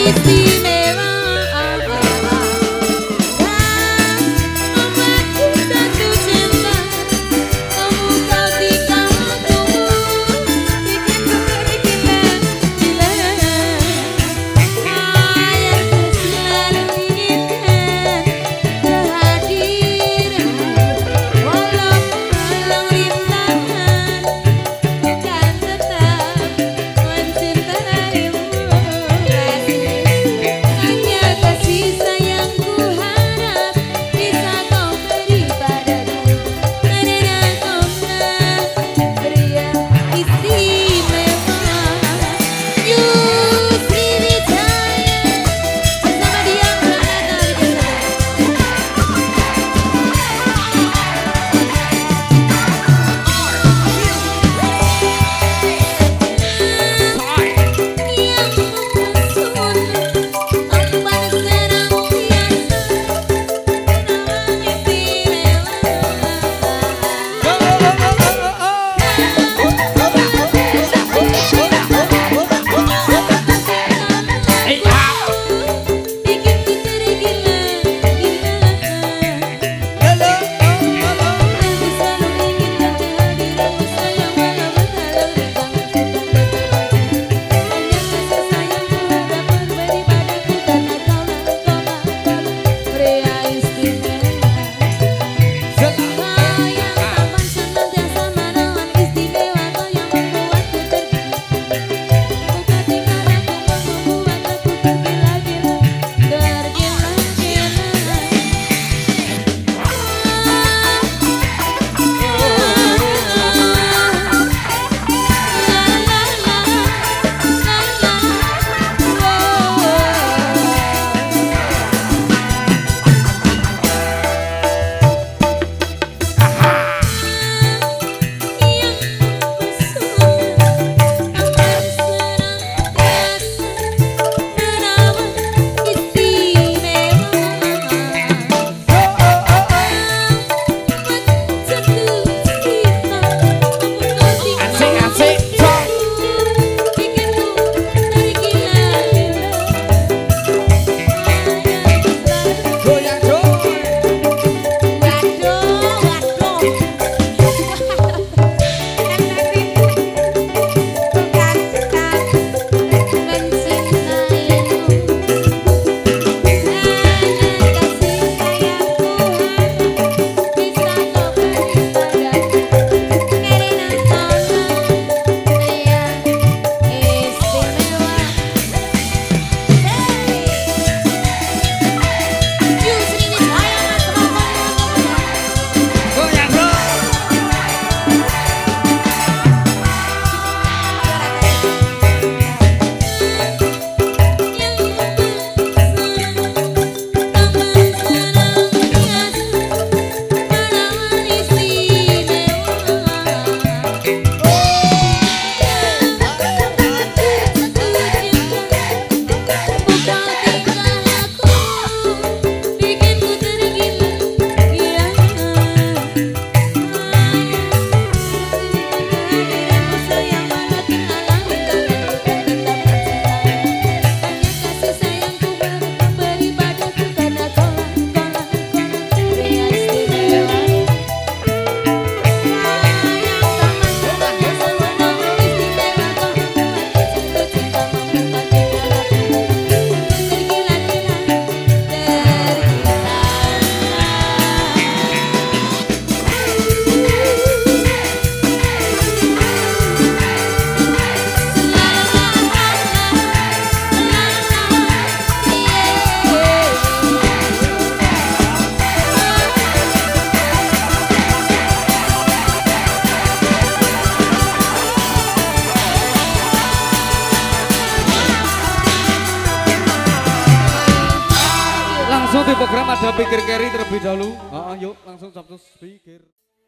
Langsung di program ada pikir carry terlebih dahulu. Yuk langsung sabtu pikir.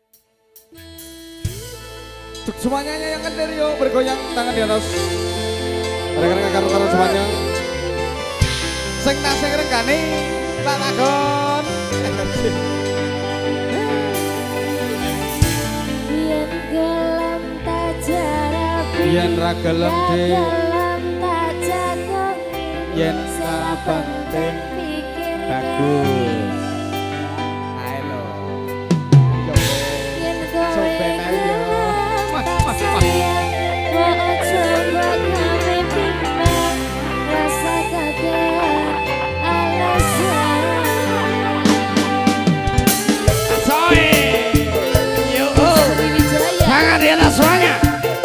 Untuk semuanya yang kendir yuk bergoyang tangan di atas. Rekan-rekan karo-karo semuanya. Sing tasing rengkani Pak Magon. Yen gelem tak jarap. Yen ra gelem de. yen sapenting bagus. Ayo lho. Soben ayo. Mas. Rasa kaget alasan. Soe. Yo. Tangan di atas suaranya.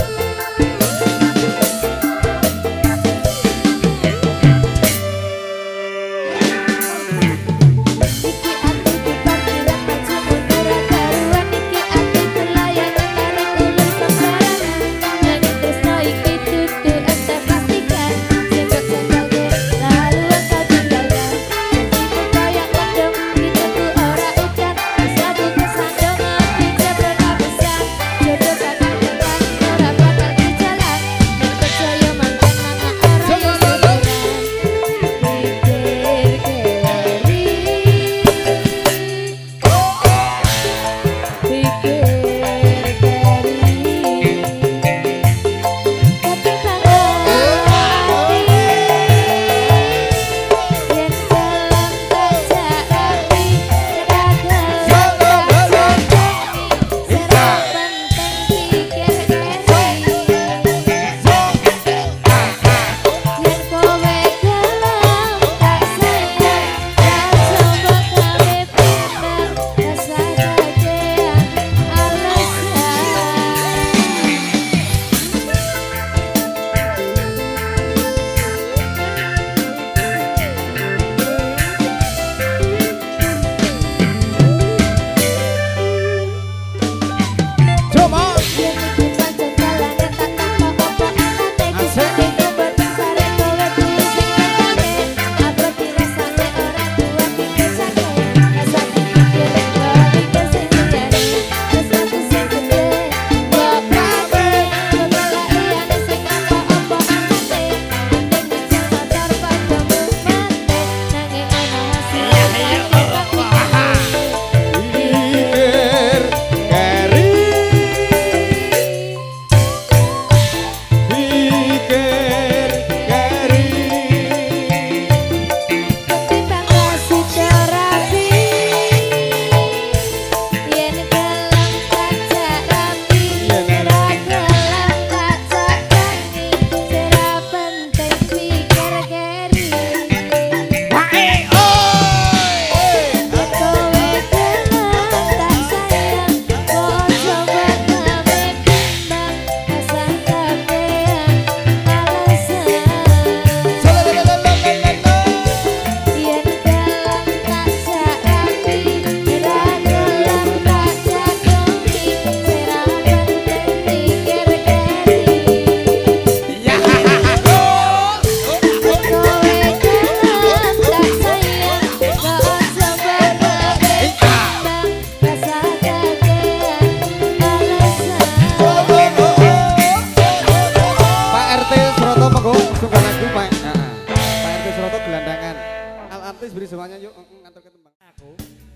artis beri semuanya yuk ngantar ke tembang aku.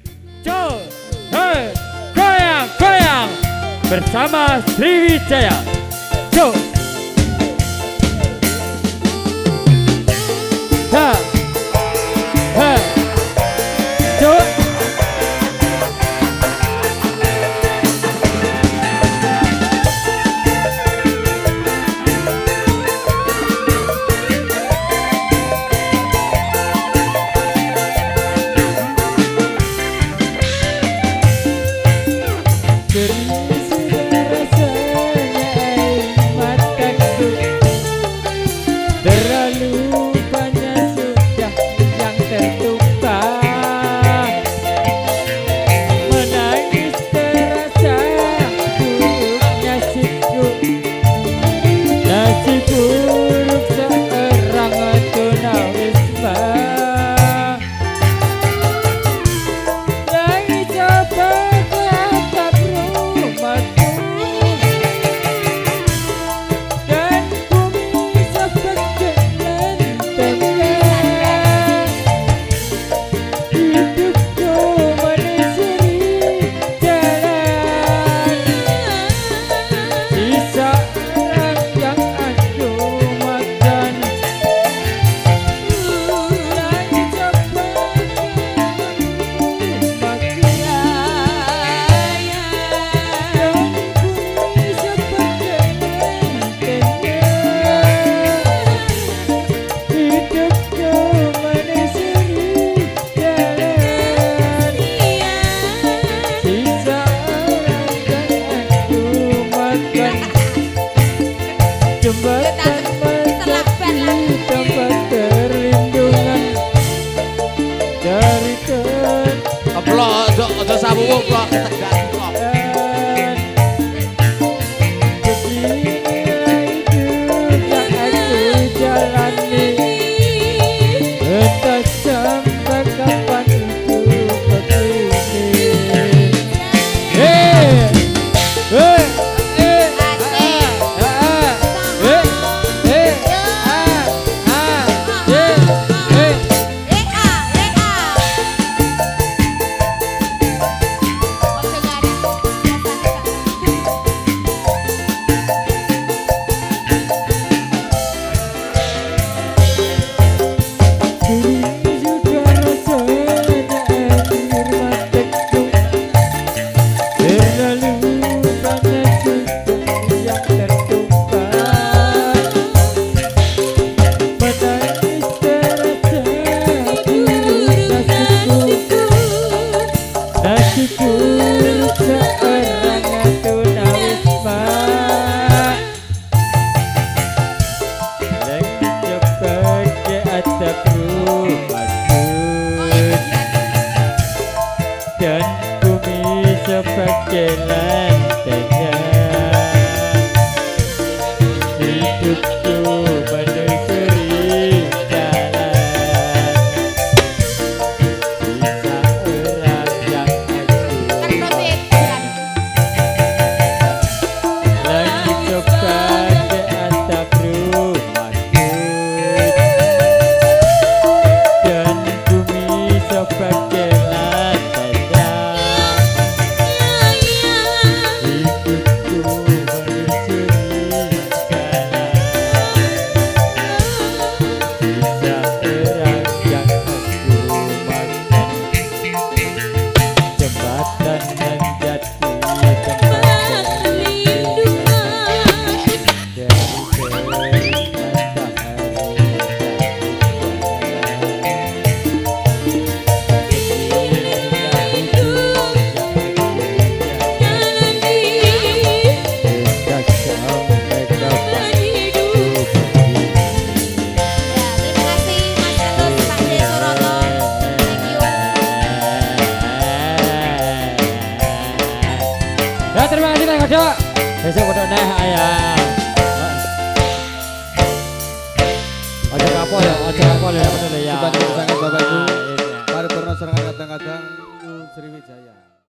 Hei, goyang bersama Sriwijaya. goblok tegas kok. Ya terima kasih Neng Ojo. Besok bodoh neh ayah. Ojo kapol ya, bener ya. Sangat Bapak Ibu. Paripurna serangan kadang-kadang Sriwijaya.